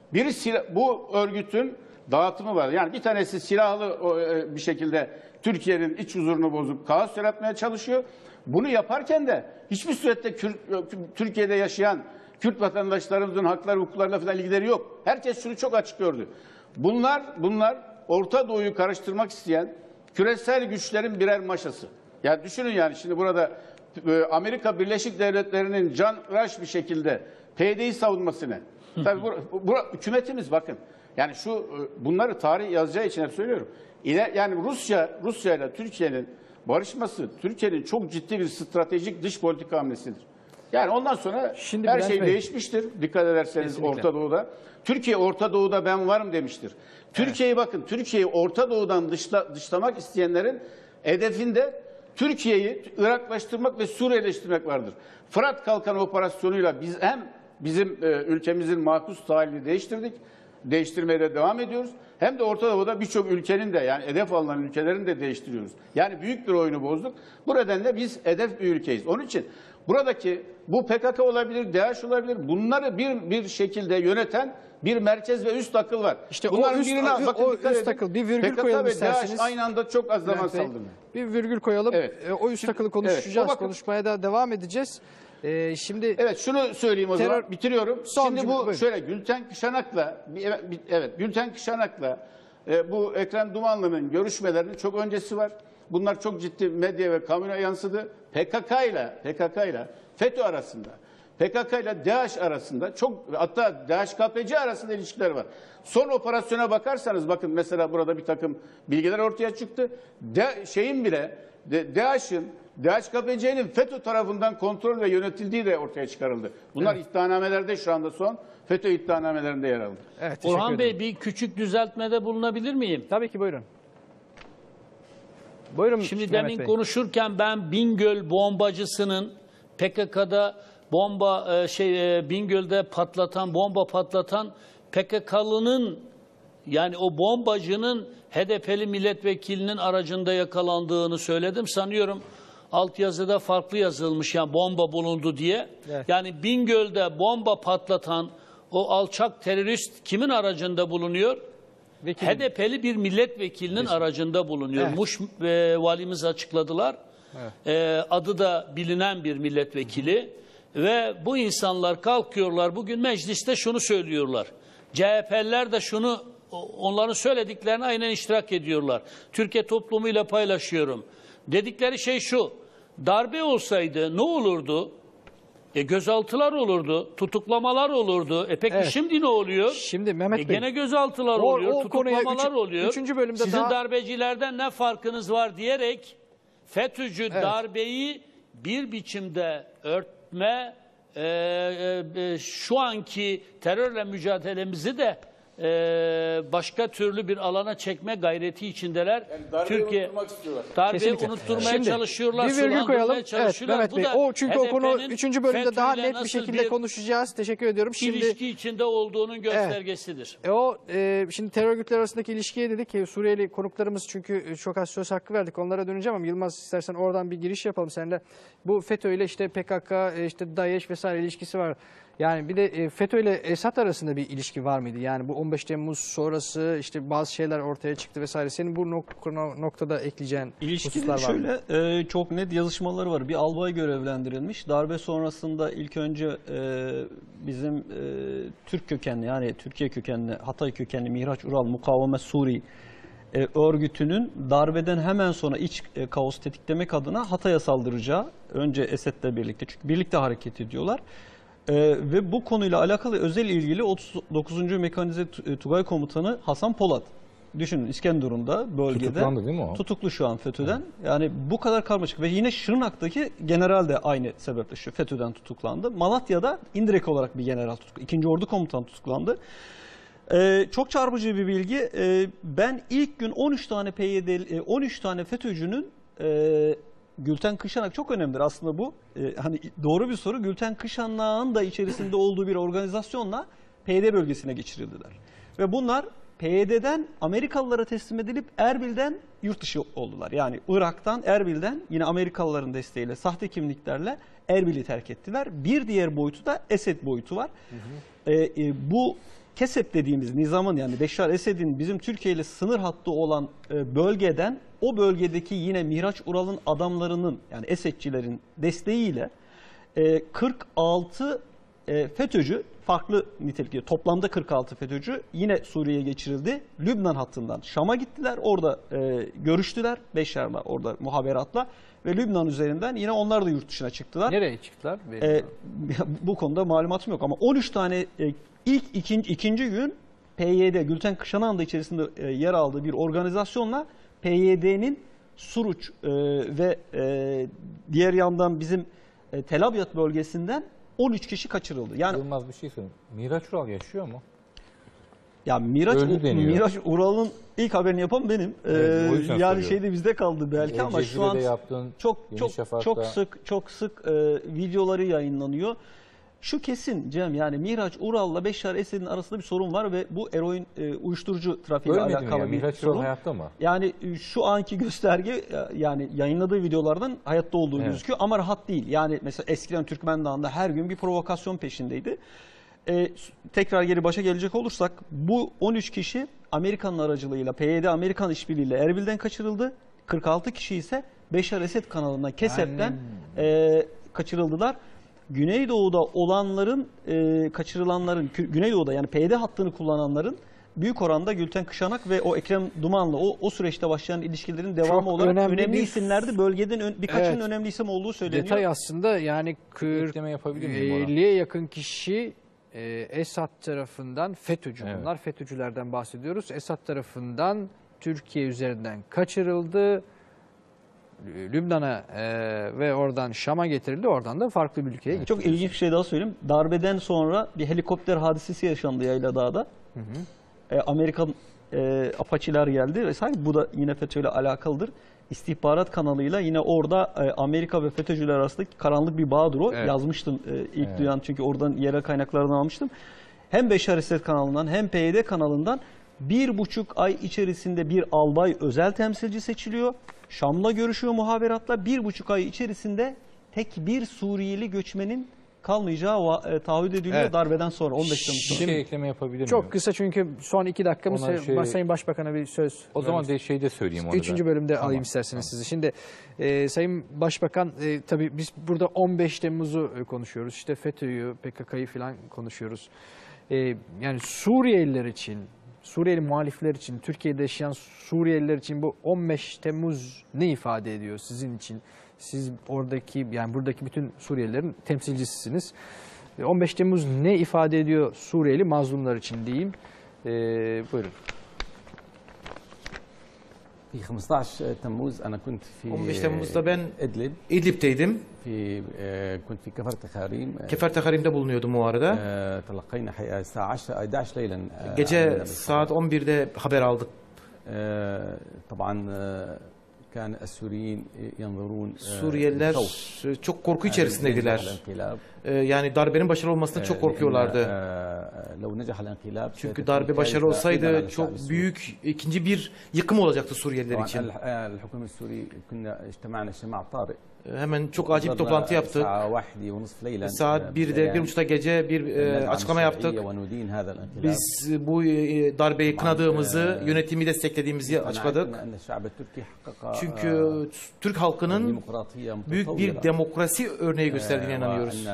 Speaker 4: Bu örgütün dağıtımı var. Yani bir tanesi silahlı bir şekilde Türkiye'nin iç huzurunu bozup kaos yaratmaya çalışıyor. Bunu yaparken de hiçbir surette Türkiye'de yaşayan Kürt vatandaşlarımızın hakları, hukuklarına falan ilgileri yok. Herkes şunu çok açık gördü. Bunlar Orta Doğu'yu karıştırmak isteyen küresel güçlerin birer maşası. Yani düşünün, yani şimdi burada Amerika Birleşik Devletleri'nin canhıraş bir şekilde PYD'yi savunmasını. Tabii bu hükümetimiz, bakın. Yani bunları tarih yazacağı için hep söylüyorum. Yani Rusya ile Türkiye'nin barışması Türkiye'nin çok ciddi bir stratejik dış politika hamlesidir. Yani ondan sonra
Speaker 1: şimdi
Speaker 4: her şey değişmiştir. Dikkat ederseniz kesinlikle. Orta Doğu'da. Türkiye Orta Doğu'da ben varım demiştir. Türkiye'yi bakın, Türkiye'yi Orta Doğu'dan dışlamak isteyenlerin hedefinde Türkiye'yi Iraklaştırmak ve Suriyeleştirmek vardır. Fırat Kalkanı operasyonuyla biz hem bizim ülkemizin makus tarihini değiştirmeye de devam ediyoruz. Hem de Orta Doğu'da birçok ülkenin de, yani hedef alınan ülkelerin de değiştiriyoruz. Yani büyük bir oyunu bozduk. Bu nedenle biz hedef bir ülkeyiz. Onun için buradaki bu PKK olabilir, DAEŞ olabilir. Bunları bir şekilde yöneten bir merkez ve üst akıl var.
Speaker 1: İşte
Speaker 4: bunların
Speaker 1: o üst akıl, bir virgül koyalım isterseniz.
Speaker 4: PKK ve DAEŞ aynı anda çok az zaman saldırıyor.
Speaker 1: Bir virgül koyalım. Evet. O üst akılı konuşacağız.
Speaker 4: Evet,
Speaker 1: konuşmaya da devam edeceğiz. Şimdi
Speaker 4: evet, şunu söyleyeyim o zaman, bitiriyorum. Şimdi bu
Speaker 1: buyurun.
Speaker 4: şöyle Gülten Kışanak'la bu Ekrem Dumanlı'nın görüşmelerinin çok öncesi var. Bunlar çok ciddi medya ve kamuoyuna yansıdı. PKK ile FETÖ arasında, PKK ile DAEŞ arasında hatta DAEŞ-KPC arasında ilişkiler var. Son operasyona bakarsanız bakın, mesela burada bir takım bilgiler ortaya çıktı. DAEŞ'in, DAEŞ-KPC'nin FETÖ tarafından kontrol ve yönetildiği de ortaya çıkarıldı. Bunlar iddianamelerde şu anda FETÖ iddianamelerinde yer aldı.
Speaker 1: Evet,
Speaker 3: Orhan Bey, bir küçük düzeltmede bulunabilir miyim?
Speaker 1: Tabii ki, buyurun. Buyurun.
Speaker 3: Şimdi demin konuşurken ben Bingöl bombacısının PKK'da Bingöl'de bomba patlatan PKK'lının, yani o bombacının HDP'li milletvekilinin aracında yakalandığını söyledim. Sanıyorum altyazıda farklı yazılmış, yani bomba bulundu diye. Evet. Yani Bingöl'de bomba patlatan o alçak terörist kimin aracında bulunuyor? HDP'li bir milletvekilinin aracında bulunuyor. Evet. Muş valimiz açıkladılar. Evet. Adı da bilinen bir milletvekili. Ve bu insanlar kalkıyorlar bugün mecliste şunu söylüyorlar. CHP'liler de onların söylediklerine aynen iştirak ediyorlar. Türkiye toplumuyla paylaşıyorum. Dedikleri şey şu: darbe olsaydı ne olurdu? Gözaltılar olurdu, tutuklamalar olurdu. Peki şimdi ne oluyor?
Speaker 1: Şimdi Mehmet Bey,
Speaker 3: gene gözaltılar oluyor, tutuklamalar oluyor.
Speaker 1: Üçüncü bölümde
Speaker 3: sizin darbecilerden ne farkınız var diyerek FETÖ'cü darbeyi bir biçimde örtme, şu anki terörle mücadelemizi de başka türlü bir alana çekme gayreti içindeler.
Speaker 4: Yani
Speaker 3: Türkiye darbeyi unutturmaya çalışıyorlar,
Speaker 1: bir virgül koyalım.
Speaker 3: çalışıyorlar.
Speaker 1: Evet, Mehmet Bey, çünkü o konu 3. bölümde daha net bir şekilde konuşacağız. Teşekkür ediyorum.
Speaker 3: Şimdi ilişki içinde olduğunun göstergesidir.
Speaker 1: Şimdi terör örgütleri arasındaki ilişkiye dedik ki Suriyeli konuklarımız, çünkü çok az söz hakkı verdik, onlara döneceğim ama Yılmaz, istersen oradan bir giriş yapalım seninle. Bu FETÖ ile işte PKK, işte DAEŞ vesaire ilişkisi var. Yani bir de FETÖ ile Esad arasında bir ilişki var mıydı? Yani bu 15 Temmuz sonrası işte bazı şeyler ortaya çıktı vesaire. Senin bu noktada ekleyeceğin hususlar var mı?
Speaker 8: Şöyle çok net yazışmaları var. Bir albay görevlendirilmiş. Darbe sonrasında ilk önce bizim Türk kökenli, yani Türkiye kökenli, Hatay kökenli Mihraç Ural Mukavemet Suri örgütünün darbeden hemen sonra iç kaos tetiklemek adına Hatay'a saldıracağı, önce Esed'le birlikte, çünkü birlikte hareket ediyorlar. Ve bu konuyla alakalı özel ilgili 39. Mekanize Tugay Komutanı Hasan Polat. Düşünün, İskenderun'da, bölgede.
Speaker 2: Tutuklandı değil mi o?
Speaker 8: Tutuklu şu an FETÖ'den. Yani bu kadar karmaşık. Ve yine Şırnak'taki general de aynı sebeple FETÖ'den tutuklandı. Malatya'da indirekt olarak bir general tutuklandı. 2. Ordu Komutanı tutuklandı. Çok çarpıcı bir bilgi. Ben ilk gün 13 tane PYD, 13 tane FETÖ'cünün Gülten Kışanak, çok önemlidir aslında bu. Hani doğru bir soru. Gülten Kışanak'ın da içerisinde olduğu bir organizasyonla PYD bölgesine geçirildiler. Ve bunlar PYD'den Amerikalılara teslim edilip Erbil'den yurt dışı oldular. Yani Irak'tan, Erbil'den yine Amerikalıların desteğiyle, sahte kimliklerle Erbil'i terk ettiler. Bir diğer boyutu da Esed boyutu var. Bu KESEP dediğimiz nizamın, yani Beşşar Esed'in bizim Türkiye ile sınır hattı olan bölgeden, o bölgedeki yine Miraç Ural'ın adamlarının, yani Esedçilerin desteğiyle 46 FETÖ'cü, farklı nitelikli, toplamda 46 FETÖ'cü yine Suriye'ye geçirildi. Lübnan hattından Şam'a gittiler, orada görüştüler Beşşar'la, orada muhaberatla ve Lübnan üzerinden yine onlar da yurt dışına çıktılar.
Speaker 1: Nereye çıktılar?
Speaker 8: Bu konuda malumatım yok ama 13 tane ikinci gün PYD, Gülten Kışanak'ın da içerisinde yer aldığı bir organizasyonla PYD'nin Suruç ve diğer yandan bizim Tel Abyad bölgesinden 13 kişi kaçırıldı. Yani
Speaker 2: Yılmaz, bir şey söyleyeyim. Miraç Ural yaşıyor mu?
Speaker 8: Ya Miraç Ural'ın ilk haberini yapan benim. Yani şeyde bizde kaldı belki ama şu an çok sık videoları yayınlanıyor. Şu kesin Cem, yani Miraç Ural'la Beşşar Esed'in arasında bir sorun var ve bu eroin, uyuşturucu trafiğiyle alakalı bir
Speaker 2: Miraç
Speaker 8: sorun.
Speaker 2: Ural hayatta mı?
Speaker 8: Yani şu anki gösterge, yani yayınladığı videolardan hayatta olduğu gözüküyor ama rahat değil. Yani mesela eskiden Türkmen Dağı'nda her gün bir provokasyon peşindeydi. Tekrar geri başa gelecek olursak, bu 13 kişi Amerikan'ın aracılığıyla, PYD Amerikan işbirliğiyle Erbil'den kaçırıldı. 46 kişi ise Beşşar Esed kanalından, KESEP'ten kaçırıldılar. Güneydoğu'da olanların, kaçırılanların, Güneydoğu'da yani PYD hattını kullananların büyük oranda Gülten Kışanak ve o Ekrem Duman'la o süreçte başlayan ilişkilerin devamı olarak önemli isimlerdi. Bölgeden birkaçının önemli isim olduğu söyleniyor.
Speaker 1: Detay aslında, yani 50'ye yakın kişi Esad tarafından FETÖ'cü, bunlar FETÖ'cülerden bahsediyoruz. Esad tarafından Türkiye üzerinden kaçırıldı. Lübnan'a ve oradan Şam'a getirildi. Oradan da farklı bir ülkeye getirildi.
Speaker 8: Çok ilginç bir şey daha söyleyeyim. Darbeden sonra bir helikopter hadisesi yaşandı Yayladağ'da. Amerikan Apache'ler geldi ve sanki bu da yine FETÖ ile alakalıdır. İstihbarat kanalıyla yine orada Amerika ve FETÖ'cüler arasındaki karanlık bir bağdır o. Yazmıştım ilk duyan, çünkü oradan yerel kaynaklardan almıştım. Hem Beşşar Esed kanalından hem PYD kanalından 1,5 ay içerisinde bir albay özel temsilci seçiliyor. Şam'la görüşüyor muhaberatla. 1,5 ay içerisinde tek bir Suriyeli göçmenin kalmayacağı taahhüt ediliyor darbeden sonra 15 Temmuz'da.
Speaker 2: Bir şey ekleme yapabilir miyim?
Speaker 1: Çok kısa, çünkü son 2 dakikamız. Sayın Başbakan'a bir söz.
Speaker 2: O zaman şey de söyleyeyim onu.
Speaker 1: 3. bölümde alayım isterseniz sizi. Şimdi Sayın Başbakan, tabii biz burada 15 Temmuz'u konuşuyoruz. İşte FETÖ'yü, PKK'yı falan konuşuyoruz. Yani Suriyeliler için, Suriyeli muhalifler için, Türkiye'de yaşayan Suriyeliler için bu 15 Temmuz ne ifade ediyor sizin için? Siz oradaki, yani buradaki bütün Suriyelilerin temsilcisisiniz. 15 Temmuz ne ifade ediyor Suriyeli mazlumlar için diyeyim. Buyurun.
Speaker 6: في 15 تموز أنا كنت في
Speaker 5: 15 Temmuz'da ben
Speaker 6: إدلب
Speaker 5: İdlib'teydim.
Speaker 6: في كنت في كفر تخاريم.
Speaker 5: Kefer Tekarim'de bulunuyordum o arada.
Speaker 6: تلقينا حقيقة الساعة 11 ليلا.
Speaker 5: Gece saat 11'de haber aldık.
Speaker 6: طبعا كان السوريين ينظرون.
Speaker 5: Suriyeliler çok korku içerisindeydiler. Yani darbenin başarılı olmasından çok korkuyorlardı. Çünkü darbe başarılı olsaydı çok büyük ikinci bir yıkım olacaktı Suriyeliler için. Hemen çok acil bir toplantı yaptık. Saat 1'de, 1.30'da gece bir açıklama yaptık. Biz bu darbeyi kınadığımızı, yönetimi desteklediğimizi açıkladık. Çünkü Türk halkının büyük bir demokrasi örneği gösterdiğine inanıyoruz.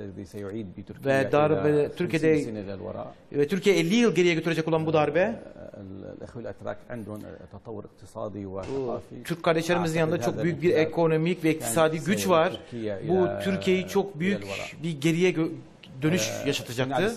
Speaker 5: Ve darbe Türkiye 50 yıl geriye götürecek olan bu darbe
Speaker 6: الإخوة الأتراك عندهم تطور اقتصادي وثقافي.
Speaker 5: Türk kardeşlerimizin yanında çok büyük bir ekonomik ve iktisadi güç var. Bu Türkiye'yi çok büyük bir geriye dönüş yaşatacaktı.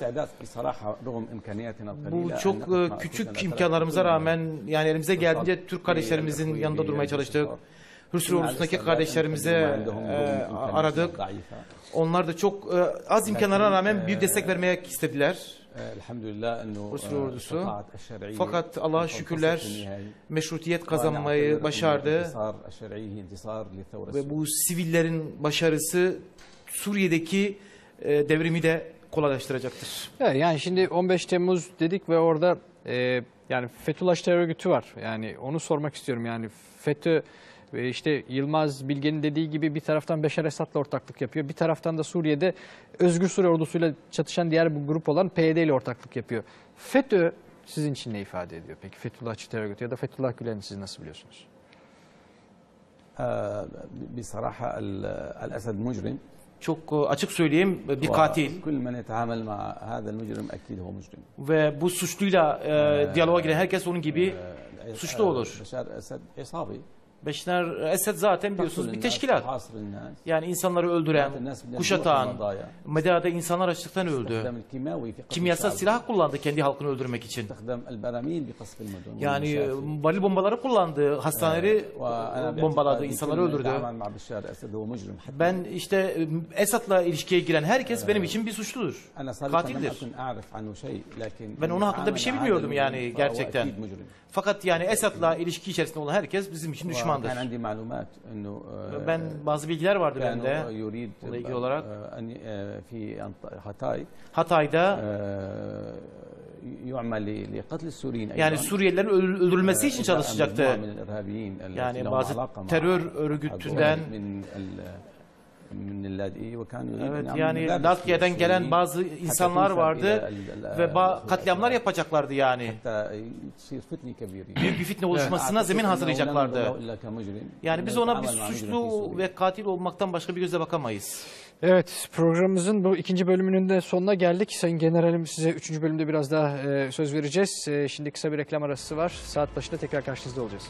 Speaker 5: Bu çok küçük imkanlarımıza rağmen yani elimize geldiğince Türk kardeşlerimizin yanında durmaya çalıştık. Hüsnü ordusundaki kardeşlerimize aradık. Onlar da çok az imkanlara rağmen bir destek vermek istediler. Hüsnü ordusu. Fakat Allah'a şükürler meşrutiyet kazanmayı başardı. Ve bu sivillerin başarısı Suriye'deki devrimi de kolaylaştıracaktır.
Speaker 1: Evet, yani şimdi 15 Temmuz dedik ve orada yani Fethullah terör örgütü var. Yani onu sormak istiyorum. Yani FETÖ işte Yılmaz Bilge'nin dediği gibi bir taraftan Beşar Esad'la ortaklık yapıyor. Bir taraftan da Suriye'de Özgür Suriye ordusuyla çatışan diğer bir grup olan PYD ile ortaklık yapıyor. FETÖ sizin için ne ifade ediyor? Peki Fethullahçı terör örgütü ya da Fethullah Gülen'i siz nasıl biliyorsunuz?
Speaker 6: بصراحة الأسد مجرم.
Speaker 5: Çok açık söyleyeyim bir katil. Ve bu suçluyla diyaloğa giren herkes onun gibi suçlu olur. Beşar Esed zaten biliyorsunuz bir teşkilat. Yani insanları öldüren, kuşatan, medyada insanlar açlıktan öldü. Kimyasal silah kullandı kendi halkını öldürmek için. Yani varil bombaları kullandı, hastaneleri bombaladı, insanları öldürdü. Ben işte Esad'la ilişkiye giren herkes benim için bir suçludur, katildir. Ben onun hakkında bir şey bilmiyordum yani gerçekten. Fakat yani Esad'la ilişki içerisinde olan herkes bizim için düşmandır. Ben bazı bilgiler vardı bende bununla ilgili olarak. Hatay'da yani Suriyelilerin öldürülmesi için çalışacaktı. Yani bazı terör örgütünden evet, yani Latvia'dan gelen bazı insanlar vardı ve katliamlar yapacaklardı yani. Büyük bir fitne oluşmasına zemin hazırlayacaklardı. Yani biz ona bir suçlu ve katil olmaktan başka bir gözle bakamayız.
Speaker 1: Evet, programımızın bu ikinci bölümünün de sonuna geldik. Sayın Generalim, size üçüncü bölümde biraz daha söz vereceğiz. Şimdi kısa bir reklam arası var. Saat başında tekrar karşınızda olacağız.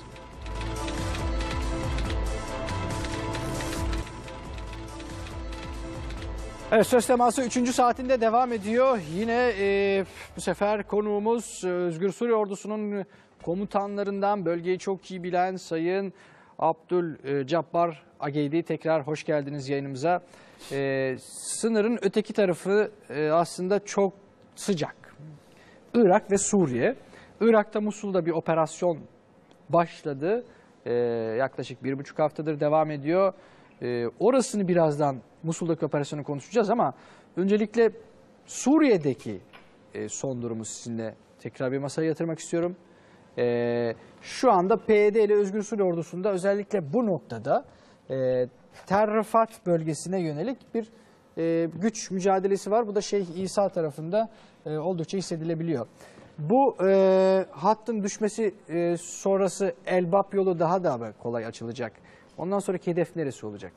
Speaker 1: Evet, Söz Teması 3. saatinde devam ediyor. Yine bu sefer konuğumuz Özgür Suriye Ordusu'nun komutanlarından, bölgeyi çok iyi bilen Sayın Abdülcabbar Ageydi. Tekrar hoş geldiniz yayınımıza. Sınırın öteki tarafı aslında çok sıcak. Irak ve Suriye. Irak'ta Musul'da bir operasyon başladı. Yaklaşık 1,5 haftadır devam ediyor. Orasını birazdan Musul'daki operasyonu konuşacağız ama öncelikle Suriye'deki son durumu sizinle tekrar bir masaya yatırmak istiyorum. Şu anda PYD ile Özgür Suriye Ordusu'nda özellikle bu noktada Tel Rifat bölgesine yönelik bir güç mücadelesi var. Bu da Şeyh İsa tarafında oldukça hissedilebiliyor. Bu hattın düşmesi sonrası Elbap yolu daha da kolay açılacak. Ondan sonraki hedef neresi olacak?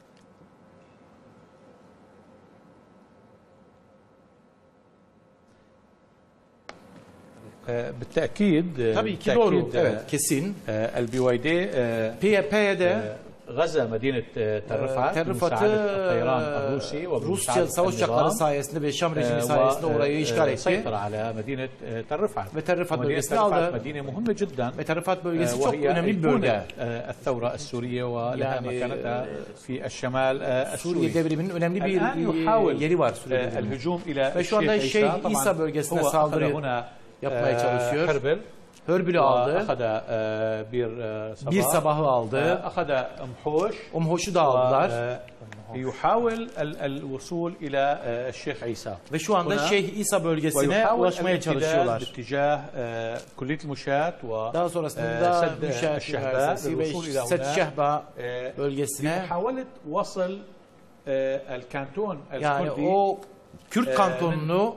Speaker 7: بالتأكيد
Speaker 5: tabii ki doğru. Evet, kesin.
Speaker 7: البويدي
Speaker 5: PYD
Speaker 7: غزا مدينة
Speaker 5: Terrifat'ı Rusya savaş uçakları sayesinde ve Şam rejimi sayesinde orayı işgal etti. Ve Terrifat bölgesini aldı. Ve Terrifat bölgesi çok önemli bir bölge. Yani Suriye devriminin önemli bir yeri var Suriye'de. Ve şu anda Şeyh İsa bölgesine saldırı yapmaya çalışıyor. Hörbil'i aldı. Bir sabahı aldı. Umhoş'u da aldılar. Ve şu anda Şeyh İsa bölgesine ulaşmaya çalışıyorlar. Daha sonrasında Müşahit Üniversitesi ve Set Şehba bölgesine, yani o Kürt kantonunu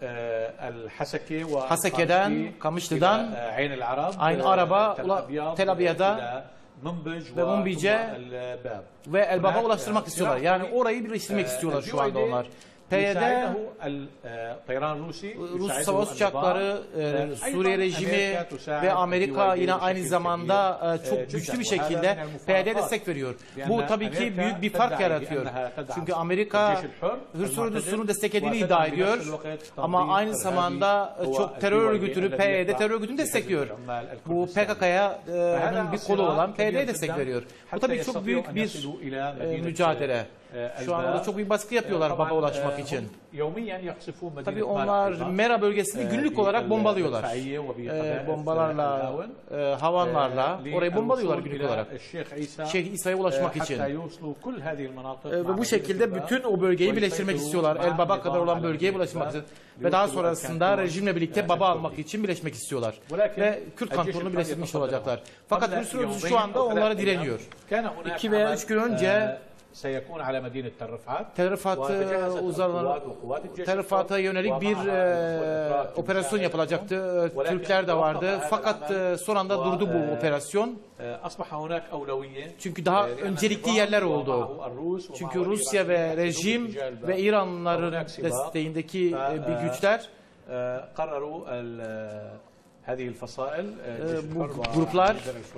Speaker 5: Haseke'den, Kamışlı'dan, Ayn Arab'a, Tel Abyad'a ve Munbic'e ve Elbap'a ulaştırmak istiyorlar. Yani orayı birleştirmek istiyorlar şu anda onlar.
Speaker 7: يساعده الطيران الروسي،
Speaker 5: Rus
Speaker 7: يساعده
Speaker 5: savaş
Speaker 7: النظام.
Speaker 5: uçakları, Suriye rejimi ve Amerika yine aynı zamanda çok güçlü bir şekilde PYD'ye destek veriyor. Bu tabii ki büyük bir fark yaratıyor. Çünkü Amerika Hür ordusunu desteklediğini iddia ediyor ama aynı zamanda çok terör örgütünü, PYD terör örgütünü destekliyor. Bu PKK'ya bir kolu olan PYD'ye destek veriyor. Bu tabii çok büyük bir mücadele. Şu an orada çok büyük baskı yapıyorlar baba ulaşmak için. Tabii onlar Mera bölgesini günlük olarak bombalıyorlar. Bombalarla, havanlarla orayı bombalıyorlar günlük olarak. Şeyh İsa'ya ulaşmak için. Ve bu şekilde bütün o bölgeyi birleştirmek istiyorlar. El Baba kadar olan bölgeye ulaşmak için. Ve daha sonrasında rejimle birlikte baba almak için birleşmek istiyorlar. Ve Kürt kantonunu birleştirmiş olacaklar. Fakat Rus ordusu şu anda onlara direniyor. 2 veya 3 gün önce Tel Rifat'a yönelik bir operasyon yapılacaktı. Türkler de vardı. Fakat son anda durdu bu operasyon. Çünkü daha öncelikli yerler oldu. Çünkü Rusya ve rejim ve İranlıların desteğindeki bir güçler bu gruplar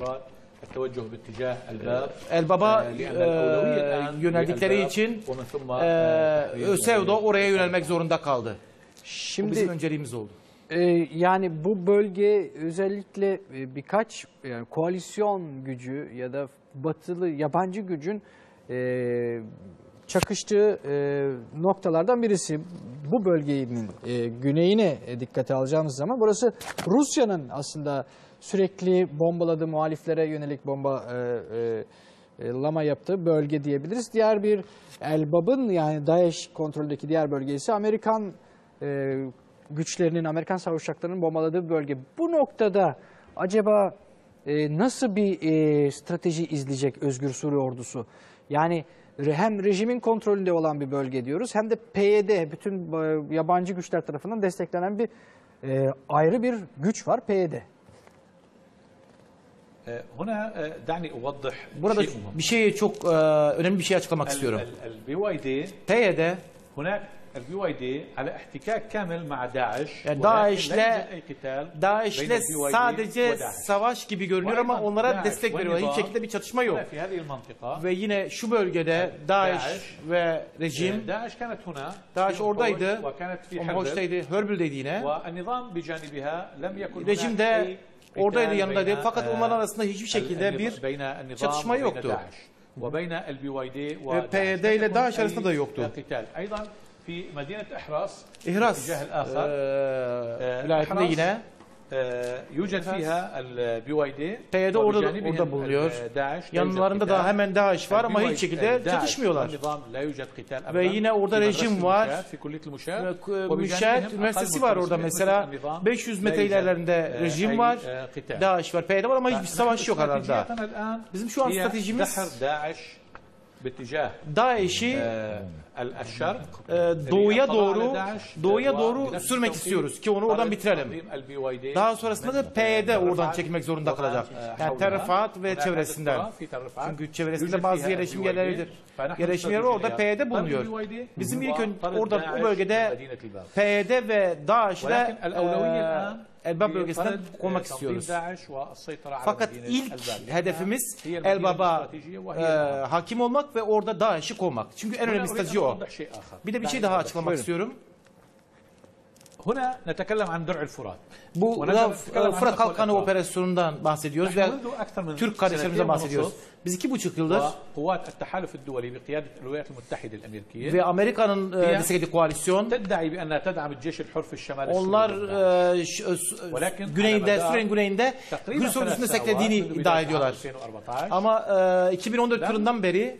Speaker 5: El Baba yöneldikleri için ÖSEV'de oraya yönelmek zorunda kaldı.
Speaker 1: Şimdi
Speaker 5: bu bizim önceliğimiz oldu.
Speaker 1: Yani bu bölge özellikle birkaç yani koalisyon gücü ya da batılı yabancı gücün çakıştığı noktalardan birisi. Bu bölgenin güneyine dikkate alacağımız zaman burası Rusya'nın aslında sürekli bombaladığı, muhaliflere yönelik bombalama yaptığı bölge diyebiliriz. Diğer bir El-Bab'ın yani DAEŞ kontrolündeki diğer bölge ise Amerikan güçlerinin, Amerikan savaş uçaklarının bombaladığı bölge. Bu noktada acaba nasıl bir strateji izleyecek Özgür Suriye ordusu? Yani hem rejimin kontrolünde olan bir bölge diyoruz hem de PYD, bütün yabancı güçler tarafından desteklenen bir ayrı bir güç var PYD.
Speaker 5: Burada bir şeyi çok önemli bir şey açıklamak istiyorum. PYD yani DAEŞ'le sadece savaş gibi görünüyor ama onlara destek veriyor. Hiçbir şekilde bir çatışma yok. Ve yine şu bölgede DAEŞ ve rejim, DAEŞ oradaydı, Hoş'taydı, Hörbül'deydi yine. Rejim de oradaydı, yanındaydı. Fakat onların arasında hiçbir şekilde bir çatışma yoktu. Ve PYD ile DAEŞ arasında da yoktu. İhraz vilayetinde yine PYD orada bulunuyor. Yanlarında da hemen DAEŞ var ama hiç şekilde çatışmıyorlar. Ve yine orada rejim var. Müşahit Üniversitesi var orada mesela. 500 metre ilerlerinde rejim var. DAEŞ var, PYD var ama hiçbir savaş yok arada. Bizim şu an stratejimiz DAEŞ'i doğuya doğru sürmek istiyoruz ki onu oradan bitirelim. Daha sonrasında da PYD oradan çekilmek zorunda kalacak. Yani Tel Rifat ve çevresinden. Çünkü çevresinde bazı yerleşim yerleridir. Yerleşim yerleri orada PYD bulunuyor. Bizim ilk orada o bölgede PYD ve DAEŞ'le El-Bab bölgesinden konmak istiyoruz. Fakat ilk hedefimiz El-Bab'a hakim olmak ve orada DAEŞ'i kovmak. Çünkü en önemli strateji o. Bir de bir şey daha açıklamak istiyorum. Bu Fırat Kalkanı operasyonundan bahsediyoruz ve Türk kardeşlerimizden bahsediyoruz. Biz 2,5 yıldır ve Amerika'nın desteklediği koalisyon onlar güneyinde, Suriye'nin güneyinde Kürt ordusunu desteklediğini iddia ediyorlar. Ama 2014 yılından beri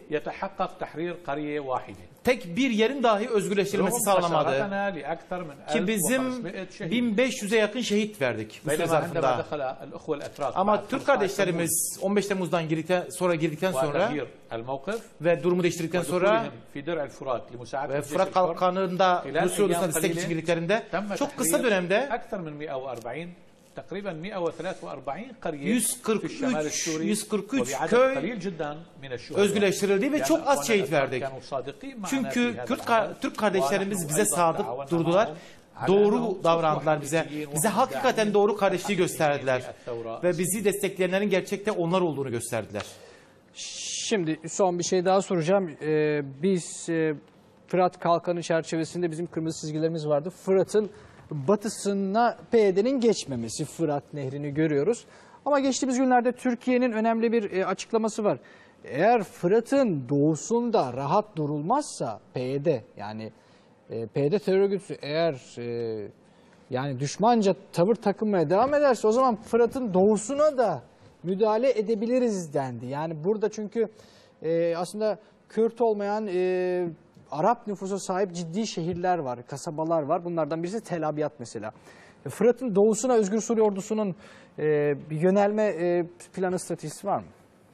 Speaker 5: tek bir yerin dahi özgürleştirilmesi sağlanamadı. Ki bizim 1500'e yakın şehit verdik bu süre zarfında. Ama Türk kardeşlerimiz 15 Temmuz'dan girdikten sonra ve durumu değiştirdikten sonra ve Fırat Kalkanı'nda Rus ordusuna destek için girdiklerinde çok kısa dönemde
Speaker 7: تقريبا 143 قرية في الشمال السوري
Speaker 5: 143
Speaker 7: وبعدد
Speaker 5: köy
Speaker 7: قليل جدا من الشهداء.
Speaker 5: özgürleştirildi ve çok az şehit verdik.
Speaker 7: كانوا صادقين معنا
Speaker 5: Çünkü
Speaker 7: في هذا الأمر.
Speaker 5: Türk kardeşlerimiz bize
Speaker 7: ونحن
Speaker 5: sadık
Speaker 7: أيضا
Speaker 5: durdular.
Speaker 7: تعاوننا
Speaker 5: Doğru
Speaker 7: معهم.
Speaker 5: davrandılar bize. Bize hakikaten doğru kardeşliği gösterdiler. Ve bizi destekleyenlerin gerçekte onlar olduğunu gösterdiler.
Speaker 1: Şimdi son bir şey daha soracağım. Biz Fırat Kalkanı çerçevesinde bizim kırmızı çizgilerimiz vardı. Fırat'ın batısına PYD'nin geçmemesi, Fırat Nehri'ni görüyoruz. Ama geçtiğimiz günlerde Türkiye'nin önemli bir açıklaması var. Eğer Fırat'ın doğusunda rahat durulmazsa PYD, yani PYD terör örgütü eğer yani düşmanca tavır takınmaya devam ederse o zaman Fırat'ın doğusuna da müdahale edebiliriz dendi. Yani burada çünkü aslında Kürt olmayan Arap nüfusa sahip ciddi şehirler var, kasabalar var. Bunlardan birisi Tel Abyad mesela. Fırat'ın doğusuna Özgür Suriye ordusunun bir yönelme planı, stratejisi var mı?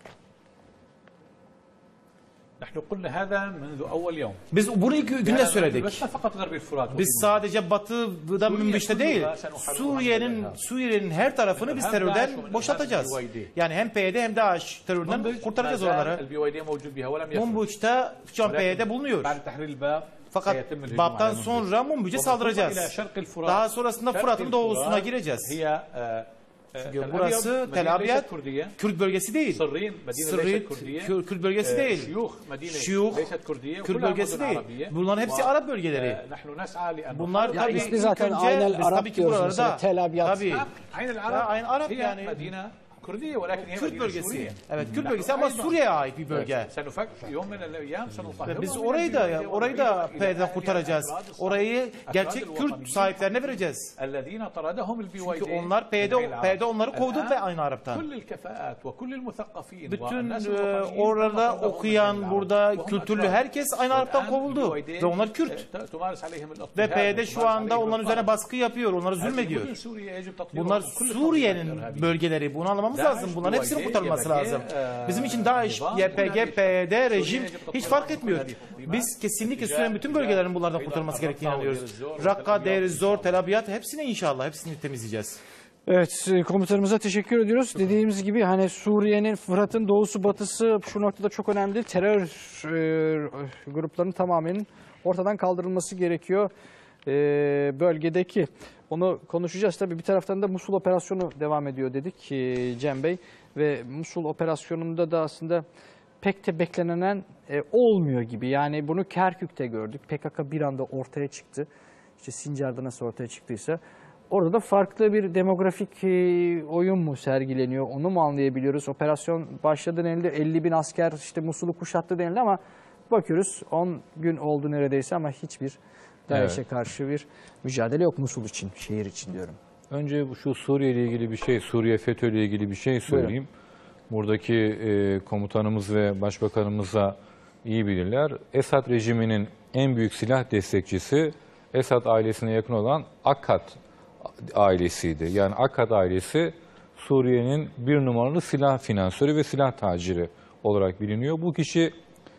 Speaker 7: نحن قلنا هذا منذ أول يوم.
Speaker 5: Biz bunu ilk günde söyledik. Biz sadece batıdan Münbiş'te değil, Suriye'nin her tarafını biz terörden boşaltacağız. Yani hem PYD hem DAEŞ terörden kurtaracağız oraları. Münbiş'te şu an PYD bulunuyor. Fakat Bab'tan sonra Münbiş'e saldıracağız. Daha sonrasında Fırat'ın doğusuna gireceğiz. Çünkü burası Tel Abyad, Kürt bölgesi değil. Sırrit, Kürt bölgesi değil. Şiyuh, Kürt bölgesi değil. Bunların hepsi Arap bölgeleri. Bunlar tabii
Speaker 1: ismi zaten aynen Arap diyoruz mesela, Tel Abyad.
Speaker 5: Tabii. Aynen Arap yani. Kürt bölgesi. Evet, Kürt bölgesi ama Suriye'ye ait bir bölge. Ve biz orayı da PYD'den kurtaracağız. Orayı gerçek Kürt sahiplerine vereceğiz. Çünkü onlar PYD onları kovdu ve aynı Arap'tan. Bütün orada okuyan, burada kültürlü herkes aynı Arap'tan kovuldu. Ve onlar Kürt. Ve PYD şu anda onların üzerine baskı yapıyor, onları zulmediyor. Bunlar Suriye'nin bölgeleri. Bunu anlamamız lazım. Bunların hepsinin kurtarılması lazım. Bizim için DAEŞ, YPG, PYD, rejim hiç fark etmiyor. Biz kesinlikle Suriye'nin bütün bölgelerinin bunlardan kurtarılması gerektiğini inanıyoruz. Rakka, Deir Zor, Tel Abyad hepsini inşallah hepsini temizleyeceğiz.
Speaker 1: Evet, komutanımıza teşekkür ediyoruz. Dediğimiz gibi hani Suriye'nin, Fırat'ın doğusu batısı şu noktada çok önemli. Terör gruplarının tamamının ortadan kaldırılması gerekiyor bölgedeki. Onu konuşacağız. Tabii bir taraftan da Musul operasyonu devam ediyor dedik Cem Bey. Ve Musul operasyonunda da aslında pek de beklenen olmuyor gibi. Yani bunu Kerkük'te gördük. PKK bir anda ortaya çıktı. İşte Sincar'da nasıl ortaya çıktıysa. Orada da farklı bir demografik oyun mu sergileniyor? Onu mu anlayabiliyoruz? Operasyon başladı denildi. 50.000 asker işte Musul'u kuşattı denildi ama bakıyoruz 10 gün oldu neredeyse ama hiçbir DAEŞ'e karşı bir mücadele yok Musul için, şehir için diyorum.
Speaker 2: Önce şu Suriye ile ilgili bir şey, Suriye FETÖ ile ilgili bir şey söyleyeyim. Buradaki komutanımız ve başbakanımız da iyi bilirler. Esad rejiminin en büyük silah destekçisi Esad ailesine yakın olan Akkad ailesiydi. Yani Akkad ailesi Suriye'nin bir numaralı silah finansörü ve silah taciri olarak biliniyor. Bu kişi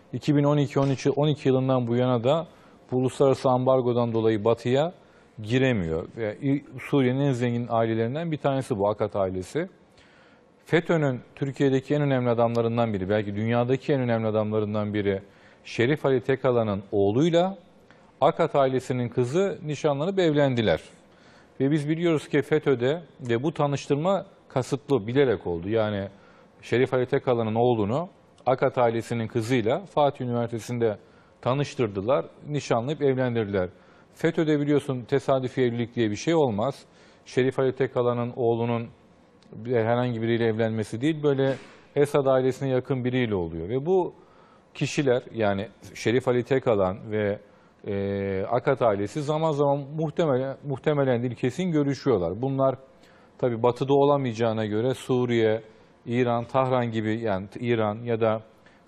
Speaker 2: 2012 yılından bu yana da bu uluslararası ambargodan dolayı batıya giremiyor. Suriye'nin en zengin ailelerinden bir tanesi bu Akkad ailesi. FETÖ'nün Türkiye'deki en önemli adamlarından biri, belki dünyadaki en önemli adamlarından biri Şerif Ali Tekala'nın oğluyla Akkad ailesinin kızı nişanlanıp evlendiler. Ve biz biliyoruz ki FETÖ'de de bu tanıştırma kasıtlı, bilerek oldu. Yani Şerif Ali Tekala'nın oğlunu Akkad ailesinin kızıyla Fatih Üniversitesi'nde tanıştırdılar, nişanlayıp evlendirdiler. FETÖ'de biliyorsun tesadüfi evlilik diye bir şey olmaz. Şerif Ali Tekala'nın oğlunun herhangi biriyle evlenmesi değil, böyle Esad ailesine yakın biriyle oluyor. Ve bu kişiler, yani Şerif Ali Tekala ve Akkad ailesi zaman zaman muhtemelen değil kesin görüşüyorlar. Bunlar tabi batıda olamayacağına göre Suriye, İran, Tahran gibi, yani İran ya da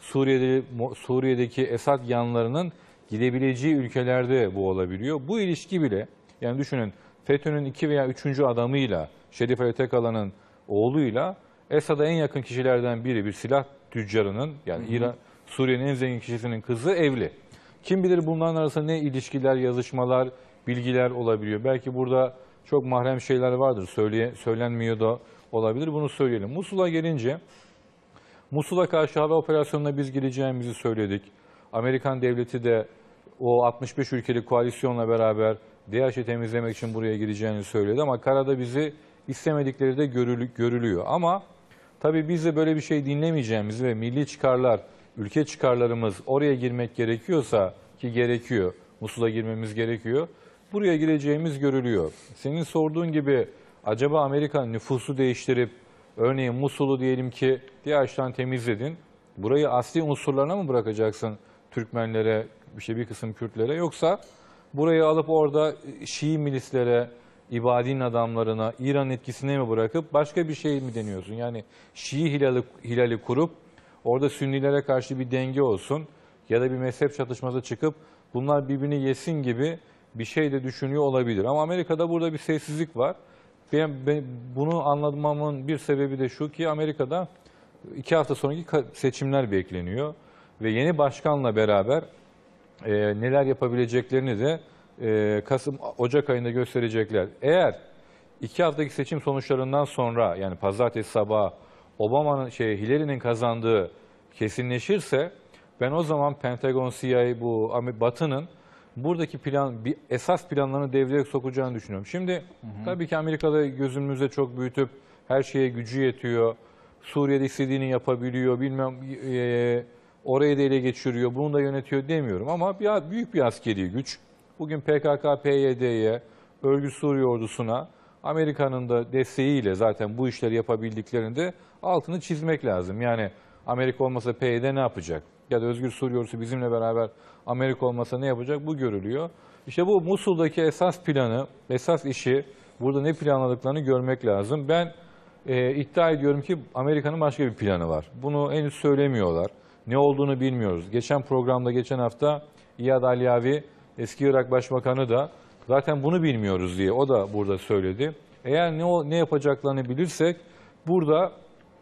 Speaker 2: Suriye'deki Esad yanlarının gidebileceği ülkelerde bu olabiliyor. Bu ilişki bile, yani düşünün FETÖ'nün 2 veya 3. adamıyla, Şerif Ali Tekala'nın oğluyla Esad'a en yakın kişilerden biri, bir silah tüccarının, yani Suriye'nin en zengin kişisinin kızı evli. Kim bilir bunların arasında ne ilişkiler, yazışmalar, bilgiler olabiliyor. Belki burada çok mahrem şeyler vardır. Söylenmiyor da olabilir. Bunu söyleyelim. Musul'a gelince, Musul'a karşı hava operasyonuna biz gireceğimizi söyledik. Amerikan devleti de o 65 ülkeli koalisyonla beraber DAEŞ'i temizlemek için buraya gireceğini söyledi. Ama karada bizi istemedikleri de görülüyor. Ama tabii biz de böyle bir şey dinlemeyeceğimizi ve milli çıkarlar, ülke çıkarlarımız oraya girmek gerekiyorsa, ki gerekiyor, Musul'a girmemiz gerekiyor, buraya gireceğimiz görülüyor. Senin sorduğun gibi acaba Amerika nüfusu değiştirip örneğin Musul'u diyelim ki DAEŞ'ten temizledin, burayı asli unsurlarına mı bırakacaksın, Türkmenlere, bir kısım Kürtlere, yoksa burayı alıp orada Şii milislere, İbadî'nin adamlarına, İran etkisine mi bırakıp başka bir şey mi deniyorsun? Yani Şii hilali kurup orada Sünnilere karşı bir denge olsun ya da bir mezhep çatışması çıkıp bunlar birbirini yesin gibi bir şey de düşünüyor olabilir. Ama Amerika'da burada bir sessizlik var. Ben bunu anlamamın bir sebebi de şu ki Amerika'da 2 hafta sonraki seçimler bekleniyor ve yeni başkanla beraber neler yapabileceklerini de Ocak ayında gösterecekler. Eğer 2 haftaki seçim sonuçlarından sonra, yani pazartesi sabahı Hillary'nin kazandığı kesinleşirse, ben o zaman Pentagon, CIA, bu Batı'nın buradaki esas planlarını devreye sokacağını düşünüyorum. Şimdi tabii ki Amerika'da gözümüzde çok büyütüp her şeye gücü yetiyor, Suriye'de istediğini yapabiliyor, orayı da ele geçiriyor, bunu da yönetiyor demiyorum. Ama büyük bir askeri güç. Bugün PKK, PYD'ye, Örgüt Suriye ordusuna Amerika'nın da desteğiyle zaten bu işleri yapabildiklerinde altını çizmek lazım. Yani Amerika olmasa PYD ne yapacak? Ya da Özgür Suriye ordusu bizimle beraber Amerika olmasa ne yapacak? Bu görülüyor. İşte bu Musul'daki esas planı, esas işi, burada ne planladıklarını görmek lazım. Ben iddia ediyorum ki Amerika'nın başka bir planı var. Bunu henüz söylemiyorlar. Ne olduğunu bilmiyoruz. Geçen hafta İyad Aliavi, eski Irak Başbakanı da zaten bunu bilmiyoruz diye o da burada söyledi. Eğer ne yapacaklarını bilirsek burada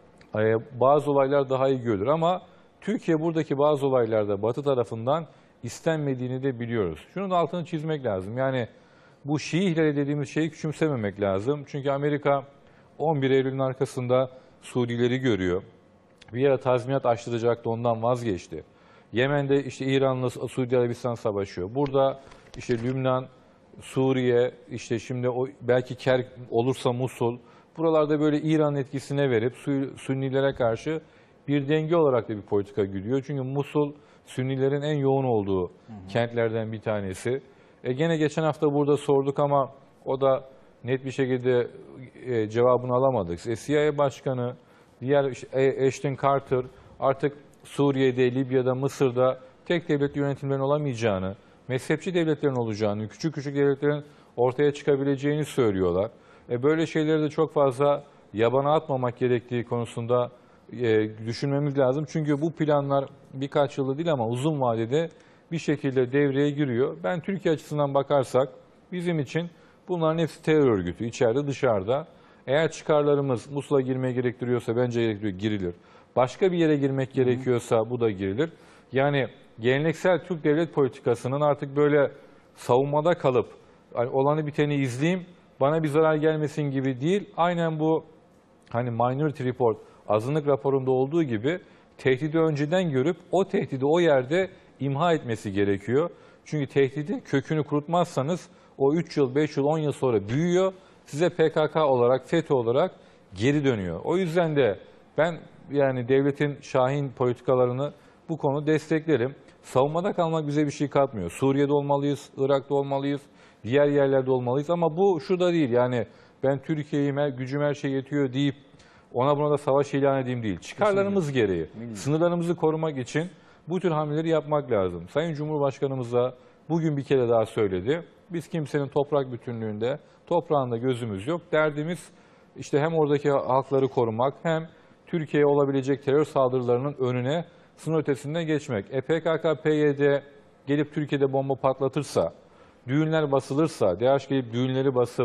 Speaker 2: bazı olaylar daha iyi görülür. Ama Türkiye buradaki bazı olaylarda Batı tarafından istenmediğini de biliyoruz. Şunun altını çizmek lazım. Yani bu Şii ihlali dediğimiz şeyi küçümsememek lazım. Çünkü Amerika 11 Eylül'ün arkasında Suudileri görüyor. Bir yere tazminat açtıracaktı, ondan vazgeçti. Yemen'de işte İran'la Suudi Arabistan savaşıyor. Burada işte Lübnan, Suriye, işte şimdi belki Kerk olursa Musul. Buralarda böyle İran etkisine verip Sünnilere karşı bir denge olarak da bir politika gidiyor. Çünkü Musul Sünnilerin en yoğun olduğu kentlerden bir tanesi. Gene geçen hafta burada sorduk ama o da net bir şekilde cevabını alamadık. CIA Başkanı, diğer Ashton Carter artık Suriye'de, Libya'da, Mısır'da tek devletli yönetimlerin olamayacağını, mezhepçi devletlerin olacağını, küçük küçük devletlerin ortaya çıkabileceğini söylüyorlar. Böyle şeyleri de çok fazla yabana atmamak gerektiği konusunda düşünmemiz lazım. Çünkü bu planlar birkaç yılda değil ama uzun vadede bir şekilde devreye giriyor. Ben Türkiye açısından bakarsak bizim için bunların hepsi terör örgütü, içeride dışarıda. Eğer çıkarlarımız Musul'a girmeye gerektiriyorsa bence girilir. Başka bir yere girmek gerekiyorsa bu da girilir. Yani geleneksel Türk devlet politikasının artık böyle savunmada kalıp olanı biteni izleyeyim, bana bir zarar gelmesin gibi değil. Aynen bu Minority Report, azınlık raporunda olduğu gibi tehdidi önceden görüp o tehdidi o yerde imha etmesi gerekiyor. Çünkü tehdidin kökünü kurutmazsanız o 3 yıl, 5 yıl, 10 yıl sonra büyüyor. Size PKK olarak, FETÖ olarak geri dönüyor. O yüzden de ben yani devletin şahin politikalarını bu konuda desteklerim. Savunmada kalmak bize bir şey katmıyor. Suriye'de olmalıyız, Irak'ta olmalıyız, diğer yerlerde olmalıyız. Ama bu şu da değil, yani ben Türkiye'yim, gücüm her şey yetiyor deyip ona buna da savaş ilan edeyim değil. Çıkarlarımız gereği, sınırlarımızı korumak için bu tür hamleleri yapmak lazım. Sayın Cumhurbaşkanımız da bugün bir kere daha söyledi. Biz kimsenin toprak bütünlüğünde, toprağında gözümüz yok. Derdimiz işte hem oradaki halkları korumak hem Türkiye'ye olabilecek terör saldırılarının önüne, sınır ötesinde geçmek. PKK, PYD gelip Türkiye'de bomba patlatırsa, düğünler basılırsa, DAEŞ gelip düğünleri basıp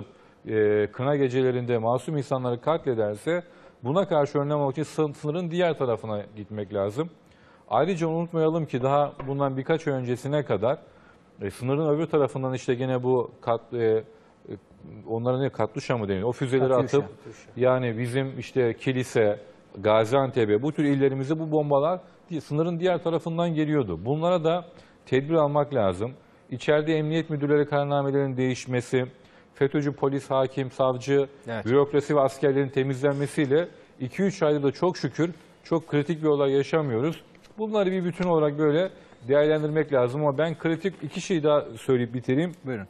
Speaker 2: kına gecelerinde masum insanları katlederse buna karşı önlem almak için sınırın diğer tarafına gitmek lazım. Ayrıca unutmayalım ki daha bundan birkaç ay öncesine kadar sınırın öbür tarafından işte gene bu onlara ne, Katyusha mı deniyor? O füzeleri
Speaker 1: Katyusha.
Speaker 2: atıp yani bizim işte kilise, Gaziantep'e, bu tür illerimize bu bombalar sınırın diğer tarafından geliyordu. Bunlara da tedbir almak lazım. İçeride emniyet müdürleri kararnamelerinin değişmesi, FETÖ'cü polis, hakim, savcı, bürokrasi ve askerlerin temizlenmesiyle 2-3 ayda da çok şükür çok kritik bir olay yaşamıyoruz. Bunları bir bütün olarak böyle değerlendirmek lazım ama ben kritik iki şey daha söyleyip bitireyim.
Speaker 1: Buyurun.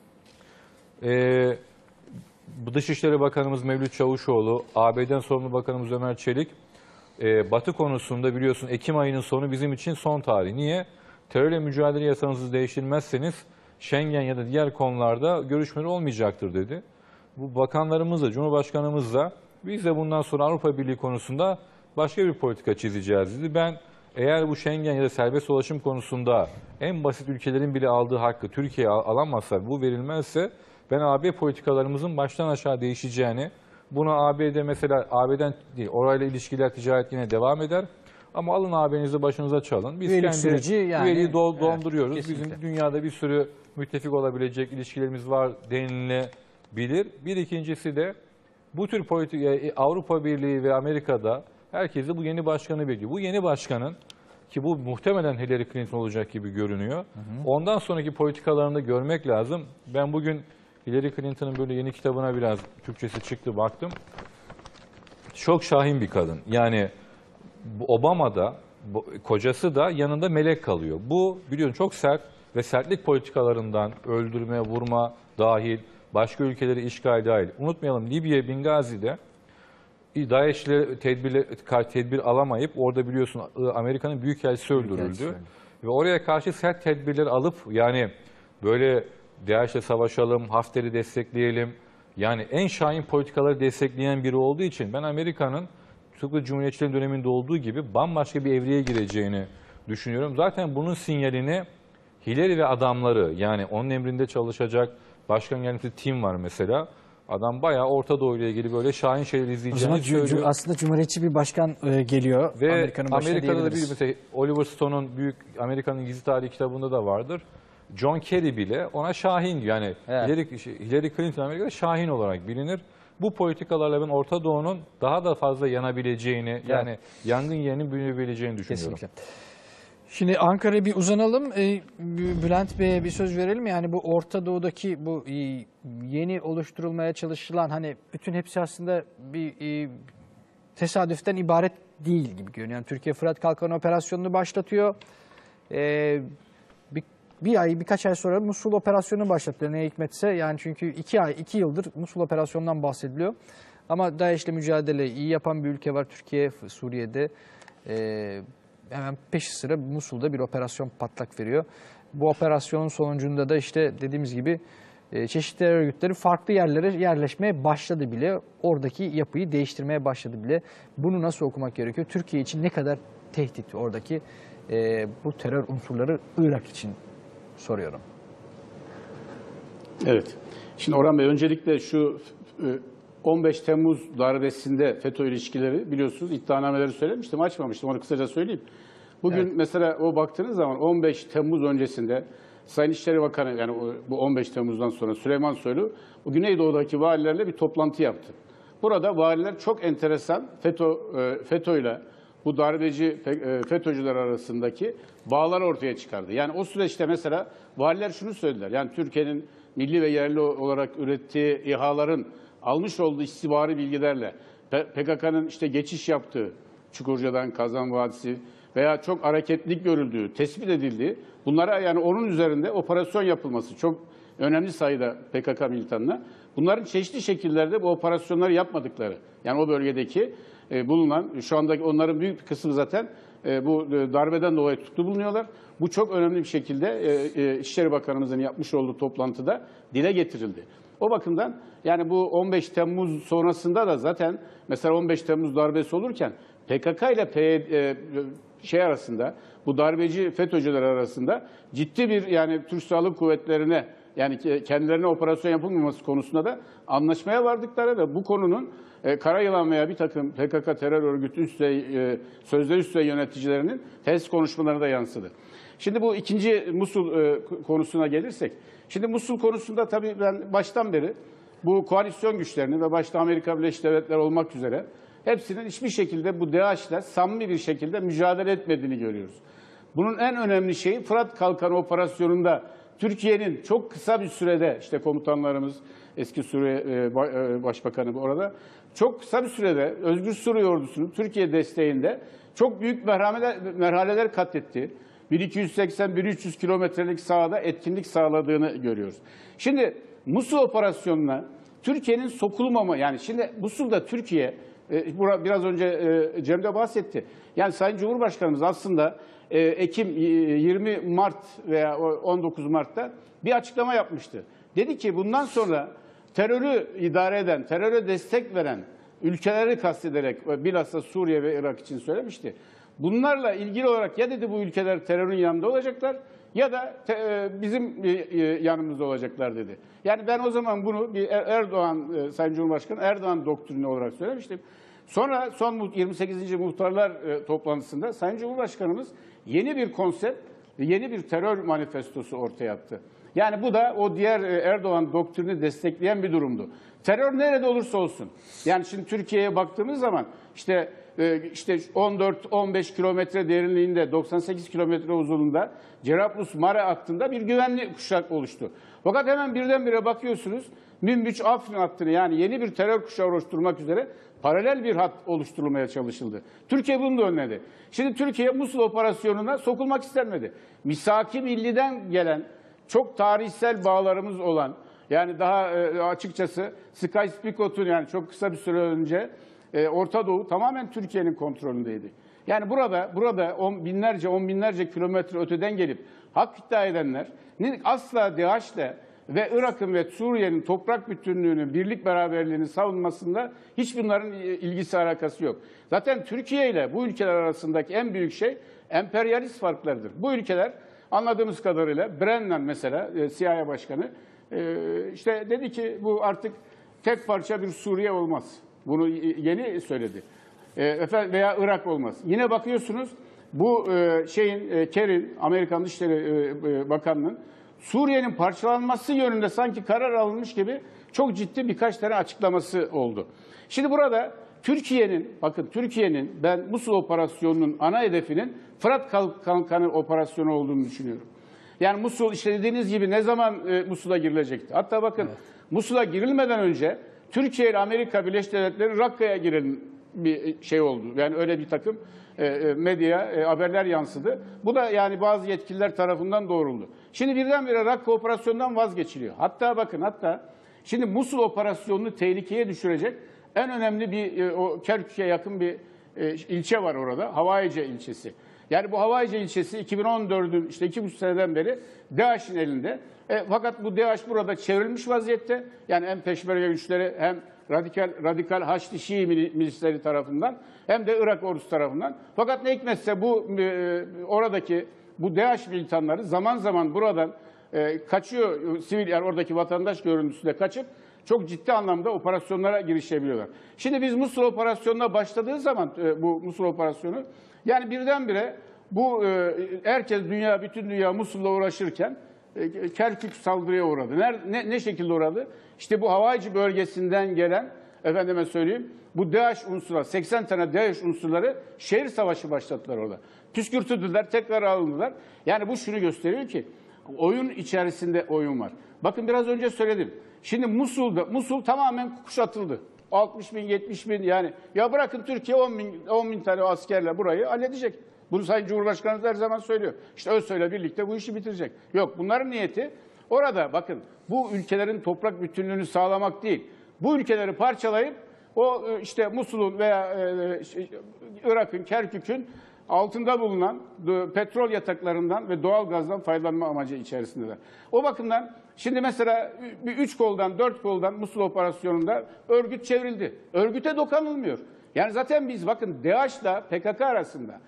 Speaker 2: Dışişleri Bakanımız Mevlüt Çavuşoğlu, AB'den sorumlu Bakanımız Ömer Çelik, Batı konusunda biliyorsun Ekim ayının sonu bizim için son tarih. Niye? Terörle mücadele yasanızı değiştirmezseniz Schengen ya da diğer konularda görüşmeler olmayacaktır dedi. Bu bakanlarımızla, Cumhurbaşkanımızla biz de bundan sonra Avrupa Birliği konusunda başka bir politika çizeceğiz dedi. Ben eğer bu Schengen ya da serbest dolaşım konusunda en basit ülkelerin bile aldığı hakkı Türkiye alamazsa, bu verilmezse ben AB politikalarımızın baştan aşağı değişeceğini, buna AB'de mesela AB'den değil, orayla ilişkiler, ticaret yine devam eder. Ama alın AB'nizi başınıza çalın. Biz
Speaker 1: Üyelik süreci yani,
Speaker 2: üyeliği donduruyoruz.
Speaker 1: Evet,
Speaker 2: bizim dünyada bir sürü müttefik olabilecek ilişkilerimiz var denilebilir. Bir ikincisi de bu tür Avrupa Birliği ve Amerika'da herkes de bu yeni başkanı bekliyor. Bu yeni başkanın, ki bu muhtemelen Hillary Clinton olacak gibi görünüyor. Ondan sonraki politikalarını da görmek lazım. Ben bugün Hillary Clinton'ın böyle yeni kitabına biraz Türkçesi çıktı, baktım. Çok şahin bir kadın. Yani Obama'da kocası da yanında melek kalıyor. Bu biliyorsun çok sert ve sertlik politikalarından öldürme, vurma dahil, başka ülkeleri işgal dahil. Unutmayalım, Libya, Bingazi'de DAEŞ'le tedbir alamayıp orada biliyorsun Amerika'nın büyükelçisi öldürüldü. Ve oraya karşı sert tedbirler alıp yani böyle DAEŞ'le savaşalım, Hafter'i destekleyelim. Yani en şahin politikaları destekleyen biri olduğu için ben Amerika'nın tıpkı Cumhuriyetçilerin döneminde olduğu gibi bambaşka bir evreye gireceğini düşünüyorum. Zaten bunun sinyalini Hillary ve adamları, yani onun emrinde çalışacak başkan yardımcısı Tim var mesela. Adam bayağı Orta Doğu ile ilgili böyle şahin şeyler izleyeceğini söylüyor.
Speaker 1: Aslında Cumhuriyetçi bir başkan geliyor.
Speaker 2: Ve
Speaker 1: Amerika'da
Speaker 2: da bir mesela Oliver Stone'un büyük Amerika'nın Gizli Tarihi kitabında da vardır. John Kerry bile ona şahin diyor. Yani Hillary Clinton Amerika'da şahin olarak bilinir. Bu politikalarla ben Orta Doğu'nun daha da fazla yanabileceğini, yani yangın yerinin büyüyebileceğini düşünüyorum.
Speaker 1: Kesinlikle. Şimdi Ankara'ya bir uzanalım. Bülent Bey'e bir söz verelim. Yani bu Orta Doğu'daki bu yeni oluşturulmaya çalışılan hani bütün hepsi aslında bir tesadüften ibaret değil gibi görünüyor. Yani Türkiye Fırat Kalkanı operasyonunu başlatıyor. Birkaç ay sonra Musul operasyonu başlatıyor. Ne hikmetse yani çünkü 2 yıldır Musul operasyonundan bahsediliyor. Ama DAEŞ'le mücadele iyi yapan bir ülke var Türkiye, Suriye'de. Hemen peşi sıra Musul'da bir operasyon patlak veriyor. Bu operasyonun sonucunda da işte dediğimiz gibi çeşitli terör örgütleri farklı yerlere yerleşmeye başladı bile. Oradaki yapıyı değiştirmeye başladı bile. Bunu nasıl okumak gerekiyor? Türkiye için ne kadar tehdit oradaki bu terör unsurları Irak için soruyorum.
Speaker 4: Evet. Şimdi Orhan Bey öncelikle şu 15 Temmuz darbesinde FETÖ ilişkileri biliyorsunuz iddianameleri söylemiştim, açmamıştım. Onu kısaca söyleyeyim. Bugün mesela o baktığınız zaman 15 Temmuz öncesinde Sayın İçişleri Bakanı, yani bu 15 Temmuz'dan sonra Süleyman Soylu bu Güneydoğu'daki valilerle bir toplantı yaptı. Burada valiler çok enteresan FETÖ'yle bu darbeci FETÖ'cüler arasındaki bağlar ortaya çıkardı. Yani o süreçte mesela valiler şunu söylediler. Yani Türkiye'nin milli ve yerli olarak ürettiği İHA'ların almış olduğu istihbari bilgilerle PKK'nın işte geçiş yaptığı Çukurca'dan Kazan Vadisi veya çok hareketlilik görüldüğü, tespit edildiği, bunlara yani onun üzerinde operasyon yapılması çok önemli sayıda PKK militanına. Bunların çeşitli şekillerde bu operasyonları yapmadıkları, yani o bölgedeki bulunan, şu andaki onların büyük bir kısmı zaten bu darbeden dolayı tutuklu bulunuyorlar. Bu çok önemli bir şekilde İçişleri Bakanımızın yapmış olduğu toplantıda dile getirildi. O bakımdan yani bu 15 Temmuz sonrasında da zaten mesela 15 Temmuz darbesi olurken PKK ile arasında, bu darbeci FETÖ'cüler arasında ciddi bir yani Türk Silahlı Kuvvetleri'ne yani kendilerine operasyon yapılmaması konusunda da anlaşmaya vardıkları ve bu konunun Karayılan veya bir takım PKK terör örgütü sözde üst düzey yöneticilerinin tez konuşmalarına da yansıdı. Şimdi bu ikinci Musul konusuna gelirsek, şimdi Musul konusunda tabii ben baştan beri bu koalisyon güçlerinin ve başta Amerika Birleşik Devletleri olmak üzere hepsinin hiçbir şekilde bu DAEŞ'le samimi bir şekilde mücadele etmediğini görüyoruz. Bunun en önemli şeyi Fırat Kalkanı operasyonunda Türkiye'nin çok kısa bir sürede, işte komutanlarımız, eski Suriye Başbakanı orada, çok kısa bir sürede Özgür Suriye ordusunun Türkiye desteğinde çok büyük merhaleler kat etti. 1280-1300 kilometrelik sahada etkinlik sağladığını görüyoruz. Şimdi Musul operasyonuna Türkiye'nin sokulmama, yani şimdi Musul'da Türkiye, biraz önce Cem de bahsetti. Yani Sayın Cumhurbaşkanımız aslında Ekim 20 Mart veya 19 Mart'ta bir açıklama yapmıştı. Dedi ki bundan sonra terörü idare eden, teröre destek veren ülkeleri kastederek bilhassa Suriye ve Irak için söylemişti. Bunlarla ilgili olarak ya dedi bu ülkeler terörün yanında olacaklar ya da bizim yanımızda olacaklar dedi. Yani ben o zaman bunu bir Erdoğan, Sayın Cumhurbaşkanı Erdoğan doktrini olarak söylemiştim. Sonra son 28. Muhtarlar toplantısında Sayın Cumhurbaşkanımız yeni bir konsept ve yeni bir terör manifestosu ortaya attı. Yani bu da o diğer Erdoğan doktrini destekleyen bir durumdu. Terör nerede olursa olsun. Yani şimdi Türkiye'ye baktığımız zaman işte 14-15 kilometre derinliğinde, 98 kilometre uzunluğunda Cerablusmare hattında bir güvenli kuşak oluştu. Fakat hemen birdenbire bakıyorsunuz Münbiç-Afrin hattını, yani yeni bir terör kuşağı oluşturmak üzere paralel bir hat oluşturulmaya çalışıldı. Türkiye bunu da önledi. Şimdi Türkiye Musul operasyonuna sokulmak istenmedi. Misak-ı Milli'den gelen çok tarihsel bağlarımız olan, yani daha açıkçası Sykes-Picot'un, yani çok kısa bir süre önce Orta Doğu tamamen Türkiye'nin kontrolündeydi. Yani burada on binlerce kilometre öteden gelip hak iddia edenler asla DAEŞ'le ve Irak'ın ve Suriye'nin toprak bütünlüğünün, birlik beraberliğinin savunmasında hiç bunların ilgisi alakası yok. Zaten Türkiye ile bu ülkeler arasındaki en büyük şey emperyalist farklardır. Bu ülkeler anladığımız kadarıyla Brennan mesela CIA Başkanı işte dedi ki bu artık tek parça bir Suriye olmaz. Bunu yeni söyledi. Veya Irak olmaz. Yine bakıyorsunuz bu Kerry'in, Amerikan Dışişleri Bakanı'nın Suriye'nin parçalanması yönünde sanki karar alınmış gibi çok ciddi birkaç tane açıklaması oldu. Şimdi burada Türkiye'nin ben Musul operasyonunun ana hedefinin Fırat Kalkanı operasyonu olduğunu düşünüyorum. Yani Musul, işte dediğiniz gibi ne zaman Musul'a girilecekti? Hatta bakın Musul'a girilmeden önce Türkiye ile Amerika Birleşik Devletleri Rakka'ya giren bir şey oldu. Yani öyle bir takım medyaya haberler yansıdı. Bu da yani bazı yetkililer tarafından doğruldu. Şimdi birdenbire Rakka operasyonundan vazgeçiliyor. Hatta şimdi Musul operasyonunu tehlikeye düşürecek en önemli bir o Kerkük'e yakın bir ilçe var orada. Havaice ilçesi. Yani bu Havaice ilçesi 2014'ün işte 2,5 seneden beri DAEŞ'in elinde. Fakat bu DAEŞ burada çevrilmiş vaziyette. Yani hem Peşmerge güçleri hem radikal Haçlı Şii milisleri tarafından hem de Irak ordusu tarafından. Fakat ne hikmetse oradaki bu DAEŞ militanları zaman zaman buradan kaçıyor, sivil, yani oradaki vatandaş görüntüsüyle kaçıp çok ciddi anlamda operasyonlara girişebiliyorlar. Şimdi biz Musul operasyonuna başladığı zaman bu Musul operasyonu, yani birdenbire bu bütün dünya Musul'la uğraşırken Kerkük saldırıya uğradı. Ne şekilde uğradı? İşte bu Havaici bölgesinden gelen, efendime söyleyeyim, bu DAEŞ unsurları, 80 tane DAEŞ unsurları şehir savaşı başlattılar orada. Püskürtüldüler, tekrar alındılar. Yani bu şunu gösteriyor ki oyun içerisinde oyun var. Bakın biraz önce söyledim. Şimdi Musul tamamen kuşatıldı. 60 bin, 70 bin, yani ya bırakın Türkiye 10 bin tane askerle burayı halledecek. Bunu Sayın Cumhurbaşkanı her zaman söylüyor. İşte ÖSO'yla birlikte bu işi bitirecek. Yok, bunların niyeti orada bakın bu ülkelerin toprak bütünlüğünü sağlamak değil. Bu ülkeleri parçalayıp o işte Musul'un veya Irak'ın, Kerkük'ün altında bulunan petrol yataklarından ve doğal gazdan faydalanma amacı içerisindeler. O bakımdan şimdi mesela 3 koldan 4 koldan Musul operasyonunda örgüt çevrildi. Örgüte dokunulmuyor. Yani zaten biz bakın DAEŞ'la PKK arasında,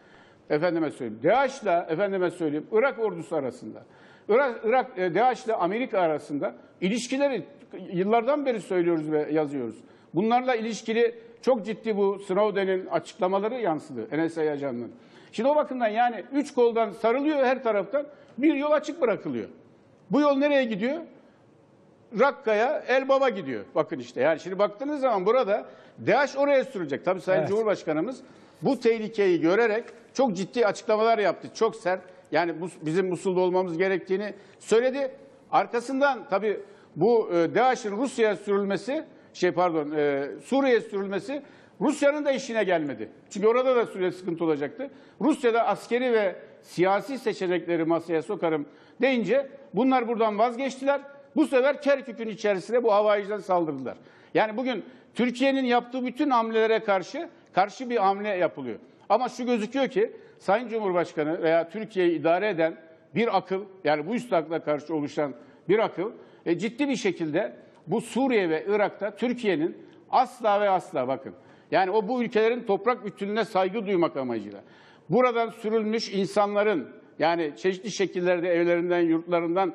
Speaker 4: Irak ordusu arasında, DAEŞ'le Amerika arasında ilişkileri yıllardan beri söylüyoruz ve yazıyoruz. Bunlarla ilişkili çok ciddi bu Snowden'in açıklamaları yansıdı, NSA ajanının. Şimdi o bakımdan yani 3 koldan sarılıyor her taraftan, bir yol açık bırakılıyor. Bu yol nereye gidiyor? Rakka'ya Elbaba gidiyor. Bakın işte yani şimdi baktığınız zaman burada DAEŞ oraya sürülecek. Tabii Sayın
Speaker 1: Evet.
Speaker 4: Cumhurbaşkanımız bu tehlikeyi görerek çok ciddi açıklamalar yaptı. Çok sert. Yani bizim Musul'da olmamız gerektiğini söyledi. Arkasından tabii bu DAEŞ'in Rusya'ya sürülmesi, Suriye'ye sürülmesi Rusya'nın da işine gelmedi. Çünkü orada da Suriye sıkıntı olacaktı. Rusya'da askeri ve siyasi seçenekleri masaya sokarım deyince bunlar buradan vazgeçtiler. Bu sefer Kerkük'ün içerisine bu havayıcıdan saldırdılar. Yani bugün Türkiye'nin yaptığı bütün hamlelere karşı bir hamle yapılıyor. Ama şu gözüküyor ki Sayın Cumhurbaşkanı veya Türkiye'yi idare eden bir akıl, yani bu üst akla karşı oluşan bir akıl ciddi bir şekilde bu Suriye ve Irak'ta Türkiye'nin asla ve asla bakın. Yani bu ülkelerin toprak bütünlüğüne saygı duymak amacıyla. Buradan sürülmüş insanların yani çeşitli şekillerde evlerinden, yurtlarından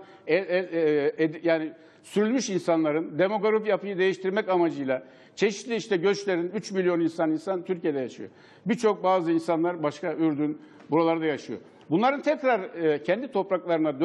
Speaker 4: yani sürülmüş insanların demografik yapıyı değiştirmek amacıyla çeşitli işte göçlerin 3 milyon insan Türkiye'de yaşıyor. Birçok bazı insanlar başka Ürdün buralarda yaşıyor. Bunların tekrar kendi topraklarına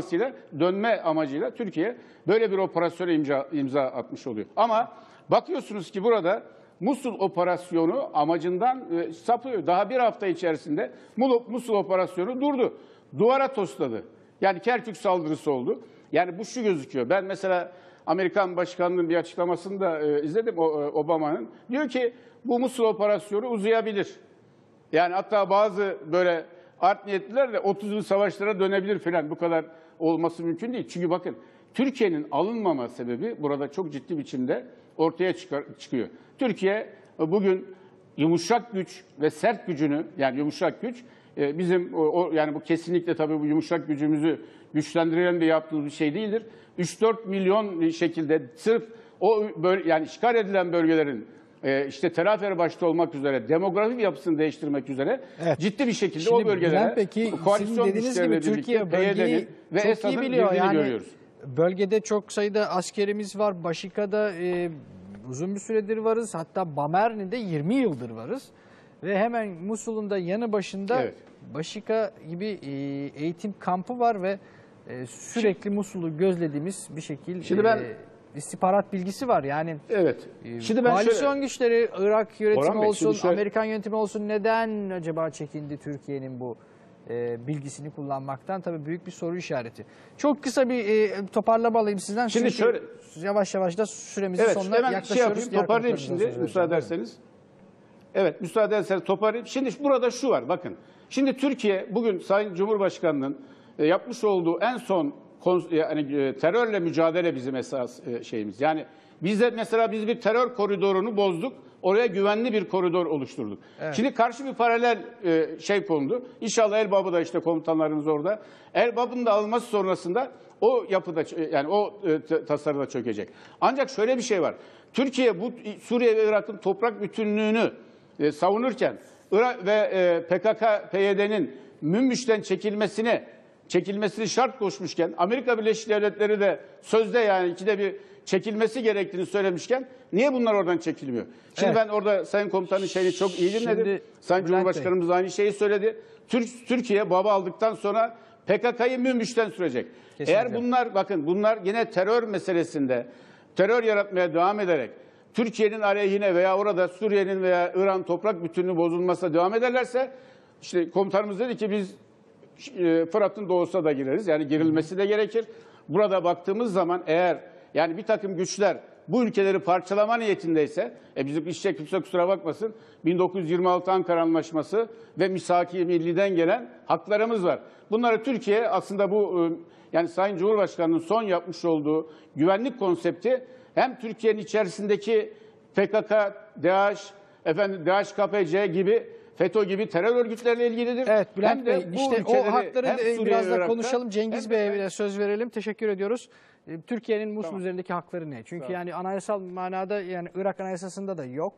Speaker 4: dönme amacıyla Türkiye böyle bir operasyona imza atmış oluyor. Ama bakıyorsunuz ki burada Musul operasyonu amacından sapıyor. Daha bir hafta içerisinde Musul operasyonu durdu. Duvara tosladı. Yani Kerkük saldırısı oldu. Yani bu şu gözüküyor. Ben mesela Amerikan Başkanı'nın bir açıklamasını da izledim Obama'nın. Diyor ki bu Musul operasyonu uzayabilir. Yani hatta bazı böyle art niyetliler de 30'lu savaşlara dönebilir falan. Bu kadar olması mümkün değil. Çünkü bakın Türkiye'nin alınmama sebebi burada çok ciddi biçimde ortaya çıkıyor. Türkiye bugün yumuşak güç ve sert gücünü, yani yumuşak güç bizim yani bu kesinlikle tabii bu yumuşak gücümüzü güçlendiren de yaptığımız bir şey değildir. 3-4 milyon şekilde sırf o yani işgal edilen bölgelerin işte Tel başta olmak üzere demografik yapısını değiştirmek üzere ciddi bir şekilde
Speaker 1: Şimdi
Speaker 4: o bölgelere
Speaker 1: peki,
Speaker 4: koalisyon
Speaker 1: sizin dediğiniz
Speaker 4: güçleriyle
Speaker 1: gibi Türkiye
Speaker 4: birlikte
Speaker 1: bölgeyi
Speaker 4: PYD'nin ve
Speaker 1: çok iyi
Speaker 4: Esad'ın
Speaker 1: biliyor.
Speaker 4: birliğini
Speaker 1: Yani
Speaker 4: görüyoruz.
Speaker 1: bölgede çok sayıda askerimiz var. Başika'da uzun bir süredir varız. Hatta Bamerni'de 20 yıldır varız. Ve hemen Musul'un da yanı başında Başika gibi eğitim kampı var ve sürekli Musul'u gözlediğimiz bir şekilde istihbarat bilgisi var. Yani
Speaker 4: Şimdi ben
Speaker 1: koalisyon güçleri, Irak yönetimi
Speaker 4: Orhan Bey,
Speaker 1: olsun, Amerikan yönetimi olsun neden acaba çekindi Türkiye'nin bu bilgisini kullanmaktan? Tabii büyük bir soru işareti. Çok kısa bir toparlama alayım sizden.
Speaker 4: Şimdi şöyle
Speaker 1: yavaş yavaş da süremizin sonuna
Speaker 4: hemen
Speaker 1: yaklaşıyoruz.
Speaker 4: Toparlayayım şimdi müsaade ederseniz. Evet, müsaade ederseniz toparlayayım. Şimdi burada şu var, bakın. Şimdi Türkiye bugün Sayın Cumhurbaşkanı'nın yapmış olduğu en son terörle mücadele bizim esas şeyimiz. Yani biz bir terör koridorunu bozduk. Oraya güvenli bir koridor oluşturduk. Evet. Şimdi karşı bir paralel kondu. İnşallah Elbap'ı da işte komutanlarımız orada. Elbap'ın da alınması sonrasında o yapıda yani o tasarıda çökecek. Ancak şöyle bir şey var. Türkiye bu Suriye ve Irak'ın toprak bütünlüğünü savunurken Irak ve PKK, PYD'nin Münbiş'ten çekilmesini şart koşmuşken Amerika Birleşik Devletleri de sözde yani ikide bir çekilmesi gerektiğini söylemişken niye bunlar oradan çekilmiyor? Şimdi ben orada Sayın Komutan'ın şeyini çok iyi dinledim. Sayın Cumhurbaşkanımız aynı şeyi söyledi. Türkiye baba aldıktan sonra PKK'yı Münbiş'ten sürecek. Kesinlikle. Eğer bunlar yine terör meselesinde terör yaratmaya devam ederek Türkiye'nin aleyhine veya orada Suriye'nin veya İran toprak bütünlüğü bozulmasına devam ederlerse işte komutanımız dedi ki biz Fırat'ın doğusuna da gireriz. Yani girilmesi de gerekir. Burada baktığımız zaman eğer yani bir takım güçler bu ülkeleri parçalama niyetindeyse bizim işçi kimse kusura bakmasın 1926 Ankara Anlaşması ve Misak-ı Milli'den gelen haklarımız var. Bunları Türkiye aslında bu yani Sayın Cumhurbaşkanı'nın son yapmış olduğu güvenlik konsepti hem Türkiye'nin içerisindeki PKK, DAEŞ, KPC gibi FETÖ gibi terör örgütleriyle ilgilidir.
Speaker 1: Evet Bülent Bey, işte o hakları biraz da konuşalım.
Speaker 4: Irak'ta,
Speaker 1: Cengiz Bey'e söz verelim. Teşekkür ediyoruz. Türkiye'nin Musul üzerindeki hakları ne? Çünkü yani anayasal manada yani Irak Anayasası'nda da yok.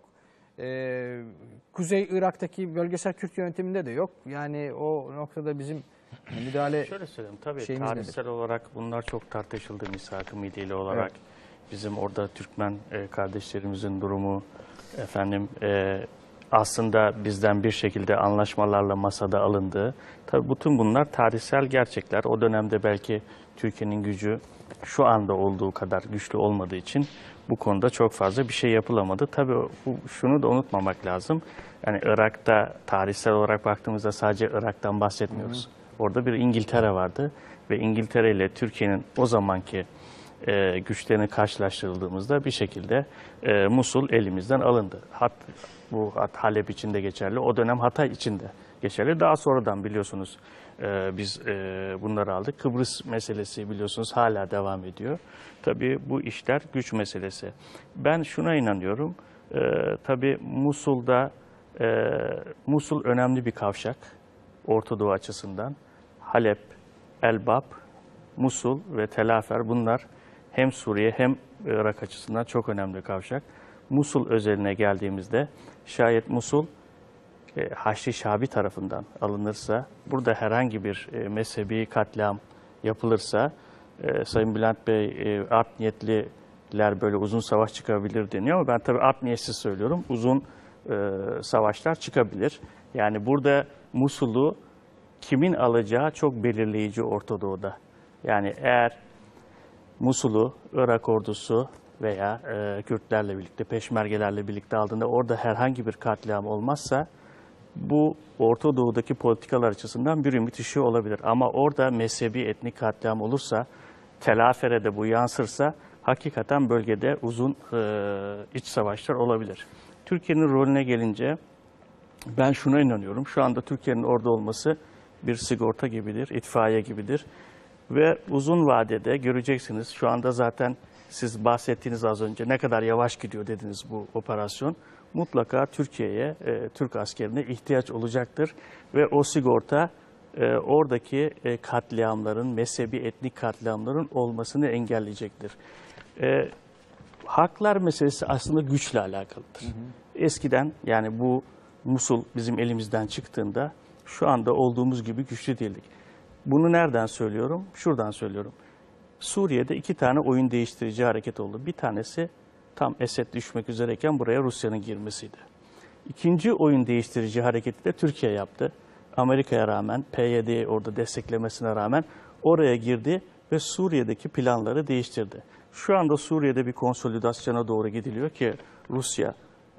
Speaker 1: Kuzey Irak'taki bölgesel Kürt yönetiminde de yok. Yani o noktada bizim müdahale
Speaker 9: şöyle söyleyeyim tabii tarihsel olarak bunlar çok tartışıldı Misak-ı Milli'li olarak. Bizim orada Türkmen kardeşlerimizin durumu aslında bizden bir şekilde anlaşmalarla masada alındığı. Tabii bütün bunlar tarihsel gerçekler. O dönemde belki Türkiye'nin gücü şu anda olduğu kadar güçlü olmadığı için bu konuda çok fazla bir şey yapılamadı. Tabii şunu da unutmamak lazım. Yani Irak'ta tarihsel olarak baktığımızda sadece Irak'tan bahsetmiyoruz. Orada bir İngiltere vardı ve İngiltere ile Türkiye'nin o zamanki güçlerini karşılaştırıldığımızda bir şekilde Musul elimizden alındı. Bu Halep için de geçerli, o dönem Hatay için de geçerli. Daha sonradan biliyorsunuz biz bunları aldık. Kıbrıs meselesi biliyorsunuz hala devam ediyor. Tabii bu işler güç meselesi. Ben şuna inanıyorum, tabii Musul önemli bir kavşak Orta Doğu açısından. Halep, Elbap, Musul ve Tel Afer bunlar hem Suriye hem Irak açısından çok önemli kavşak. Musul özeline geldiğimizde şayet Musul Haçlı Şabi tarafından alınırsa, burada herhangi bir mezhebi katliam yapılırsa, Sayın Bülent Bey art niyetliler böyle uzun savaş çıkabilir deniyor ama ben tabii art niyetsiz söylüyorum. Uzun savaşlar çıkabilir. Yani burada Musul'u kimin alacağı çok belirleyici Orta Doğu'da. Yani eğer Musul'u Irak ordusu veya Kürtlerle birlikte, Peşmergelerle birlikte aldığında orada herhangi bir katliam olmazsa bu Orta Doğu'daki politikalar açısından bir ümit ışığı olabilir. Ama orada mezhebi etnik katliam olursa, Tel Afer'e de bu yansırsa hakikaten bölgede uzun iç savaşlar olabilir. Türkiye'nin rolüne gelince ben şuna inanıyorum. Şu anda Türkiye'nin orada olması bir sigorta gibidir, itfaiye gibidir. Ve uzun vadede göreceksiniz şu anda zaten siz bahsettiğiniz az önce ne kadar yavaş gidiyor dediniz bu operasyon. Mutlaka Türkiye'ye, Türk askerine ihtiyaç olacaktır. Ve o sigorta oradaki katliamların, mezhebi etnik katliamların olmasını engelleyecektir. Haklar meselesi aslında güçle alakalıdır. Eskiden yani bu Musul bizim elimizden çıktığında şu anda olduğumuz gibi güçlü değildik. Bunu nereden söylüyorum? Şuradan söylüyorum. Suriye'de 2 tane oyun değiştirici hareket oldu. Bir tanesi tam Esed düşmek üzereyken buraya Rusya'nın girmesiydi. İkinci oyun değiştirici hareketi de Türkiye yaptı. Amerika'ya rağmen, PYD'yi orada desteklemesine rağmen oraya girdi ve Suriye'deki planları değiştirdi. Şu anda Suriye'de bir konsolidasyona doğru gidiliyor ki Rusya,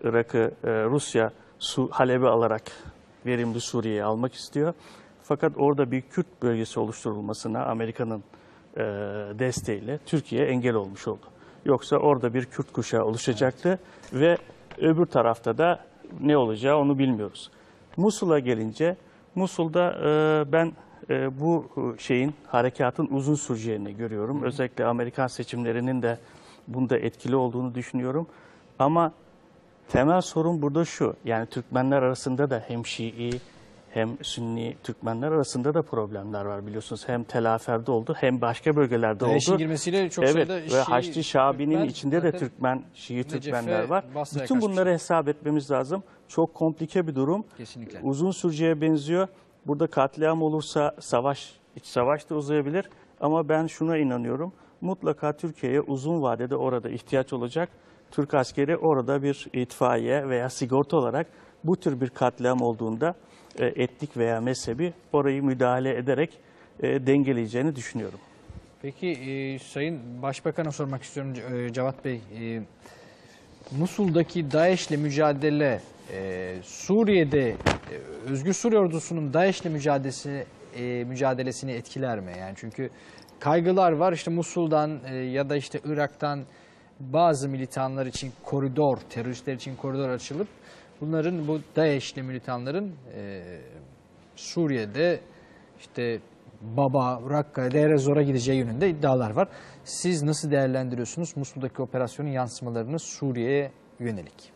Speaker 9: Halep'i alarak verimli Suriye'yi almak istiyor. Fakat orada bir Kürt bölgesi oluşturulmasına Amerika'nın desteğiyle Türkiye engel olmuş oldu. Yoksa orada bir Kürt kuşağı oluşacaktı ve öbür tarafta da ne olacağı onu bilmiyoruz. Musul'a gelince, Musul'da ben bu harekatın uzun süreceğini görüyorum. Özellikle Amerikan seçimlerinin de bunda etkili olduğunu düşünüyorum. Ama temel sorun burada şu, yani Türkmenler arasında da hem Şii hem Sünni Türkmenler arasında da problemler var biliyorsunuz. Hem Tel Afer'de oldu hem başka bölgelerde oldu.
Speaker 1: Daesh'in girmesiyle çok sayıda
Speaker 9: ve Haçlı Şabi'nin içinde de Şii Türkmenler var. Bütün bunları hesap etmemiz lazım. Çok komplike bir durum.
Speaker 1: Kesinlikle.
Speaker 9: Uzun süreceğe benziyor. Burada katliam olursa iç savaş da uzayabilir. Ama ben şuna inanıyorum. Mutlaka Türkiye'ye uzun vadede orada ihtiyaç olacak. Türk askeri orada bir itfaiye veya sigorta olarak bu tür bir katliam olduğunda etnik veya mezhebi orayı müdahale ederek dengeleyeceğini düşünüyorum.
Speaker 1: Peki Sayın Başbakan'a sormak istiyorum Cevat Bey. Musul'daki DAEŞ'le mücadele Suriye'de Özgür Suriye Ordusu'nun DAEŞ'le mücadelesini etkiler mi? Yani çünkü kaygılar var işte Musul'dan ya da işte Irak'tan bazı militanlar için koridor, teröristler için koridor açılıp bunların bu DAEŞ'li militanların Suriye'de işte Baba, Rakka, Deir ez-Zor'a gideceği yönünde iddialar var. Siz nasıl değerlendiriyorsunuz Musul'daki operasyonun yansımalarını Suriye'ye yönelik?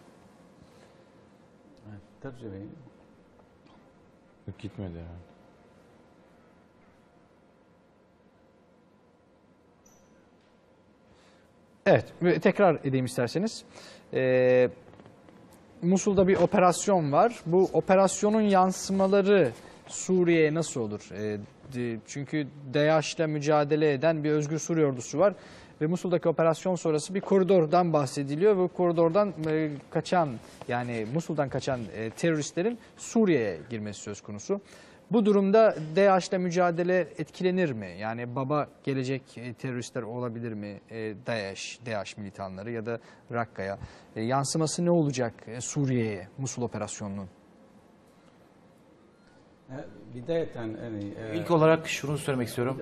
Speaker 2: Gitmedi yani.
Speaker 1: Evet, tekrar edeyim isterseniz. Musul'da bir operasyon var. Bu operasyonun yansımaları Suriye'ye nasıl olur? Çünkü DAEŞ'le mücadele eden bir Özgür Suriye Ordusu var. ve Musul'daki operasyon sonrası bir koridordan bahsediliyor. Bu koridordan kaçan, yani Musul'dan kaçan teröristlerin Suriye'ye girmesi söz konusu. Bu durumda DAEŞ'le mücadele etkilenir mi? Yani baba gelecek teröristler olabilir mi? DAEŞ militanları ya da Rakka'ya. Yansıması ne olacak Suriye'ye Musul operasyonunun?
Speaker 5: İlk olarak şunu söylemek istiyorum.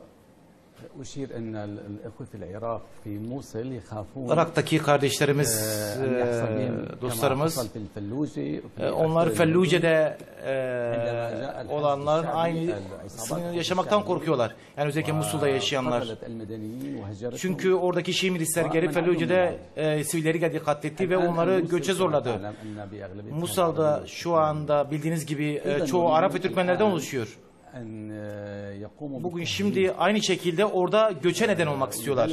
Speaker 5: Irak'taki kardeşlerimiz, dostlarımız, onlar Felluce'de olanlar aynısını yaşamaktan korkuyorlar. Yani özellikle Musul'da yaşayanlar. Çünkü oradaki Şii milisler gelip Felluce'de sivilleri katletti ve onları göçe zorladı. Musul'da şu anda bildiğiniz gibi çoğu Arap ve Türkmenlerden oluşuyor. Bugün şimdi aynı şekilde orada göçe neden olmak istiyorlar.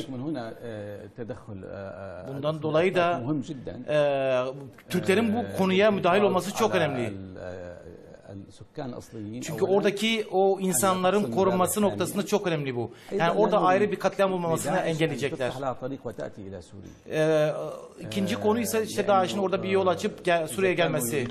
Speaker 5: Bundan dolayı da Türklerin bu konuya müdahil olması çok önemli. Çünkü oradaki o insanların korunması noktasında çok önemli bu. Yani orada ayrı bir katliam olmamasını engelleyecekler. İkinci konu ise işte DAEŞ'in orada bir yol açıp Suriye'ye gelmesi.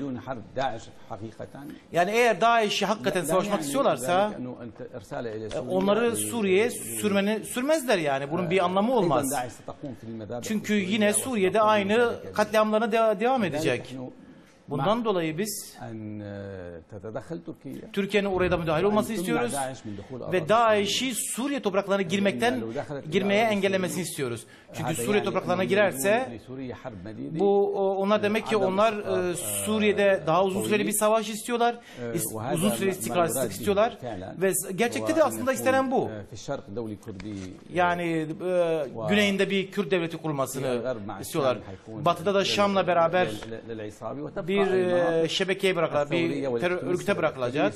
Speaker 5: Yani eğer DAEŞ'i hakikaten savaşmak istiyorlarsa onları Suriye'ye sürmezler yani. Bunun bir anlamı olmaz. Çünkü yine Suriye'de aynı katliamlarına devam edecek. Bundan dolayı biz Türkiye'nin oraya da müdahil olmasını istiyoruz ve DAEŞ'i Suriye topraklarına girmeye engellemesini istiyoruz. Çünkü Suriye topraklarına girerse bu onlar demek ki onlar Suriye'de daha uzun süreli bir savaş istiyorlar, uzun süreli istikrarsızlık istiyorlar ve gerçekte de aslında istenen bu. Yani güneyinde bir Kürt devleti kurulmasını istiyorlar. Batıda da Şam'la beraber bir şebekeye bırakılacak, bir terör örgüte bırakılacak.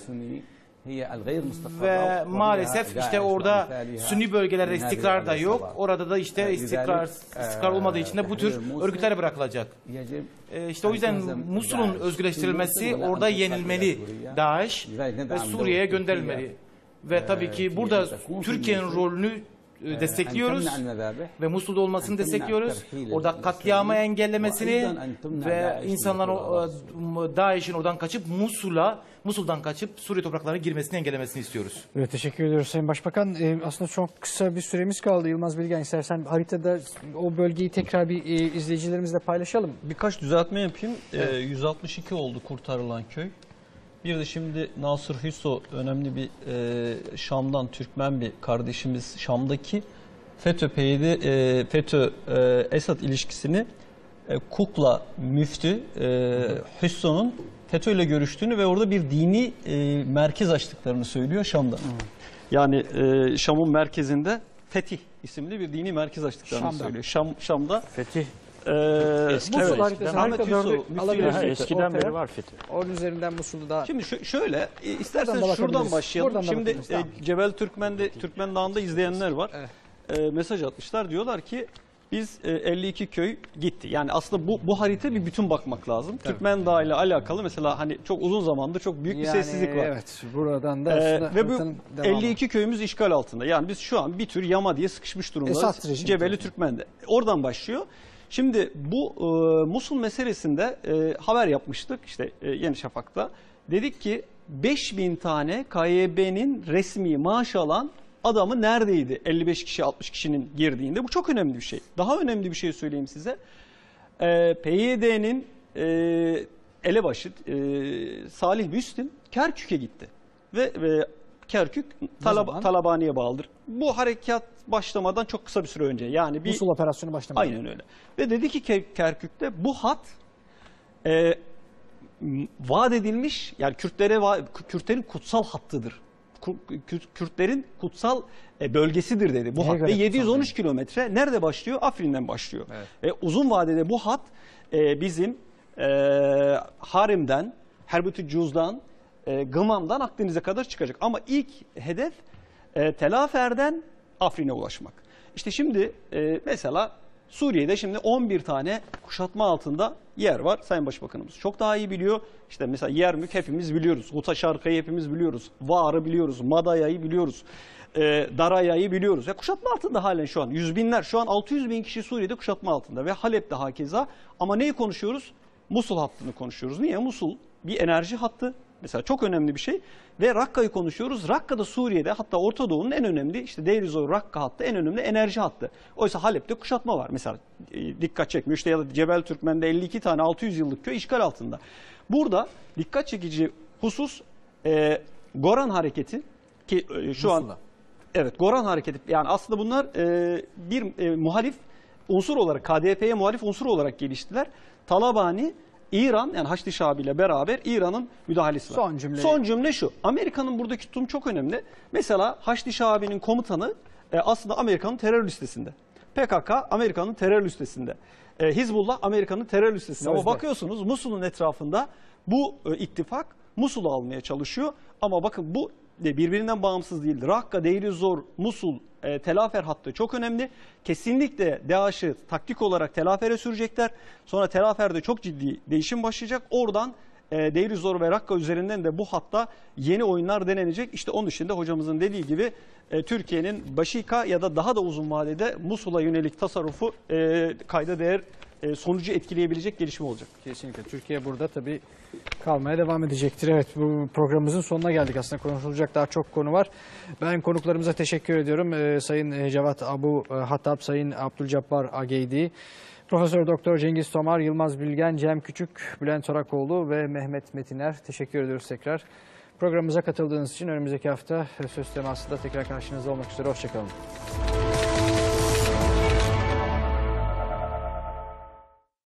Speaker 5: Ve maalesef işte orada Sünni bölgelerde istikrar da yok. Orada da işte istikrar olmadığı için de bu tür örgütlere bırakılacak. İşte o yüzden Musul'un özgürleştirilmesi, orada yenilmeli DAEŞ ve Suriye'ye gönderilmeli. Ve tabii ki burada Türkiye'nin rolünü destekliyoruz ve Musul'da olmasını destekliyoruz. Orada katliamı engellemesini ve insanların DAEŞ'in oradan kaçıp Musul'dan kaçıp Suriye topraklarına girmesini engellemesini istiyoruz.
Speaker 1: Evet, teşekkür ediyoruz Sayın Başbakan. Aslında çok kısa bir süremiz kaldı. Yılmaz Bilgen, istersen haritada o bölgeyi tekrar bir izleyicilerimizle paylaşalım.
Speaker 8: Birkaç düzeltme yapayım. 162 oldu kurtarılan köy. Bir de şimdi Nasır Hüso, önemli bir Şam'dan Türkmen bir kardeşimiz, Şam'daki FETÖ-Esad ilişkisini Kukla müftü Hüso'nun FETÖ ile görüştüğünü ve orada bir dini merkez açtıklarını söylüyor Şam'da. Yani Şam'ın merkezinde Fetih isimli bir dini merkez açtıklarını söylüyor. Şam'da
Speaker 9: Fetih.
Speaker 1: Eskiden beri var Fetih. Onun üzerinden Musul'u da...
Speaker 8: Şimdi şöyle, isterseniz şuradan başlayalım. Şimdi Cebel Türkmen Dağı'nda izleyenler var. Evet. Mesaj atmışlar. Diyorlar ki biz 52 köy gitti. Yani aslında bu harita bir bütün bakmak lazım. Tabii. Türkmen Dağı ile alakalı mesela hani çok uzun zamandır çok büyük bir sessizlik var.
Speaker 1: Evet, buradan da aslında
Speaker 8: ve bu 52 köyümüz işgal altında. Yani biz şu an bir tür yama diye sıkışmış durumdayız. Cebeli Türkmen'de. Oradan başlıyor. Şimdi bu Musul meselesinde haber yapmıştık işte Yeni Şafak'ta. Dedik ki 5000 tane KYB'nin resmi maaş alan adamı neredeydi 55 kişi 60 kişinin girdiğinde? Bu çok önemli bir şey. Daha önemli bir şey söyleyeyim size. PYD'nin elebaşı Salih Müslim Kerkük'e gitti. Ve Kerkük Talabani'ye bağlıdır. Bu harekat başlamadan çok kısa bir süre önce. Yani
Speaker 1: Musul operasyonu başlamadan.
Speaker 8: Aynen öyle. Ve dedi ki Kerkük'te bu hat vaat edilmiş, yani Kürtlerin kutsal hattıdır. Kürtlerin kutsal bölgesidir dedi bu hat. Ve 713 kilometre nerede başlıyor? Afrin'den başlıyor. Evet. Ve uzun vadede bu hat bizim Harim'den, Herbetü Cuz'dan, Gımam'dan Akdeniz'e kadar çıkacak. Ama ilk hedef Tel Afer'den Afrin'e ulaşmak. İşte şimdi mesela Suriye'de şimdi 11 tane kuşatma altında yer var. Sayın Başbakanımız çok daha iyi biliyor. İşte mesela Yermük hepimiz biliyoruz. Huta Şarkı'yı hepimiz biliyoruz. Var'ı biliyoruz. Madaya'yı biliyoruz. Daraya'yı biliyoruz. Kuşatma altında halen şu an. Yüz binler. Şu an 600 bin kişi Suriye'de kuşatma altında ve Halep'te hakeza. Ama neyi konuşuyoruz? Musul hattını konuşuyoruz. Niye? Musul bir enerji hattı. Mesela çok önemli bir şey. Ve Rakka'yı konuşuyoruz. Rakka da Suriye'de, hatta Orta Doğu'nun en önemli, işte Deir ez-Zor Rakka hattı en önemli enerji hattı. Oysa Halep'te kuşatma var. Mesela dikkat çekmiyor. İşte ya da Cebel Türkmen'de 52 tane 600 yıllık köy işgal altında. Burada dikkat çekici husus Goran Hareketi ki şu an evet Goran Hareketi, yani aslında bunlar bir muhalif unsur olarak, KDP'ye muhalif unsur olarak geliştiler. Talabani, İran, yani Haçlı Şabi ile beraber İran'ın müdahalesi var. Son cümle şu. Amerika'nın buradaki tutumu çok önemli. Mesela Haçlı Şabi'nin komutanı aslında Amerika'nın terör listesinde. PKK Amerika'nın terör listesinde. Hizbullah Amerika'nın terör listesinde. Ama bakıyorsunuz Musul'un etrafında bu ittifak Musul'u almaya çalışıyor. Ama bakın bu birbirinden bağımsız değil. Rakka, Deir ez-Zor, Musul, Tel Afer hattı çok önemli. Kesinlikle DAEŞ'ı taktik olarak Tel Afer'e sürecekler. Sonra Tel Afer'de çok ciddi değişim başlayacak. Oradan Deir ez-Zor ve Rakka üzerinden de bu hatta yeni oyunlar denenecek. İşte onun dışında hocamızın dediği gibi Türkiye'nin Başika ya da daha da uzun vadede Musul'a yönelik tasarrufu kayda değer sonucu etkileyebilecek gelişme olacak.
Speaker 1: Kesinlikle. Türkiye burada tabii kalmaya devam edecektir. Evet, bu programımızın sonuna geldik. Aslında konuşulacak daha çok konu var. Ben konuklarımıza teşekkür ediyorum. Sayın Cevat Abu Hattab, Sayın Abdülcabbar Ageydi, Profesör Doktor Cengiz Tomar, Yılmaz Bilgen, Cem Küçük, Bülent Orakoğlu ve Mehmet Metiner. Teşekkür ediyoruz tekrar. Programımıza katıldığınız için önümüzdeki hafta söz temasında tekrar karşınızda olmak üzere. Hoşçakalın.